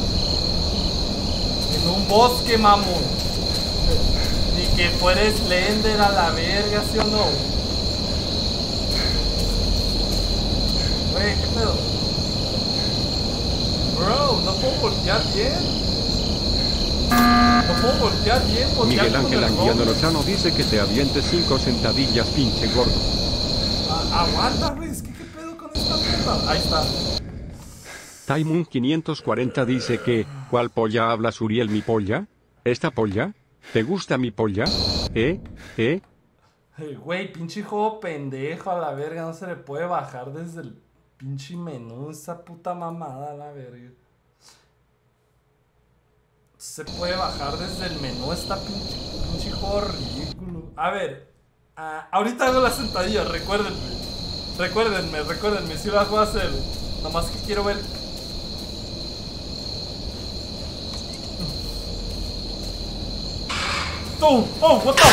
Speaker 1: En un bosque, mamón. Ni que fuera Slender a la verga, ¿sí o no? Güey, ¿qué pedo? Bro, no puedo voltear bien. No puedo voltear bien.
Speaker 2: Miguel Ángel Anguiano Lozano dice que te avientes 5 sentadillas, pinche gordo.
Speaker 1: Aguanta, güey, es que ¿qué pedo con esta puta? Ahí está.
Speaker 2: Taimun 540 dice que, ¿cuál polla hablas, Uriel, mi polla? ¿Esta polla? ¿Te gusta mi polla?
Speaker 1: Güey, pinche juego pendejo a la verga, no se le puede bajar desde el pinche menú, esa puta mamada a la verga. Se puede bajar desde el menú, esta pinche juego ridículo. A ver, ahorita hago la sentadilla, recuérdenme, si las voy a hacer. Nomás que quiero ver. Oh, what the?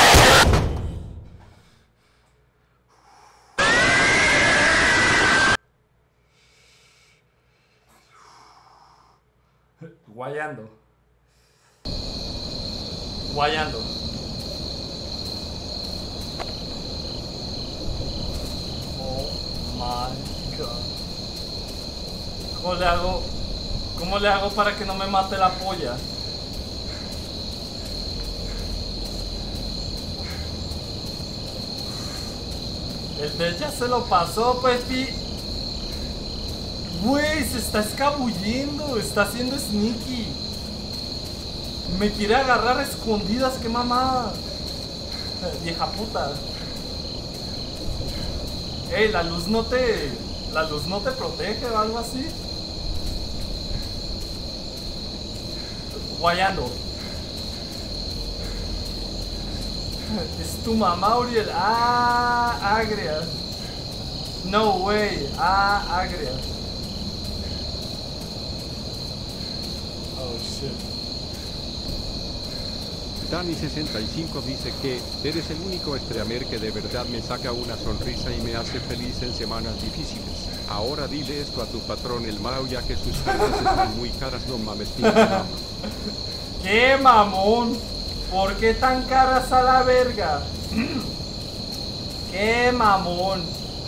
Speaker 1: Guayando. Oh my god. ¿Cómo le hago para que no me mate la polla? El de ya se lo pasó, pues, güey, se está escabullendo, está haciendo sneaky. Me quiere agarrar a escondidas, qué mamada. Vieja puta. Ey, la luz no te protege o algo así. Es tu mamá, Uriel. Ah, agria. No way. Ah, agria. Oh, shit.
Speaker 2: Dani65 dice que eres el único streamer que de verdad me saca una sonrisa y me hace feliz en semanas difíciles. Ahora dile esto a tu patrón el Mao, ya que sus cartas están muy caras, no mames, pinche mamá.
Speaker 1: ¡Qué mamón! ¿Por qué tan caras a la verga? ¡Qué mamón!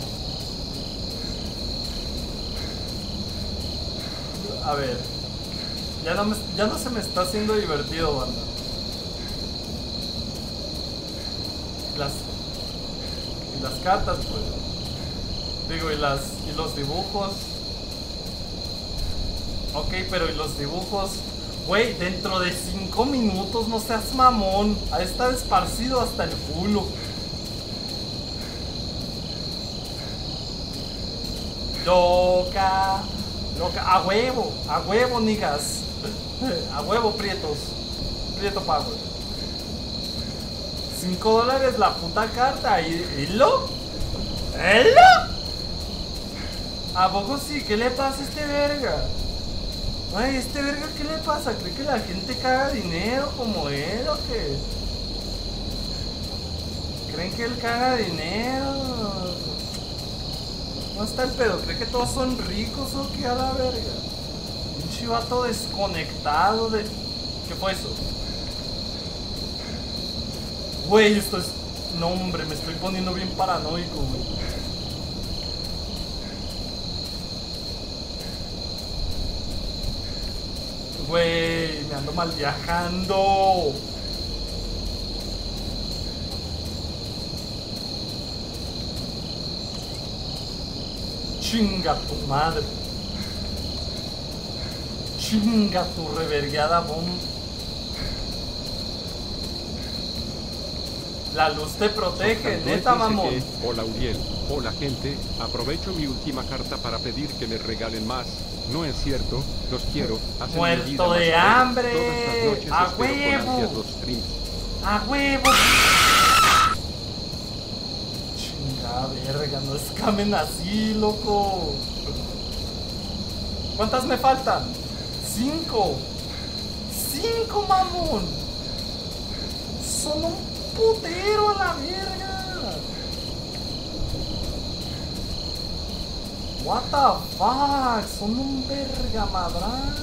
Speaker 1: A ver. Ya no se me está haciendo divertido, banda. Y las cartas, pues. Digo, y los dibujos. Ok, pero ¿y los dibujos? Güey, dentro de 5 minutos, no seas mamón. Ahí está esparcido hasta el culo. Loca. Loca. A huevo, niggas. A huevo, prietos. Prieto Power. $5 la puta carta. ¿Y lo? ¿A poco sí? ¿Qué le pasa a este verga? Ay, ¿este verga qué le pasa? ¿Cree que la gente caga dinero como él o qué? ¿Creen que él caga dinero? ¿Cómo está el pedo? ¿Cree que todos son ricos o qué a la verga? Un chivato desconectado de... ¿Qué fue eso? Güey, esto es... No, hombre, me estoy poniendo bien paranoico, güey. Güey, me ando mal viajando. Chinga tu madre. Chinga tu revergueada bomba. La luz te protege, neta, mamón.
Speaker 2: Hola, Uriel. Hola, gente. Aprovecho mi última carta para pedir que me regalen más. No es cierto, los quiero.
Speaker 1: Muerto de hambre. A huevo. A huevo. Chinga verga, no escamen así, loco. ¿Cuántas me faltan? 5. 5, mamón. Son un putero a la verga. What the fuck, son un verga madrán.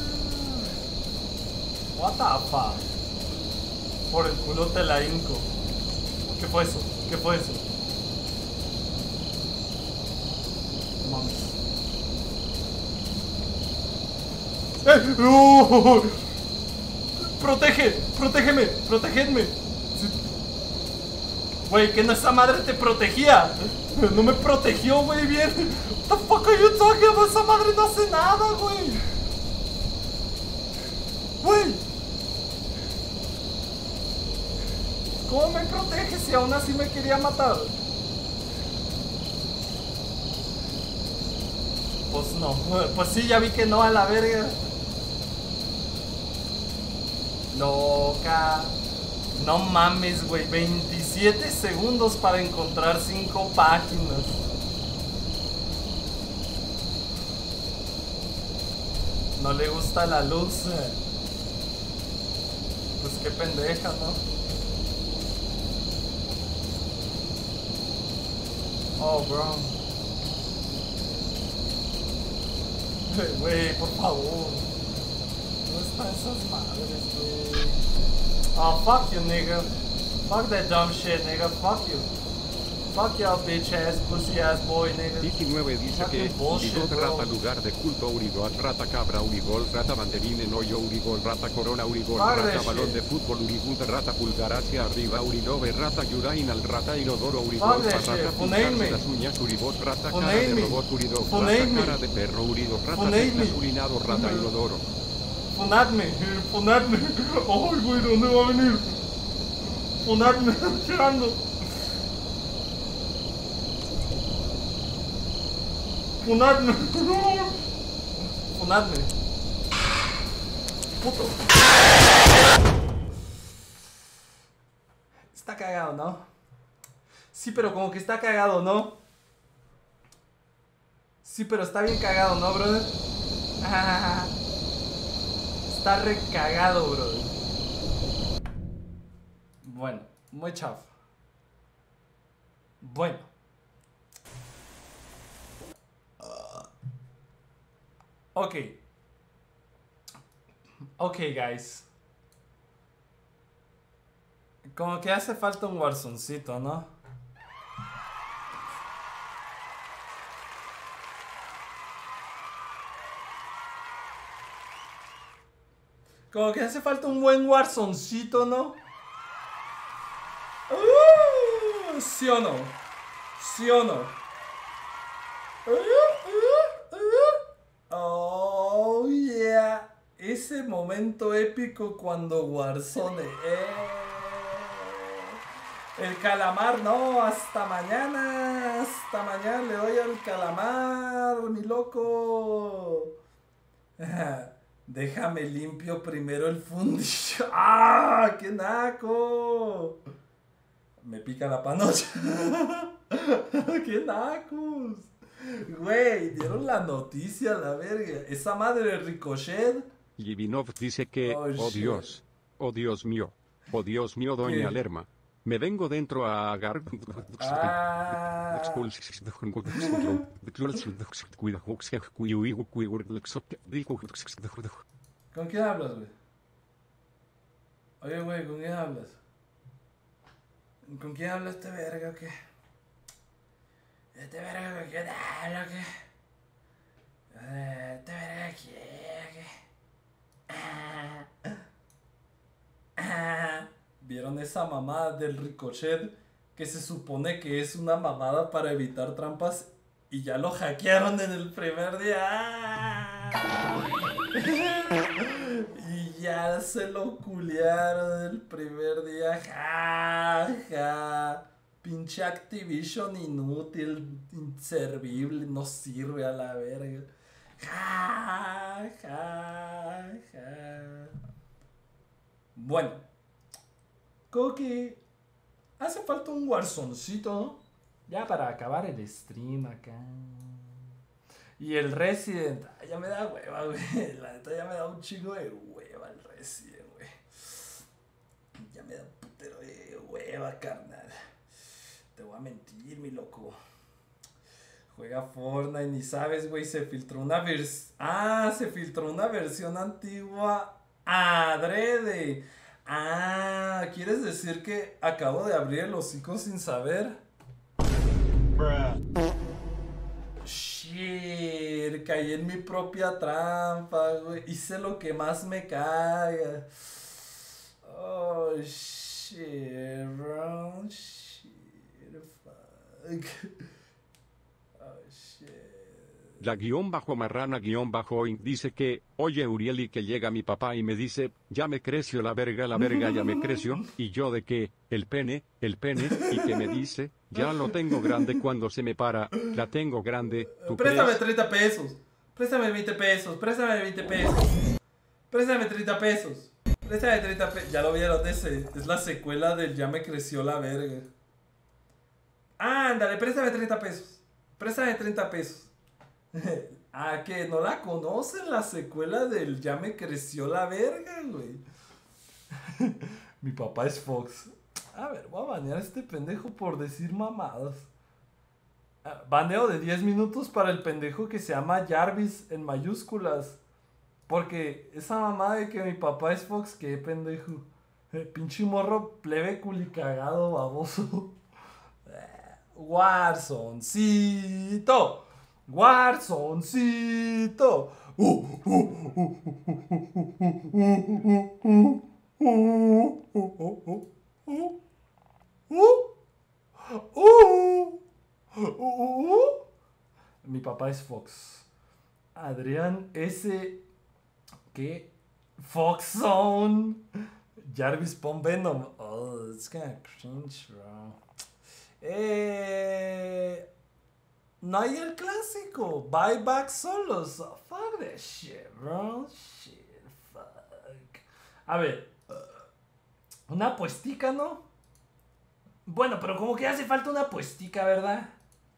Speaker 1: What the fuck. Por el culo te la hinco. ¿Qué fue eso? ¿Qué fue eso? Mames. ¡Oh! ¡Protégeme! ¡Protegedme! Güey, que no, esa madre te protegía. No me protegió, güey, bien. What the fuck are you talking about? Esa madre no hace nada, güey. Güey. ¿Cómo me protege si aún así me quería matar? Pues no. Pues sí, ya vi que no, a la verga. Loca. No mames, güey. 27 segundos para encontrar 5 páginas. No le gusta la luz. Pues qué pendeja, ¿no? Oh, bro. Güey, por favor. No están esas madres, güey. Oh, fuck you, nigga. Fuck that dumb shit, nigga. Fuck you. Fuck your bitch ass, pussy ass boy, nigga.
Speaker 2: 19 dice que Urigol rata lugar de culto, Urigol rata cabra, Urigol rata banderín en hoyo, Urigol rata corona, Urigol rata balón de fútbol, Urigol rata pulgar hacia arriba, Urinove rata yurain al rata inodoro, Urigol rata pintarse las uñas, Urigol rata cara de robot, Urigol rata cara de perro, Urigol rata teclas urinado, rata inodoro.
Speaker 1: Funadme. Ay, güey, ¿dónde va a venir? Funadme, tirando. Funadme. Puto. está cagado, ¿no? Sí, pero como que está cagado, ¿no? Sí, pero está bien cagado, ¿no, brother? Ah, está recagado, brother. Bueno, muy chafa. Bueno. Ok. Ok, guys. Como que hace falta un Warzoncito, ¿no? Como que hace falta un buen Warzoncito, ¿no? ¿Sí o no? ¿Sí o no? Oh, yeah. Ese momento épico cuando Warzone. El calamar, no. Hasta mañana. Hasta mañana le doy al calamar, mi loco. Déjame limpio primero el fundillo. ¡Ah! ¡Qué naco! Me pica la panocha. ¡Qué nacos! Güey, dieron la noticia, la verga. Esa madre de Ricochet.
Speaker 2: Yivinov dice que,
Speaker 1: Oh,
Speaker 2: oh
Speaker 1: shit.
Speaker 2: Dios, oh Dios mío, doña
Speaker 1: ¿Qué?
Speaker 2: Lerma. Me vengo dentro a agar...
Speaker 1: Ah. ¿Con quién hablas, güey? Oye, güey, ¿con quién hablas? ¿Con quién habla este verga o qué? ¿Este verga con quién habla o qué? ¿Este verga qué? ¿Vieron esa mamada del Ricochet? Que se supone que es una mamada para evitar trampas y ya lo hackearon en el primer día. Y ya se lo culearon el primer día. Ja, ja. Pinche Activision inútil, inservible, no sirve a la verga. Ja, ja, ja. Bueno, como que hace falta un Warzoncito, ¿no? Ya para acabar el stream acá. Y el Resident, ya me da hueva, güey. La neta ya me da un chingo de hueva el Resident, güey. Ya me da un putero de hueva, carnal. Te voy a mentir, mi loco. Juega Fortnite, ni sabes, güey. Se filtró una versión. Ah, se filtró una versión antigua. Adrede. Ah, ¿quieres decir que acabo de abrir el hocico sin saber? Shit, caí en mi propia trampa, güey. Hice lo que más me caga. Oh, shit, bro. Shit, fuck. Oh, shit.
Speaker 2: La _marrana_ dice que, oye Urieli que llega mi papá y me dice, ya me creció la verga ya me creció, y yo de que, el pene, y que me dice, ya lo tengo grande cuando se me para, la tengo grande, ¿tú
Speaker 1: Préstame
Speaker 2: crees?
Speaker 1: 30 pesos. Préstame 20 pesos. Préstame 20 pesos. Préstame 30 pesos. Préstame 30 pesos. Ya lo vieron ese. Es la secuela del Ya me creció la verga. Ándale, préstame 30 pesos. Préstame 30 pesos. Ah, que no la conocen, la secuela del Ya me creció la verga, güey. Mi papá es Fox. A ver, voy a banear a este pendejo por decir mamadas. Baneo de 10 minutos para el pendejo que se llama Jarvis en mayúsculas. Porque esa mamada de que mi papá es Fox, qué pendejo. Pinche morro plebe culicagado baboso. Warzoncito. Warzoncito. Mi papá es Fox. Adrián S. ¿Qué? Foxzone. Jarvis pon Venom. Oh, it's kinda cringe, bro. No hay el clásico. Buyback solos. Fuck that shit, bro. Shit, fuck. A ver. Una apuestica, ¿no? Bueno, pero como que hace falta una puestica, ¿verdad?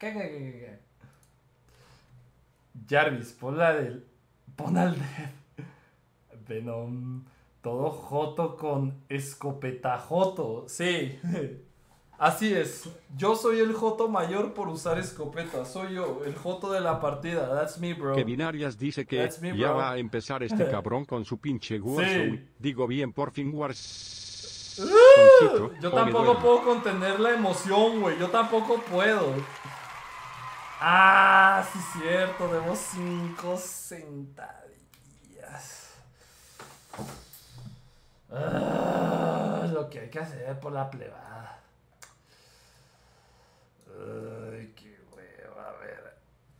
Speaker 1: Jarvis, pon al de Venom. Todo joto con escopeta joto. Sí. Así es. Yo soy el joto mayor por usar escopeta. Soy yo, el joto de la partida. That's me, bro.
Speaker 2: Kevin Arias dice que
Speaker 1: me,
Speaker 2: ya
Speaker 1: bro.
Speaker 2: va a empezar este cabrón con su pinche Warzone.
Speaker 1: Sí.
Speaker 2: Digo bien, por fin Warzone.
Speaker 1: Yo tampoco puedo contener la emoción, güey. Yo tampoco puedo. Ah, sí, cierto. Debo 5 sentadillas. Lo que hay que hacer por la plebada. Ay, qué hueva, a ver.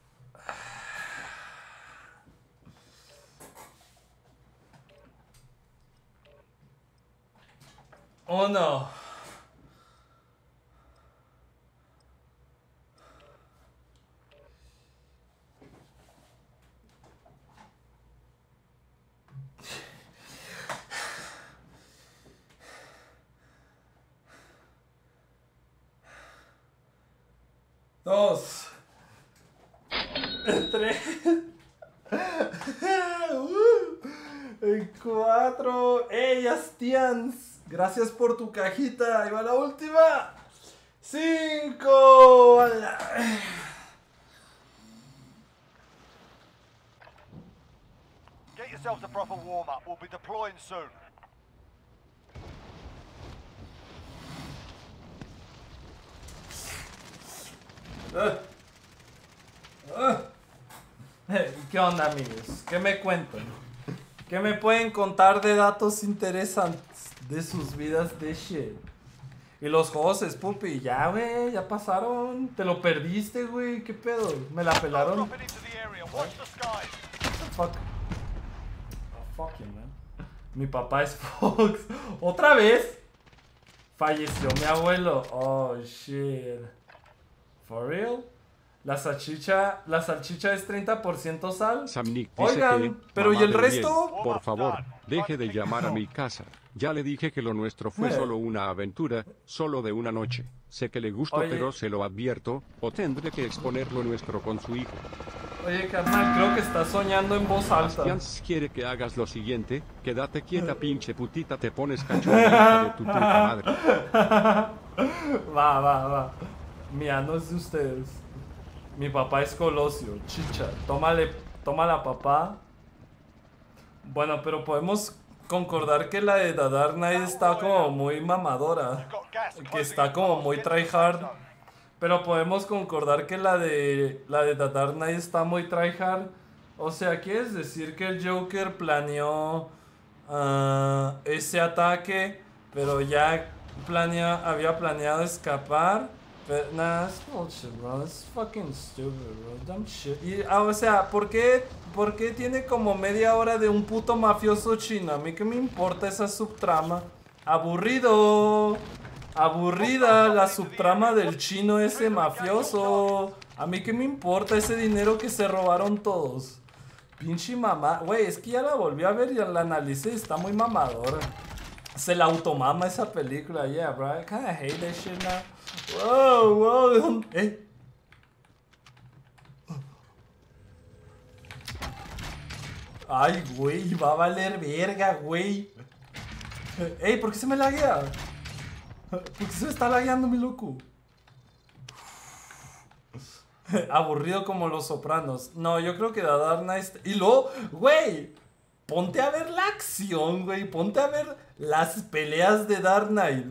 Speaker 1: Oh no. Dos. Tres. Cuatro. ¡Ey, Astians! Gracias por tu cajita. Ahí va la última. 5.
Speaker 18: Get yourselves a proper warm-up. We'll be deploying soon.
Speaker 1: ¿Qué onda, amigos? ¿Qué me cuentan? ¿Qué me pueden contar de datos interesantes de sus vidas de shit? Y los juegos es pupi, ya, güey, ya pasaron. Te lo perdiste, güey, ¿qué pedo? Me la pelaron. What the fuck? Oh, fuck you, man. Mi papá es Fox. ¿Otra vez? Falleció mi abuelo. Oh, shit. ¿For real? La salchicha es 30% sal.
Speaker 2: Samnik dice
Speaker 1: Oigan,
Speaker 2: que,
Speaker 1: pero ¿y
Speaker 2: mamá
Speaker 1: el
Speaker 2: del
Speaker 1: resto?
Speaker 2: bien, por favor, deje de llamar a mi casa. Ya le dije que lo nuestro fue solo una aventura, solo de una noche. Sé que le gustó,
Speaker 1: Oye.
Speaker 2: pero se lo advierto, o tendré que exponer lo nuestro con su hijo.
Speaker 1: Oye, carnal, creo que estás soñando en voz alta.
Speaker 2: Bastians quiere que hagas lo siguiente, quédate quieta, pinche putita, te pones cachonda, hija de tu puta madre.
Speaker 1: Va. Mía, no es de ustedes. Mi papá es Colosio, chicha. Tómala, papá. Bueno, pero podemos concordar que la de The Dark Knight está como muy mamadora. Que está como muy tryhard. Pero podemos concordar que la de The Dark Knight está muy tryhard. O sea, ¿quieres decir que el Joker planeó ese ataque, pero ya había planeado escapar? Pero, nah, it's bullshit, bro. It's fucking stupid, bro. Dumb shit. Y, o sea, ¿por qué tiene como media hora de un puto mafioso chino? A mí qué me importa esa subtrama. Aburrido. Aburrida la subtrama del chino ese mafioso. A mí qué me importa ese dinero que se robaron todos. Pinche mamá. Güey, es que ya la volví a ver y la analicé. Está muy mamadora. Se la automama esa película. Yeah, bro. I kinda hate that shit now. Wow. Ay, güey, va a valer verga, güey. Ey, ¿por qué se me laguea? ¿Por qué se me está lagueando, mi loco? Aburrido como Los Sopranos. No, yo creo que The Dark Knight... Y luego, güey, ponte a ver la acción, güey. Ponte a ver las peleas de Dark Knight.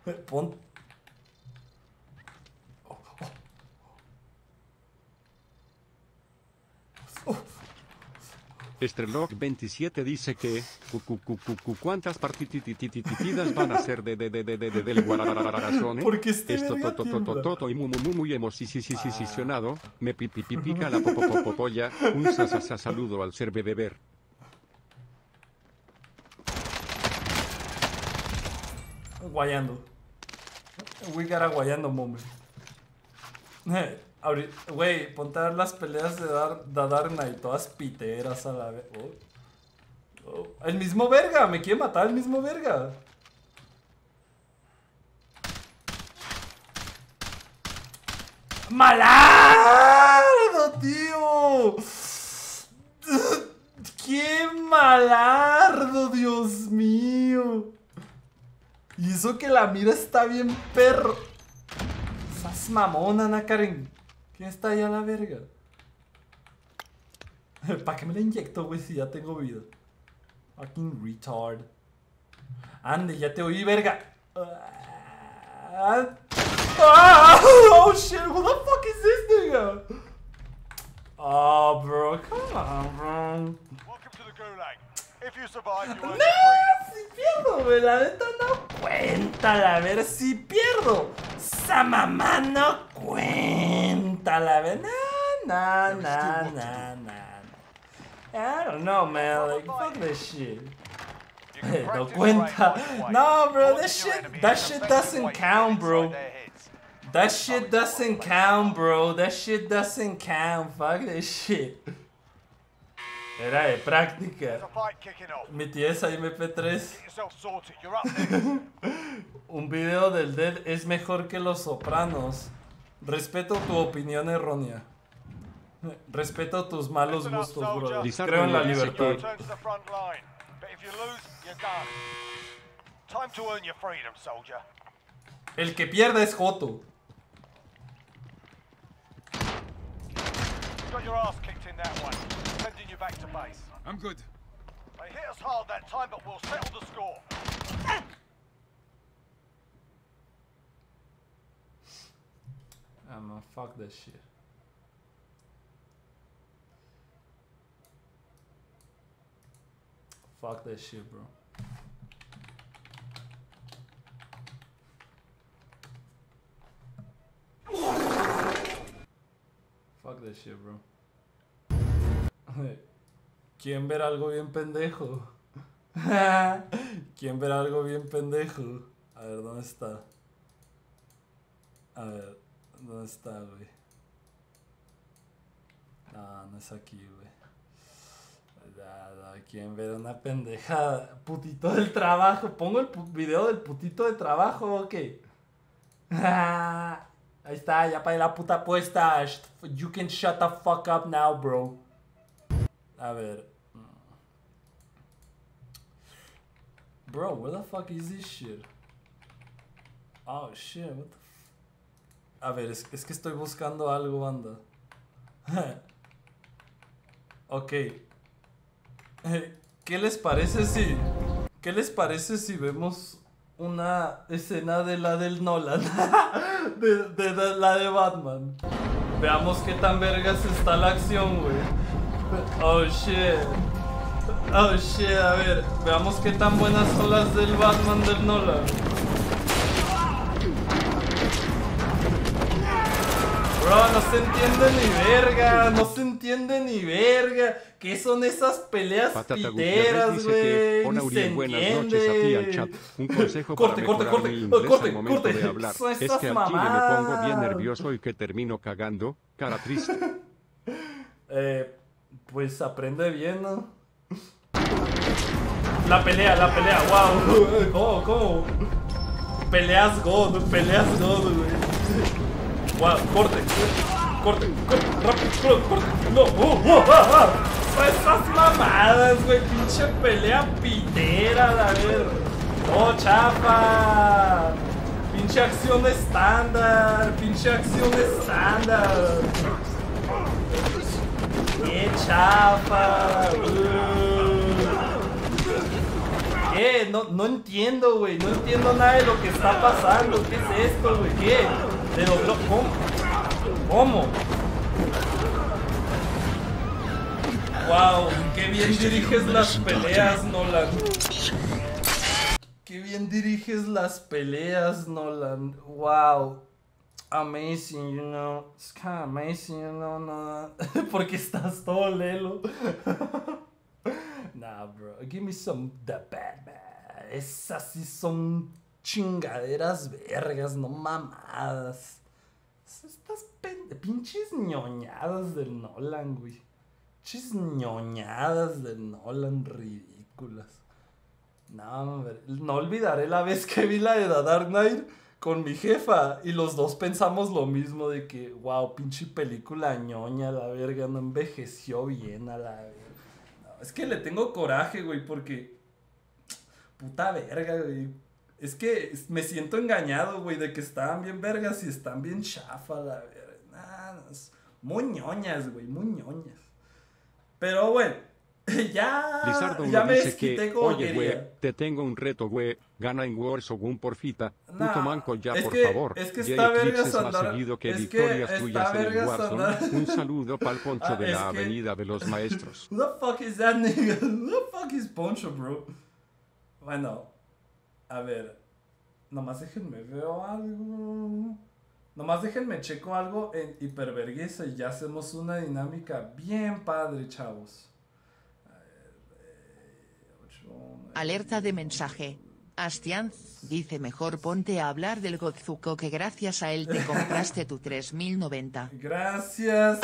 Speaker 2: Estrelog 27 dice que ¿cuántas partitidas van a ser del Guararazón?
Speaker 1: Porque
Speaker 2: esto toto y muy emocionado. Me pica la popopopoya. Un saludo al ser beber.
Speaker 1: Guayando. We got a guayando moment. Güey, ponte a ver las peleas de Dark Knight, todas piteras a la vez. El mismo verga, me quiere matar el mismo verga. ¡Malardo, tío! ¡Qué malardo, Dios mío! Y eso que la mira está bien perro. Estás mamona, Ana Karen. ¿Quién está allá a la verga? ¿Para qué me la inyecto, güey, si ya tengo vida? Fucking retard. Ande, ya te oí, verga. Oh shit, who the fuck is this nigga? Oh, bro, come on, bro.
Speaker 18: Welcome to the Gulag. If you survive, you earn
Speaker 1: No,
Speaker 18: your freedom.
Speaker 1: si pierdo, güey, la neta no cuenta, a ver si pierdo. Esa mamá no cuenta, a ver. Nah. I don't know, man, like, fuck this shit. No cuenta. No, bro, that shit doesn't count, bro. That shit doesn't count, bro. That shit doesn't count. Fuck that shit. Era de práctica. Mi tía es MP3. Un video del Dead es mejor que Los Sopranos. Respeto tu opinión errónea. Respeto tus malos gustos, bro. Creo en la libertad. El que pierde es Joto.
Speaker 18: Got your ass kicked in that one. Sending you back to base.
Speaker 19: I'm good.
Speaker 18: They hit us hard that time, but we'll settle the score.
Speaker 1: I'ma fuck that shit. Fuck that shit, bro. Fuck that shit, bro. ¿Quién ver algo bien pendejo? ¿Quién ver algo bien pendejo? A ver, ¿dónde está? A ver, ¿dónde está, güey? No, no es aquí, güey. ¿Quién ver una pendejada? Putito del trabajo. ¿Pongo el video del putito de trabajo o qué? Ahí está, ya pagué la puta apuesta. You can shut the fuck up now, bro. A ver. Bro, where the fuck is this shit? Oh shit, what the A ver, es que estoy buscando algo, banda. Ok. ¿Qué les parece si vemos una escena de la del Nolan? de la de Batman. Veamos qué tan vergas está la acción, güey. Oh shit. Oh shit, a ver. Veamos qué tan buenas son las del Batman del Nolan. Bro, no se entiende ni verga. No se entiende ni verga. ¿Qué son esas peleas piteras, güey?
Speaker 2: Hola, Uriel, buenas noches a ti al chat. Un consejo
Speaker 1: corte,
Speaker 2: para mejorar mi inglés al momento de hablar.
Speaker 1: Son
Speaker 2: Es que al chile me pongo bien nervioso y que termino cagando. Cara triste.
Speaker 1: Pues aprende bien, ¿no? La pelea, wow. ¿Cómo? Peleas God, güey. Wow, corte, rápido, corte. No, esas mamadas, güey, pinche pelea pitera, a ver. No, chapa. Pinche acción estándar. ¡Qué chafa! ¿Qué? No entiendo, güey. No entiendo nada de lo que está pasando. ¿Qué es esto, güey? ¿Qué? ¿De dobló? ¿Cómo? Wow, qué bien diriges las peleas, Nolan. Qué bien diriges las peleas, Nolan. Wow. Amazing, you know. It's kind of amazing, you know. No. Porque estás todo lelo. Nah, bro. Give me some the Batman. Esas sí son chingaderas vergas, no mamadas. Estas pinches ñoñadas del Nolan, güey. Pinches ñoñadas del Nolan ridículas. No, hombre. No olvidaré la vez que vi la de The Dark Knight con mi jefa y los dos pensamos lo mismo de que, wow, pinche película ñoña, la verga, no envejeció bien a la verga. No, es que le tengo coraje, güey, porque puta verga, güey. Es que me siento engañado, güey, de que estaban bien vergas y están bien chafa, la verga. Nah, no, muy ñoñas, güey, muy ñoñas. Pero bueno,
Speaker 2: Lizardo
Speaker 1: ya me
Speaker 2: dice
Speaker 1: desquité
Speaker 2: que,
Speaker 1: como
Speaker 2: oye,
Speaker 1: quería.
Speaker 2: güey, te tengo un reto, güey, gana en Warzone porfita,
Speaker 1: Nah,
Speaker 2: puto manco ya,
Speaker 1: es
Speaker 2: por
Speaker 1: que-
Speaker 2: favor.
Speaker 1: es que
Speaker 2: Jay
Speaker 1: está
Speaker 2: Eclipse
Speaker 1: vergas
Speaker 2: es más
Speaker 1: andar-
Speaker 2: seguido que
Speaker 1: es que
Speaker 2: victorias
Speaker 1: está
Speaker 2: tuyas en el
Speaker 1: vergas
Speaker 2: Warzone.
Speaker 1: andar-
Speaker 2: Un saludo pa'l Poncho de
Speaker 1: es
Speaker 2: la
Speaker 1: que-
Speaker 2: Avenida de los Maestros.
Speaker 1: Who the fuck is that nigga? Who the fuck is Poncho, bro? Bueno, a ver. Nomás déjenme veo algo. Nomás déjenme checo algo en Hiperverguesa y ya hacemos una dinámica bien padre, chavos.
Speaker 14: Alerta de mensaje. Astian dice mejor ponte a hablar del Gozuko que gracias a él te compraste tu 3090.
Speaker 1: Gracias.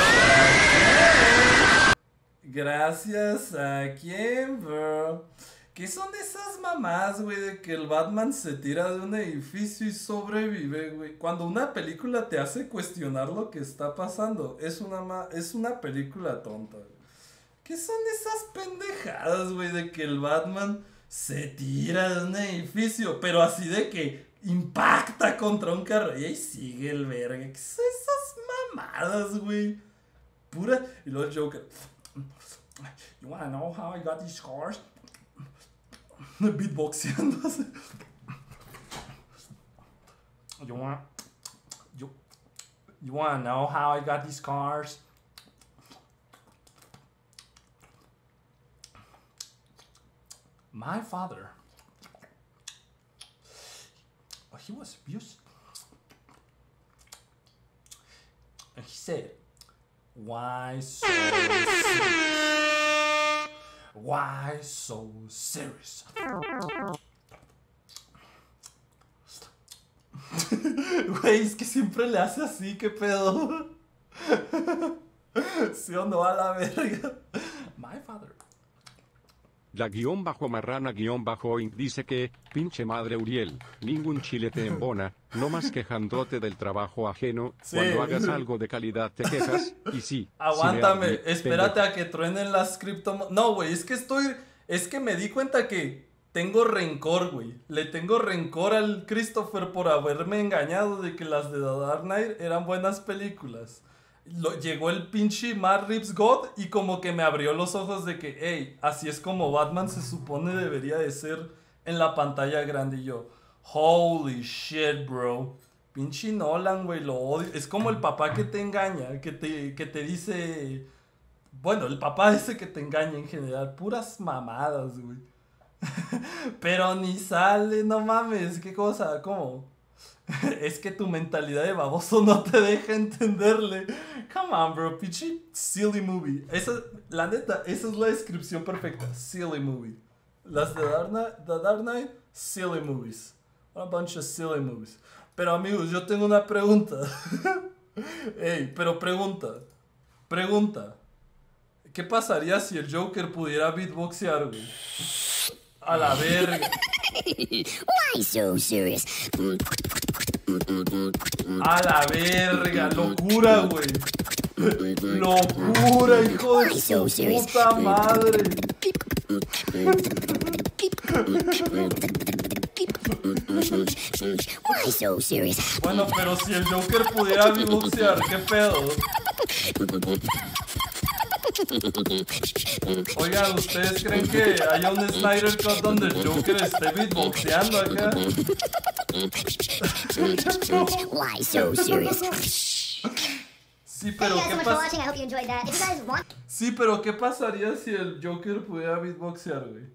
Speaker 1: Gracias a quién, bro. ¿Qué son de esas mamás, güey, de que el Batman se tira de un edificio y sobrevive, güey? Cuando una película te hace cuestionar lo que está pasando, es una película tonta, güey. ¿Qué son de esas pendejadas, güey, de que el Batman se tira de un edificio, pero así de que impacta contra un carro y ahí sigue el verga? ¿Qué son esas mamadas, güey? Pura... Y luego el Joker... You wanna know how I got these scars? Beatboxeando. You wanna know how I got these scars? My father, he was abused. And he said, why so serious? Why so serious? Güey, es que siempre le hace así, ¿qué pedo? ¿Sí o no a la verga? My father.
Speaker 2: La _marrana_oink dice que, pinche madre Uriel, ningún chile te embona, no más quejándote del trabajo ajeno,
Speaker 1: Sí.
Speaker 2: cuando hagas algo de calidad te quejas, y sí.
Speaker 1: Aguántame,
Speaker 2: sí me arde,
Speaker 1: espérate
Speaker 2: pendejo.
Speaker 1: a que truenen las criptomonedas. No, güey, es que me di cuenta que tengo rencor, güey. Le tengo rencor al Christopher por haberme engañado de que las de The Dark Knight eran buenas películas. Llegó el pinche Matt Reeves God y como que me abrió los ojos de que, hey, así es como Batman se supone debería de ser en la pantalla grande. Y yo, holy shit, bro. Pinche Nolan, güey, lo odio. Es como el papá que te engaña, que te dice... Bueno, el papá ese que te engaña en general. Puras mamadas, güey. Pero ni sale, no mames. ¿Qué cosa? ¿Cómo? Es que tu mentalidad de baboso no te deja entenderle. Come on, bro. Pinche silly movie. La neta, esa es la descripción perfecta. Silly movie. Las de The Dark Knight, silly movies. A bunch of silly movies. Pero amigos, yo tengo una pregunta. Ey, pero pregunta. ¿Qué pasaría si el Joker pudiera beatboxear, güey? A la verga.
Speaker 19: Why so serious?
Speaker 1: A la verga, locura, güey. Locura, hijo de su puta madre.
Speaker 19: Why so serious?
Speaker 1: Bueno, pero si el Joker pudiera beatboxear, ¿qué pedo? Oigan, ¿ustedes creen que haya un Snyder Cut donde el Joker esté beatboxeando acá?
Speaker 19: Why so serious?
Speaker 1: Sí, pero
Speaker 19: Hey guys,
Speaker 1: ¿qué
Speaker 19: so much for
Speaker 1: pasa?
Speaker 19: watching. I hope you enjoyed that. If you guys want
Speaker 1: Sí, pero ¿qué pasaría si el Joker pudiera beatboxear, güey?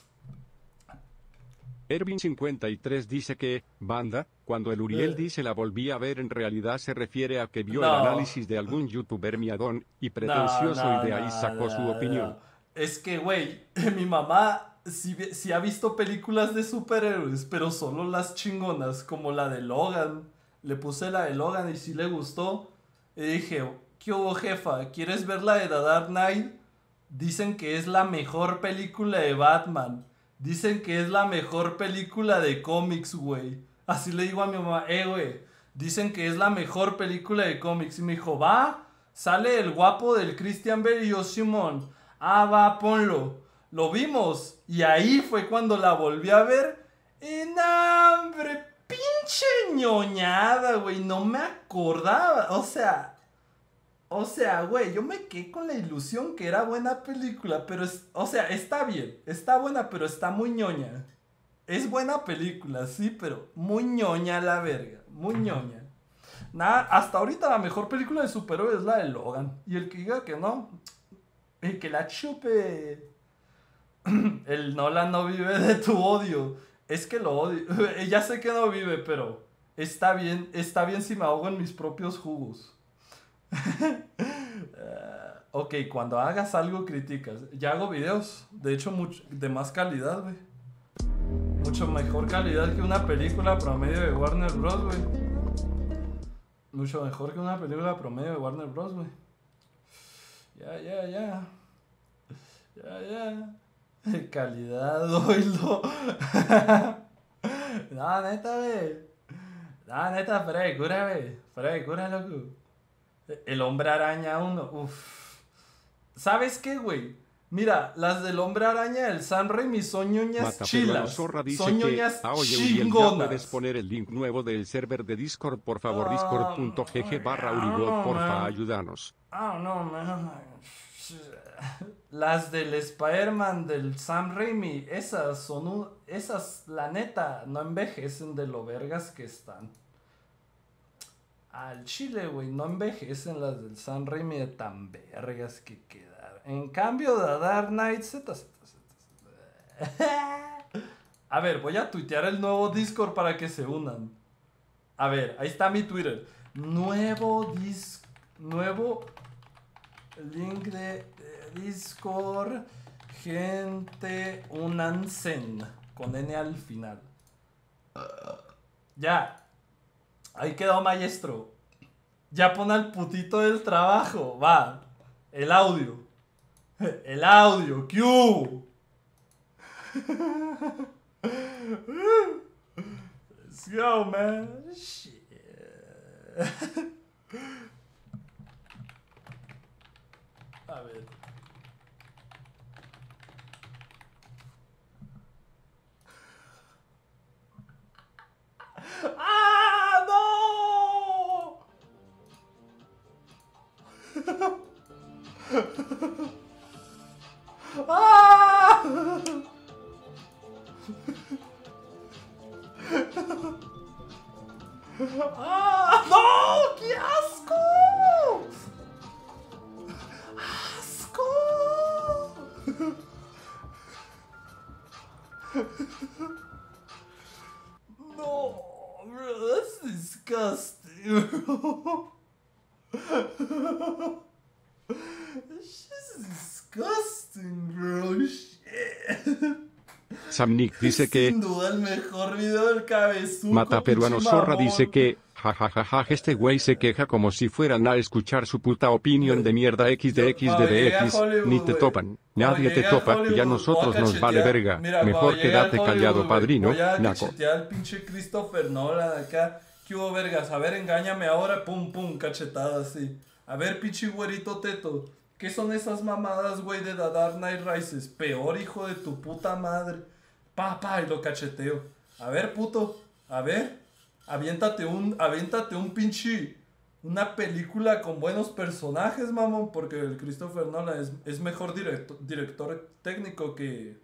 Speaker 2: Ervin53 dice que, banda, cuando el Uriel dice la volví a ver en realidad se refiere a que vio
Speaker 1: No.
Speaker 2: el análisis de algún youtuber miadón y pretencioso
Speaker 1: No,
Speaker 2: y de ahí sacó su opinión.
Speaker 1: Es que, güey, mi mamá sí ha visto películas de superhéroes, pero solo las chingonas, como la de Logan. Le puse la de Logan y sí le gustó. Y dije, ¿qué hubo, jefa? ¿Quieres ver la de The Dark Knight? Dicen que es la mejor película de Batman. Dicen que es la mejor película de cómics, güey. Así le digo a mi mamá, güey, dicen que es la mejor película de cómics. Y me dijo, va, sale el guapo del Christian Bale. Y yo, Simón, va, ponlo. Lo vimos. Y ahí fue cuando la volví a ver. Y no, hombre, pinche ñoñada, güey. No me acordaba. O sea, güey, yo me quedé con la ilusión que era buena película. Pero, está bien. Está buena, pero está muy ñoña. Es buena película, sí, pero muy ñoña la verga. Muy ñoña. Nada, hasta ahorita la mejor película de superhéroes es la de Logan. Y el que diga que no, el que la chupe. El Nolan no vive de tu odio. Es que lo odio. Ya sé que no vive, pero está bien si me ahogo en mis propios jugos. Ok, cuando hagas algo criticas. Ya hago videos, de hecho de más calidad, güey. Mucho mejor calidad que una película promedio de Warner Bros, güey. Mucho mejor que una película promedio de Warner Bros, güey. Ya. Calidad, oílo. No, neta, güey. No, neta, fuera de cura, güey. Fuera de cura, loco. El Hombre Araña 1, uff. ¿Sabes qué, güey? Mira, las del Hombre Araña del Sam Raimi son ñoñas chilas. Son ñoñas chingonas.
Speaker 2: ¿Puedes poner el link nuevo del server de Discord, por favor? Discord.gg/Uribot, porfa, ayúdanos.
Speaker 1: No, man. Las del Spider-Man del Sam Raimi, esas, la neta, no envejecen de lo vergas que están. Al chile, güey, no envejecen las del Sam Raimi de tan vergas que quedaron. En cambio de Dark Knight, A ver, voy a tuitear el nuevo Discord para que se unan. A ver, ahí está mi Twitter. Nuevo link de Discord. Gente, únanse con N al final. Ya. Ahí quedó, maestro. Ya pon al putito del trabajo. Va. El audio. El audio. Q. Let's go, man. Shit. A ver. ¡Ah, no! ¡Ah! ¡Ah, no! ¡Qué asco! ¡Asco! No, bro, that's disgusting, bro. This is disgusting, bro. Shit.
Speaker 2: Samnik dice que
Speaker 1: Sin duda el mejor video del cabezuco.
Speaker 2: Mata Peruano
Speaker 1: pinche
Speaker 2: Zorra
Speaker 1: mamón.
Speaker 2: dice que jajajaja, este güey se queja como si fueran a escuchar su puta opinión de mierda XDXDDX, ni te topan, nadie te topa, y a nosotros nos vale verga,
Speaker 1: Mira,
Speaker 2: mejor
Speaker 1: cuando llegue a
Speaker 2: quédate
Speaker 1: Hollywood,
Speaker 2: callado,
Speaker 1: güey,
Speaker 2: padrino,
Speaker 1: voy a
Speaker 2: naco.
Speaker 1: cachetear al pinche Christopher Nolan acá. ¿Qué hubo, vergas? A ver, engáñame ahora, pum, pum, cachetada así. A ver, pinche güerito teto. ¿Qué son esas mamadas, güey, de The Dark Knight Rises? Peor, hijo de tu puta madre. Y lo cacheteo. A ver, puto. A ver. Aviéntate un pinche... Una película con buenos personajes, mamón. Porque el Christopher Nolan es mejor director técnico que...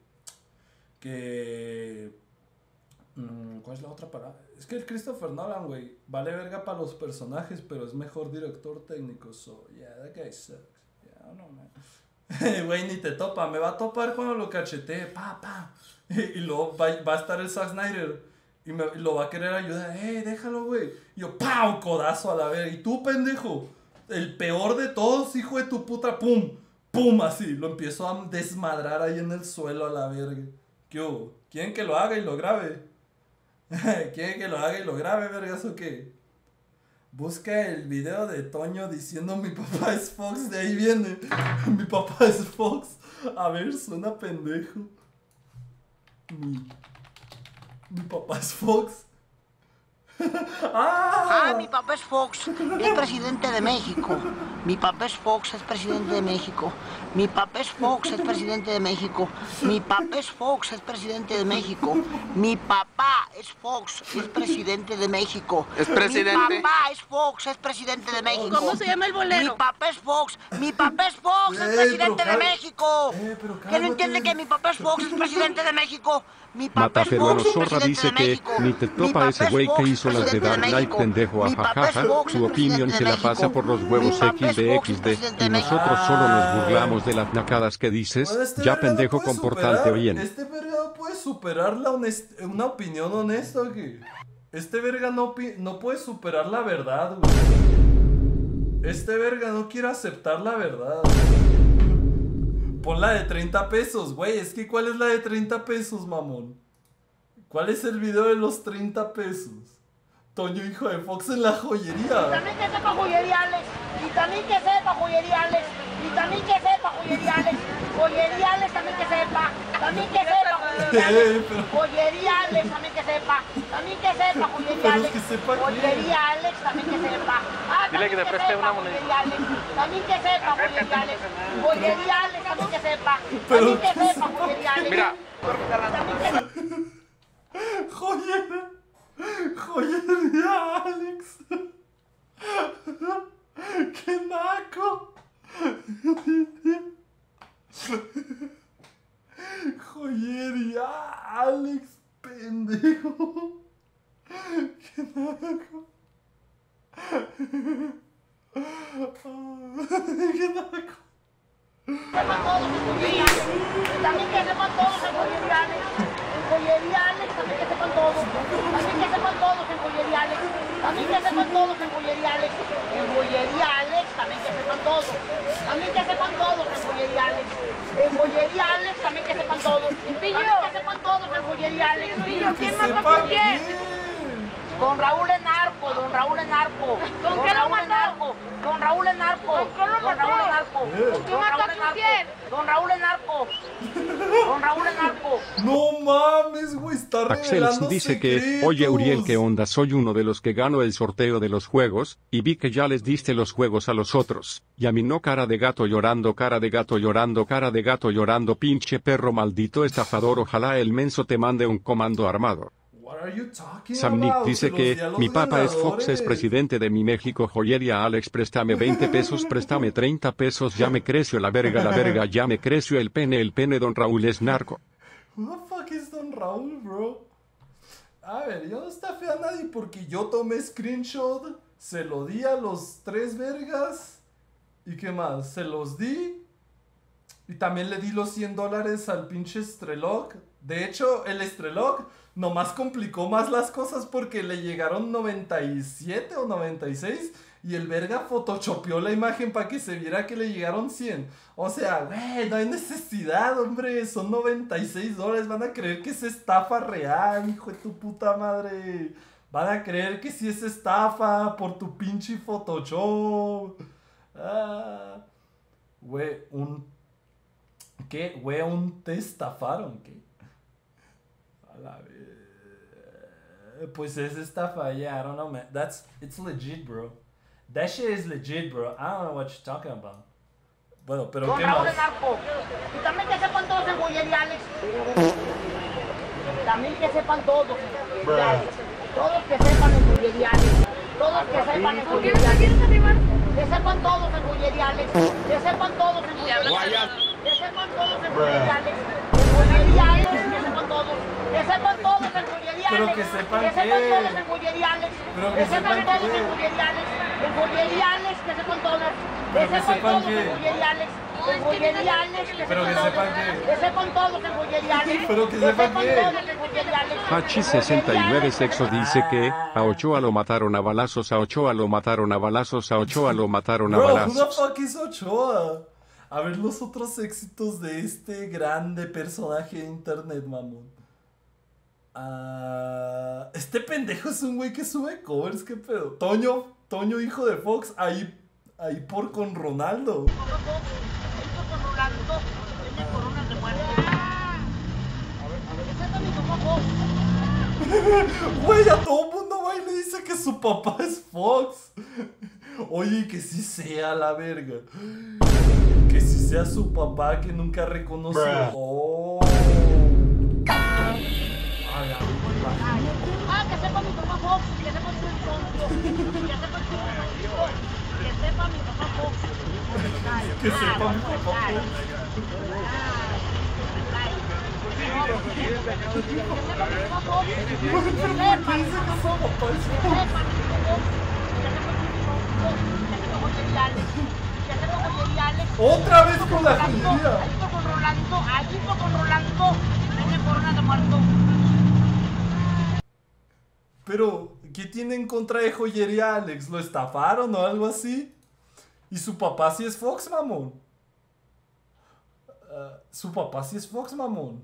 Speaker 1: ¿Cuál es la otra palabra? Es que el Christopher Nolan, güey, vale verga para los personajes, pero es mejor director técnico. So, yeah, that guy sucks. Yeah, no, man. Güey, ni te topa. Me va a topar cuando lo cachetee. Y luego va a estar el Zack Snyder. Y lo va a querer ayudar. Déjalo, güey. Y yo, ¡pam! Codazo a la verga. Y tú, pendejo. El peor de todos, hijo de tu puta. ¡Pum! ¡Pum! Así. Lo empiezo a desmadrar ahí en el suelo a la verga. ¿Qué hubo? ¿Quieren que lo haga y lo grabe? ¿Quieren que lo haga y lo grabe, vergas, o qué? Busca el video de Toño diciendo mi papá es Fox. De ahí viene. Mi papá es Fox. A ver, suena pendejo. Mi papá es Fox.
Speaker 20: Mi papá es Fox, es presidente de México. Mi papá es Fox, es presidente de México. Mi papá es Fox, es presidente de México. Mi papá es Fox, es presidente de México. Mi papá es Fox, es presidente de México.
Speaker 12: ¿Es presidente?
Speaker 20: Mi papá es Fox, es presidente de México.
Speaker 13: ¿Cómo se llama el bolero?
Speaker 20: Mi papá es Fox, mi papá es Fox, es presidente de México. ¿Que no entiende que mi papá es Fox, es presidente de México? Mi papá es
Speaker 2: Mataperuano
Speaker 20: Fox, es
Speaker 2: Zorra
Speaker 20: presidente
Speaker 2: dice
Speaker 20: de
Speaker 2: que
Speaker 20: México.
Speaker 2: ni te
Speaker 20: Mi
Speaker 2: topa
Speaker 20: papá
Speaker 2: ese
Speaker 20: es
Speaker 2: güey que
Speaker 20: Fox,
Speaker 2: hizo las de
Speaker 20: presidente
Speaker 2: Dark
Speaker 20: de
Speaker 2: Knight,
Speaker 20: México.
Speaker 2: pendejo,
Speaker 20: Mi papá es
Speaker 2: ajajaja.
Speaker 20: Fox,
Speaker 2: Su
Speaker 20: es
Speaker 2: opinión
Speaker 20: presidente
Speaker 2: se
Speaker 20: de
Speaker 2: la pasa
Speaker 20: México.
Speaker 2: por los
Speaker 20: Mi
Speaker 2: huevos
Speaker 20: papá es
Speaker 2: XD
Speaker 20: Fox, es
Speaker 2: XD.
Speaker 20: presidente
Speaker 2: Y
Speaker 20: de México.
Speaker 2: nosotros solo nos burlamos de las nacadas que dices. Ya pendejo, comportarte bien.
Speaker 1: Este verga no puede superar una opinión honesta, güey. Este verga no puede superar la verdad, güey. Este verga no quiere aceptar la verdad. Pon la de 30 pesos, güey. Es que ¿cuál es la de 30 pesos, mamón? ¿Cuál es el video de los 30 pesos? Toño, hijo de Fox, en la joyería.
Speaker 20: Y también que sepa joyería, Alex. Y también que sepa joyería, Alex. Y también que sepa joyería, Alex. Joyería, Alex, también que sepa. También que sepa joyería, Alex. Joyería, Alex, también que sepa. También que sepa joyería, Alex. Joyería, Alex, también que sepa.
Speaker 12: Dile que te preste una moneda.
Speaker 20: También que sepa joyería, Alex. Joyería, Alex, también que sepa. También que sepa joyería, Alex.
Speaker 12: Mira.
Speaker 1: Joyería, Alex. ¡Qué naco! Joyería, Alex, pendejo. ¡Qué naco! ¡Qué naco!
Speaker 20: Sepan todos en joyería, Alex. También que sepan todos en joyería, Alex. Joyería, Alex, también que sepan todos. También que sepan todos en joyería, Alex. También que sepan todos en joyería, Alex. En joyería, Alex, también que sepan todos. También que sepan todos en joyería, Alex. En joyería, Alex, también que sepan todos. También que sepan todos en joyería, Alex. ¿Quién mató con quién? Don Raúl en Narco, don Raúl en Narco. ¿Con qué lo mató? Don Raúl en Narco. ¿Con qué lo mató? ¿Con qué mató a quién? Don Raúl en Narco. Don Raúl en Narco.
Speaker 1: No mames, güey, está revelando
Speaker 2: Axel dice que,
Speaker 1: secretos.
Speaker 2: oye Uriel, ¿qué onda? Soy uno de los que ganó el sorteo de los juegos, y vi que ya les diste los juegos a los otros. Y a mí no, cara de gato llorando, cara de gato llorando, cara de gato llorando, pinche perro maldito estafador, ojalá el menso te mande un comando armado. Samnik dice que, mi papá es Fox, es presidente de mi México joyería, Alex, préstame 20 pesos, préstame 30 pesos, ya me creció la verga, ya me creció el pene, don Raúl es narco.
Speaker 1: Who the fuck is Don Raúl, bro? A ver, yo no estafé a nadie porque yo tomé screenshot, se lo di a los 3 vergas, ¿y qué más? Se los di, y también le di los $100 al pinche Strelog. De hecho, el Strelog nomás complicó más las cosas porque le llegaron 97 o 96 y el verga photoshopeó la imagen para que se viera que le llegaron 100. O sea, güey, no hay necesidad, hombre, son $96, van a creer que es estafa real, hijo de tu puta madre. Van a creer que sí es estafa por tu pinche Photoshop. Güey, ¿qué? Güey, te estafaron, ¿qué? A la vez. Pues es estafa, yeah, I don't know, man. It's legit, bro. That shit is legit, bro. I don't know what you're talking about. Bueno, pero
Speaker 20: Don
Speaker 1: ¿qué
Speaker 20: Raúl
Speaker 1: más?
Speaker 20: en Narco. Y también que sepan todos en joyería, Alex. También que sepan todos en joyería, Alex. Todos que sepan en joyería, Alex. Todos que sepan en joyería, Alex. Que sepan todos en joyería, Alex. Que sepan todos en joyería, Alex. Que sepan todos en joyería, Alex. En joyería, Alex. Que sepan todos. Que sepan todos en joyería,
Speaker 1: Pero
Speaker 20: Alex.
Speaker 1: que sepan
Speaker 20: Que sepan
Speaker 1: qué.
Speaker 20: todos en joyería, Alex.
Speaker 1: Pero
Speaker 20: Que
Speaker 1: que
Speaker 20: sepan
Speaker 1: sepan
Speaker 20: todos
Speaker 1: qué.
Speaker 20: en joyería, Alex. En joyería, Alex. Que sepan todos.
Speaker 1: Pero
Speaker 20: Que
Speaker 1: que
Speaker 20: sepan
Speaker 1: sepan
Speaker 20: todos
Speaker 1: qué.
Speaker 20: en joyería, Alex. En joyería, Alex.
Speaker 1: Pero que sepan qué.
Speaker 20: Que sepan todos en joyería, Alex.
Speaker 1: Pero que sepan qué.
Speaker 20: todos en joyería, Alex.
Speaker 2: Hachi69 Sexo dice que, a Ochoa lo mataron a balazos, a Ochoa lo mataron a balazos, a Ochoa lo mataron a
Speaker 1: Bro, who the
Speaker 2: balazos.
Speaker 1: fuck is Ochoa? A ver los otros éxitos de este grande personaje de internet, mamón. Este pendejo es un güey que sube covers, qué pedo. Toño, hijo de Fox, ahí por con Ronaldo. Güey, a todo mundo güey le dice que su papá es Fox. Oye, que sí sea la verga. Que sí sea su papá que nunca reconoció. Oh.
Speaker 20: Ah, que sepa mi papá Fox, que sepa mi papá Fox. Que sepa mi papá Fox.
Speaker 1: Que sepa mi papá Fox. Otra vez con la joyería.
Speaker 20: Allí con Rolando, tiene corona de muerto.
Speaker 1: Pero, ¿qué tiene en contra de joyería, Alex? ¿Lo estafaron o algo así? Y su papá sí es Fox, mamón. Su papá sí es Fox, mamón.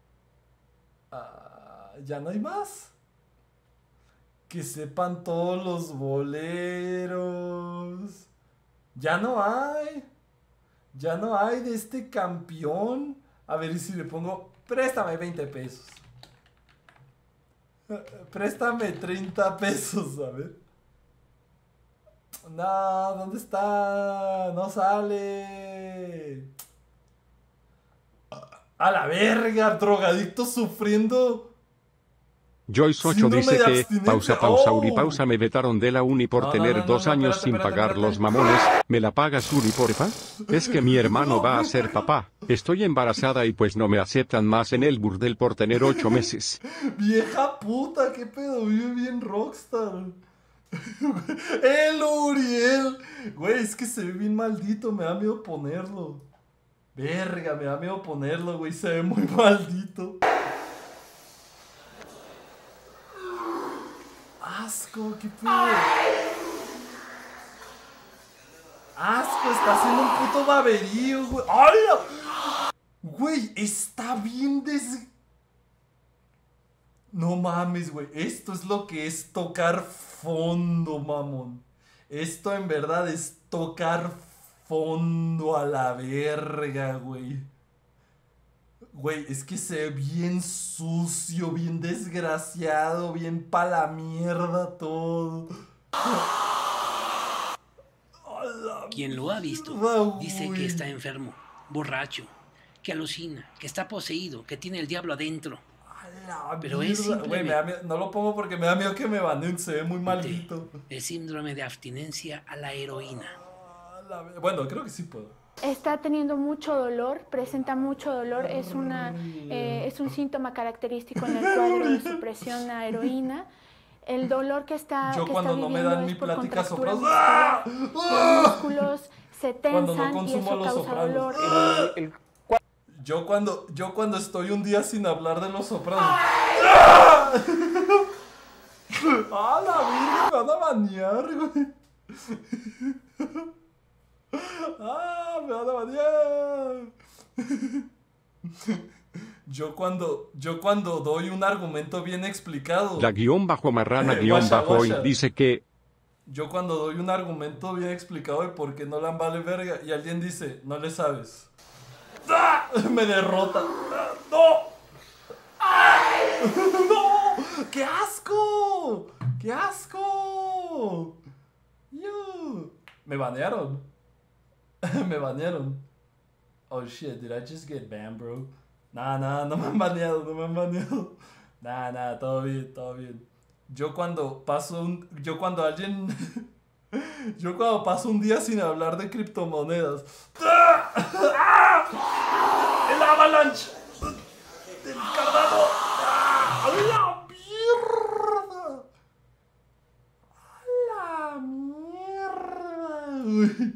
Speaker 1: Ya no hay más. Que sepan todos los boleros. Ya no hay. Ya no hay de este campeón. A ver si le pongo... Préstame 20 pesos. Préstame 30 pesos, a ver. No, ¿dónde está? No sale. A la verga, drogadicto sufriendo.
Speaker 2: Joyce 8 dice que, pausa, me vetaron de la uni por tener 2 años sin pagar los mamones. ¿Me la pagas, Uri, porfa? Es que mi hermano va a ser papá. Estoy embarazada y pues no me aceptan más en el burdel por tener 8 meses.
Speaker 1: Vieja puta, qué pedo, vive bien rockstar. El Uriel. Güey, es que se ve bien maldito, me da miedo ponerlo. Verga, me da miedo ponerlo, güey, se ve muy maldito. Asco, qué pedo. Asco, está haciendo un puto baberío, güey. ¡Hala! Güey, está bien No mames, güey. Esto es lo que es tocar fondo, mamón. Esto en verdad es tocar fondo a la verga, güey. Güey, es que se ve bien sucio, bien desgraciado, bien pa' la mierda todo.
Speaker 21: Quien lo ha visto dice que está enfermo, borracho, que alucina, que está poseído, que tiene el diablo adentro. Pero es
Speaker 1: simplemente... Güey, no lo pongo porque me da miedo que me baneen, se ve muy maldito.
Speaker 21: El síndrome de abstinencia a la heroína.
Speaker 1: Bueno, creo que sí puedo.
Speaker 22: Está teniendo mucho dolor, presenta mucho dolor, es un síntoma característico en el cuadro de supresión a heroína. El dolor que está
Speaker 1: cuando no me dan mi plática soprano,
Speaker 22: los músculos se tensan y eso causa dolor.
Speaker 1: Yo cuando estoy un día sin hablar de los sopranos. ¡Ah, la virgen! Me van a bañar, güey. ¡Ah, me van a bañar! Yo cuando doy un argumento bien explicado.
Speaker 2: La _marrana_hoy dice que...
Speaker 1: Yo cuando doy un argumento bien explicado de por qué no la vale verga y alguien dice, no le sabes. ¡Ah! Me derrota. ¡No! ¡No! ¡Qué asco! ¡Qué asco! Me banearon. Me banearon. Oh shit, did I just get banned, bro? Nah, no me han baneado, Nah, todo bien. Yo cuando paso un día sin hablar de criptomonedas. ¡El avalanche! ¡El Cardano! ¡A la mierda! ¡A la mierda!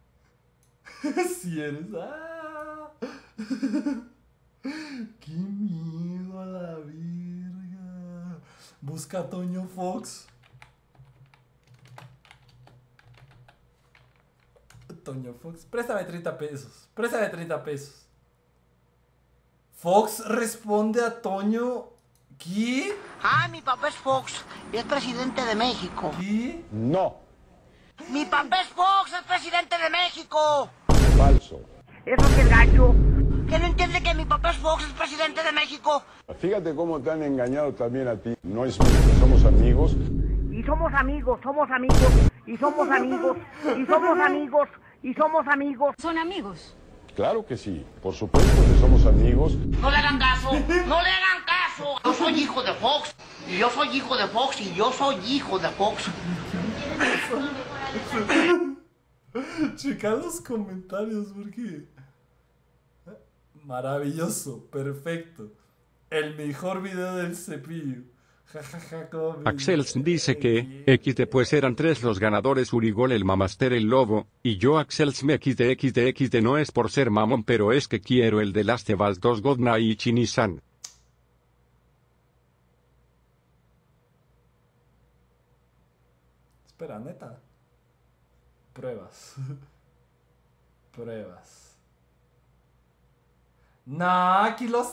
Speaker 1: Si eres... ¡Qué miedo a la verga! Busca a Toño Fox. Toño Fox, préstame 30 pesos. Fox responde a Toño. ¿Qué?
Speaker 20: Ah, mi papá es Fox y es presidente de México.
Speaker 1: ¿Qué?
Speaker 12: No.
Speaker 20: Mi papá es Fox, es presidente de México.
Speaker 12: Falso.
Speaker 20: Eso que es gacho. ¿Que no entiende que mi papá es Fox, es presidente de México?
Speaker 12: Fíjate cómo te han engañado también a ti. No es mío, somos amigos.
Speaker 20: somos amigos, y somos amigos, y somos amigos, y somos amigos.
Speaker 5: ¿Son amigos?
Speaker 6: Claro que sí, por supuesto que somos amigos.
Speaker 20: No le hagan caso, no le hagan caso. Yo soy hijo de Fox, y yo soy hijo de Fox, y yo soy hijo de Fox.
Speaker 1: Checa los comentarios porque... Maravilloso, perfecto. El mejor video del cepillo.
Speaker 2: Axels dice que, XD pues eran 3 los ganadores Urigol el Mamaster el Lobo, y yo Axels me XD no es por ser mamón pero es que quiero el de Last of Us 2 Godna y Chinisan.
Speaker 1: Espera, neta. Pruebas. Pruebas. Nah, aquí los...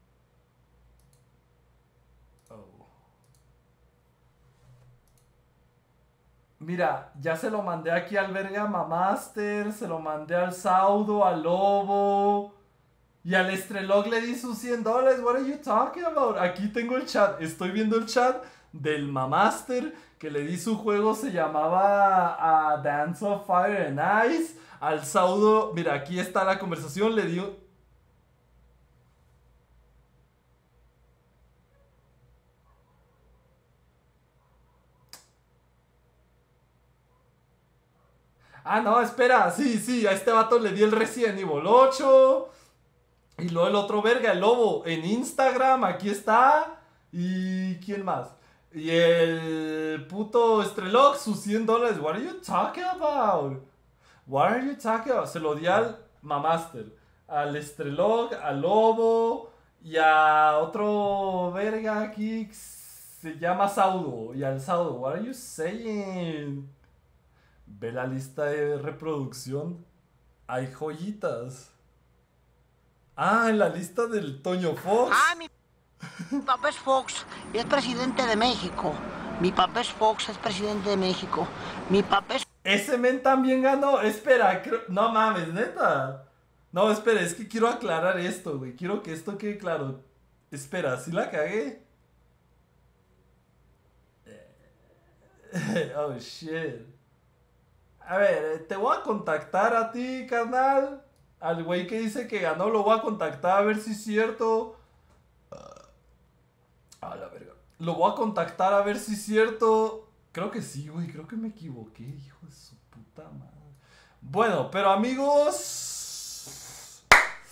Speaker 1: Mira, ya se lo mandé aquí al verga Mamaster, se lo mandé al Saudo, al Lobo y al Estrelog le di sus $100. What are you talking about? Aquí tengo el chat, estoy viendo el chat del Mamaster que le di su juego, se llamaba Dance of Fire and Ice. Al Saudo, mira, aquí está la conversación, le di... Ah, no, espera, sí, a este vato le di el Resident Evil 8. Y luego el otro verga, el Lobo, en Instagram, aquí está. ¿Y quién más? Y el puto Estrelog, sus $100. What are you talking about? What are you talking about? Se lo di al Mamaster, al Estrelog, al Lobo y a otro verga aquí que se llama Saudo. Y al Saudo, what are you saying? Ve la lista de reproducción. Hay joyitas. Ah, en la lista del Toño Fox.
Speaker 20: Ah, mi papá es Fox y es presidente de México. Mi papá es Fox, es presidente de México. Mi papá es...
Speaker 1: Ese men también ganó. Espera, no mames, neta. No, espera, es que quiero aclarar esto, güey. Quiero que esto quede claro. Espera, ¿sí la cagué? Oh, shit. A ver, te voy a contactar a ti, carnal. Al güey que dice que ganó lo voy a contactar a ver si es cierto. A la verga. Lo voy a contactar a ver si es cierto. Creo que sí, güey. Creo que me equivoqué, hijo de su puta madre. Bueno, pero amigos,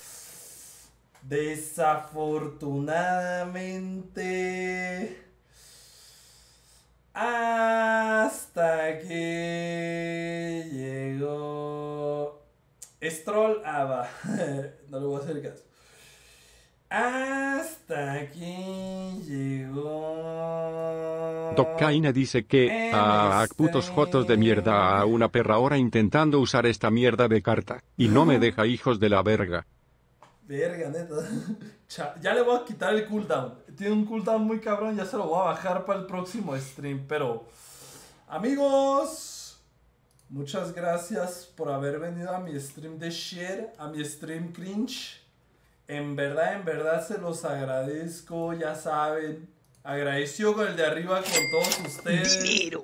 Speaker 1: desafortunadamente... Hasta que llegó Stroll Ava. No le voy a hacer caso. Hasta que llegó.
Speaker 2: Dockaina dice que, putos jotos de mierda, a una perra ahora intentando usar esta mierda de carta, y no me deja hijos de la verga.
Speaker 1: Verga, neta. Ya le voy a quitar el cooldown. Tiene un cooldown muy cabrón, ya se lo voy a bajar para el próximo stream. Pero, amigos, muchas gracias por haber venido a mi stream de share, a mi stream cringe. En verdad se los agradezco, ya saben. Agradecido con el de arriba con todos ustedes.
Speaker 20: Dinero.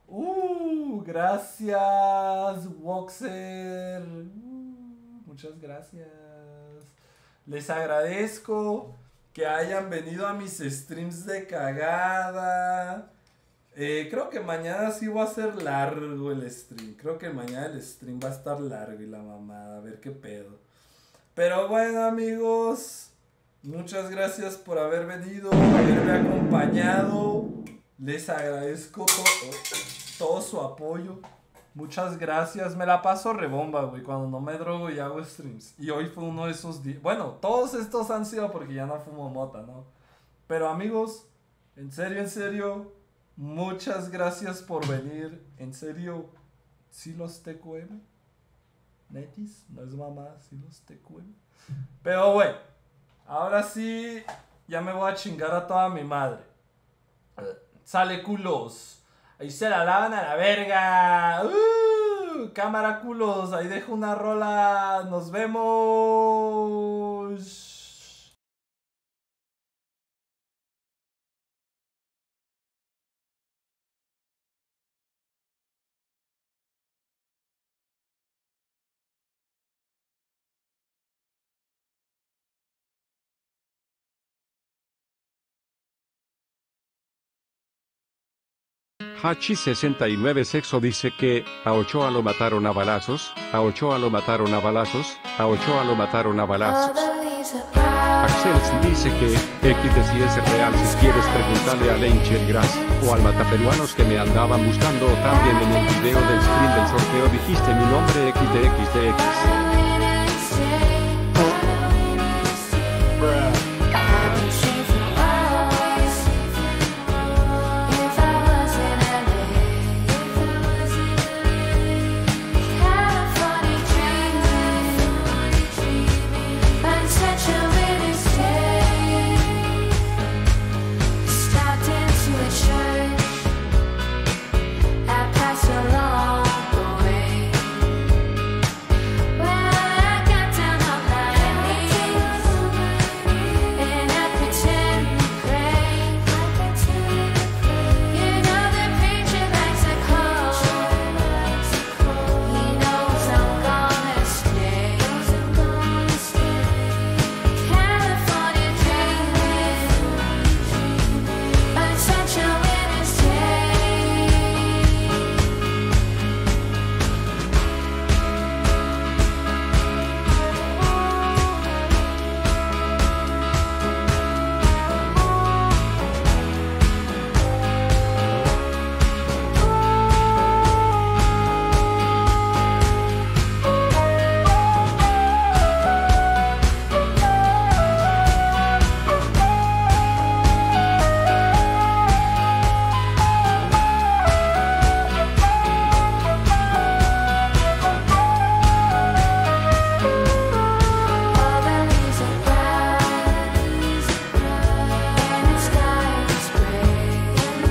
Speaker 1: Gracias, Woxer. Muchas gracias. Les agradezco que hayan venido a mis streams de cagada. Creo que mañana sí va a ser largo el stream. Creo que mañana el stream va a estar largo y la mamada. A ver qué pedo. Pero bueno, amigos, muchas gracias por haber venido, haberme acompañado. Les agradezco todo su apoyo. Muchas gracias, me la paso rebomba, güey, cuando no me drogo y hago streams. Y hoy fue uno de esos días. Bueno, todos estos han sido porque ya no fumo mota, ¿no? Pero amigos, en serio, muchas gracias por venir. En serio, ¿sí los TQM? Netis, no es mamá, ¿sí los TQM? Pero bueno, ahora sí, ya me voy a chingar a toda mi madre. Sale culos. Ahí se la lavan a la verga. Cámara culos. Ahí dejo una rola. Nos vemos.
Speaker 2: Hachi69 Sexo dice que, a Ochoa lo mataron a balazos, a Ochoa lo mataron a balazos, a Ochoa lo mataron a balazos. Axel dice que, XD si es real, si quieres preguntarle a Lencher Grass, o al mataperuanos que me andaban buscando, o también en el video del screen del sorteo dijiste mi nombre XDXDX.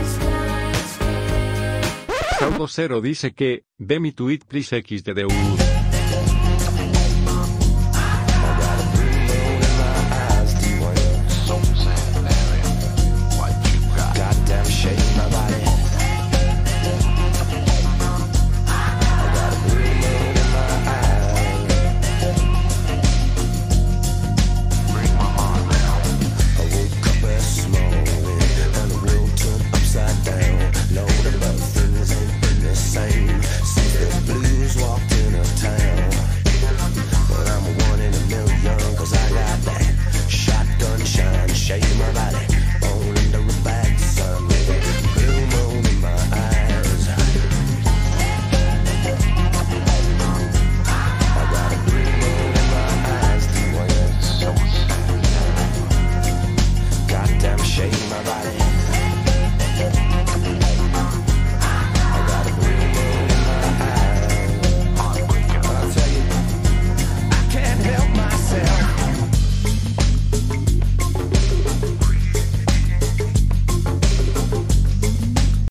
Speaker 2: Saudo Cero dice que, ve mi tweet please XDDU.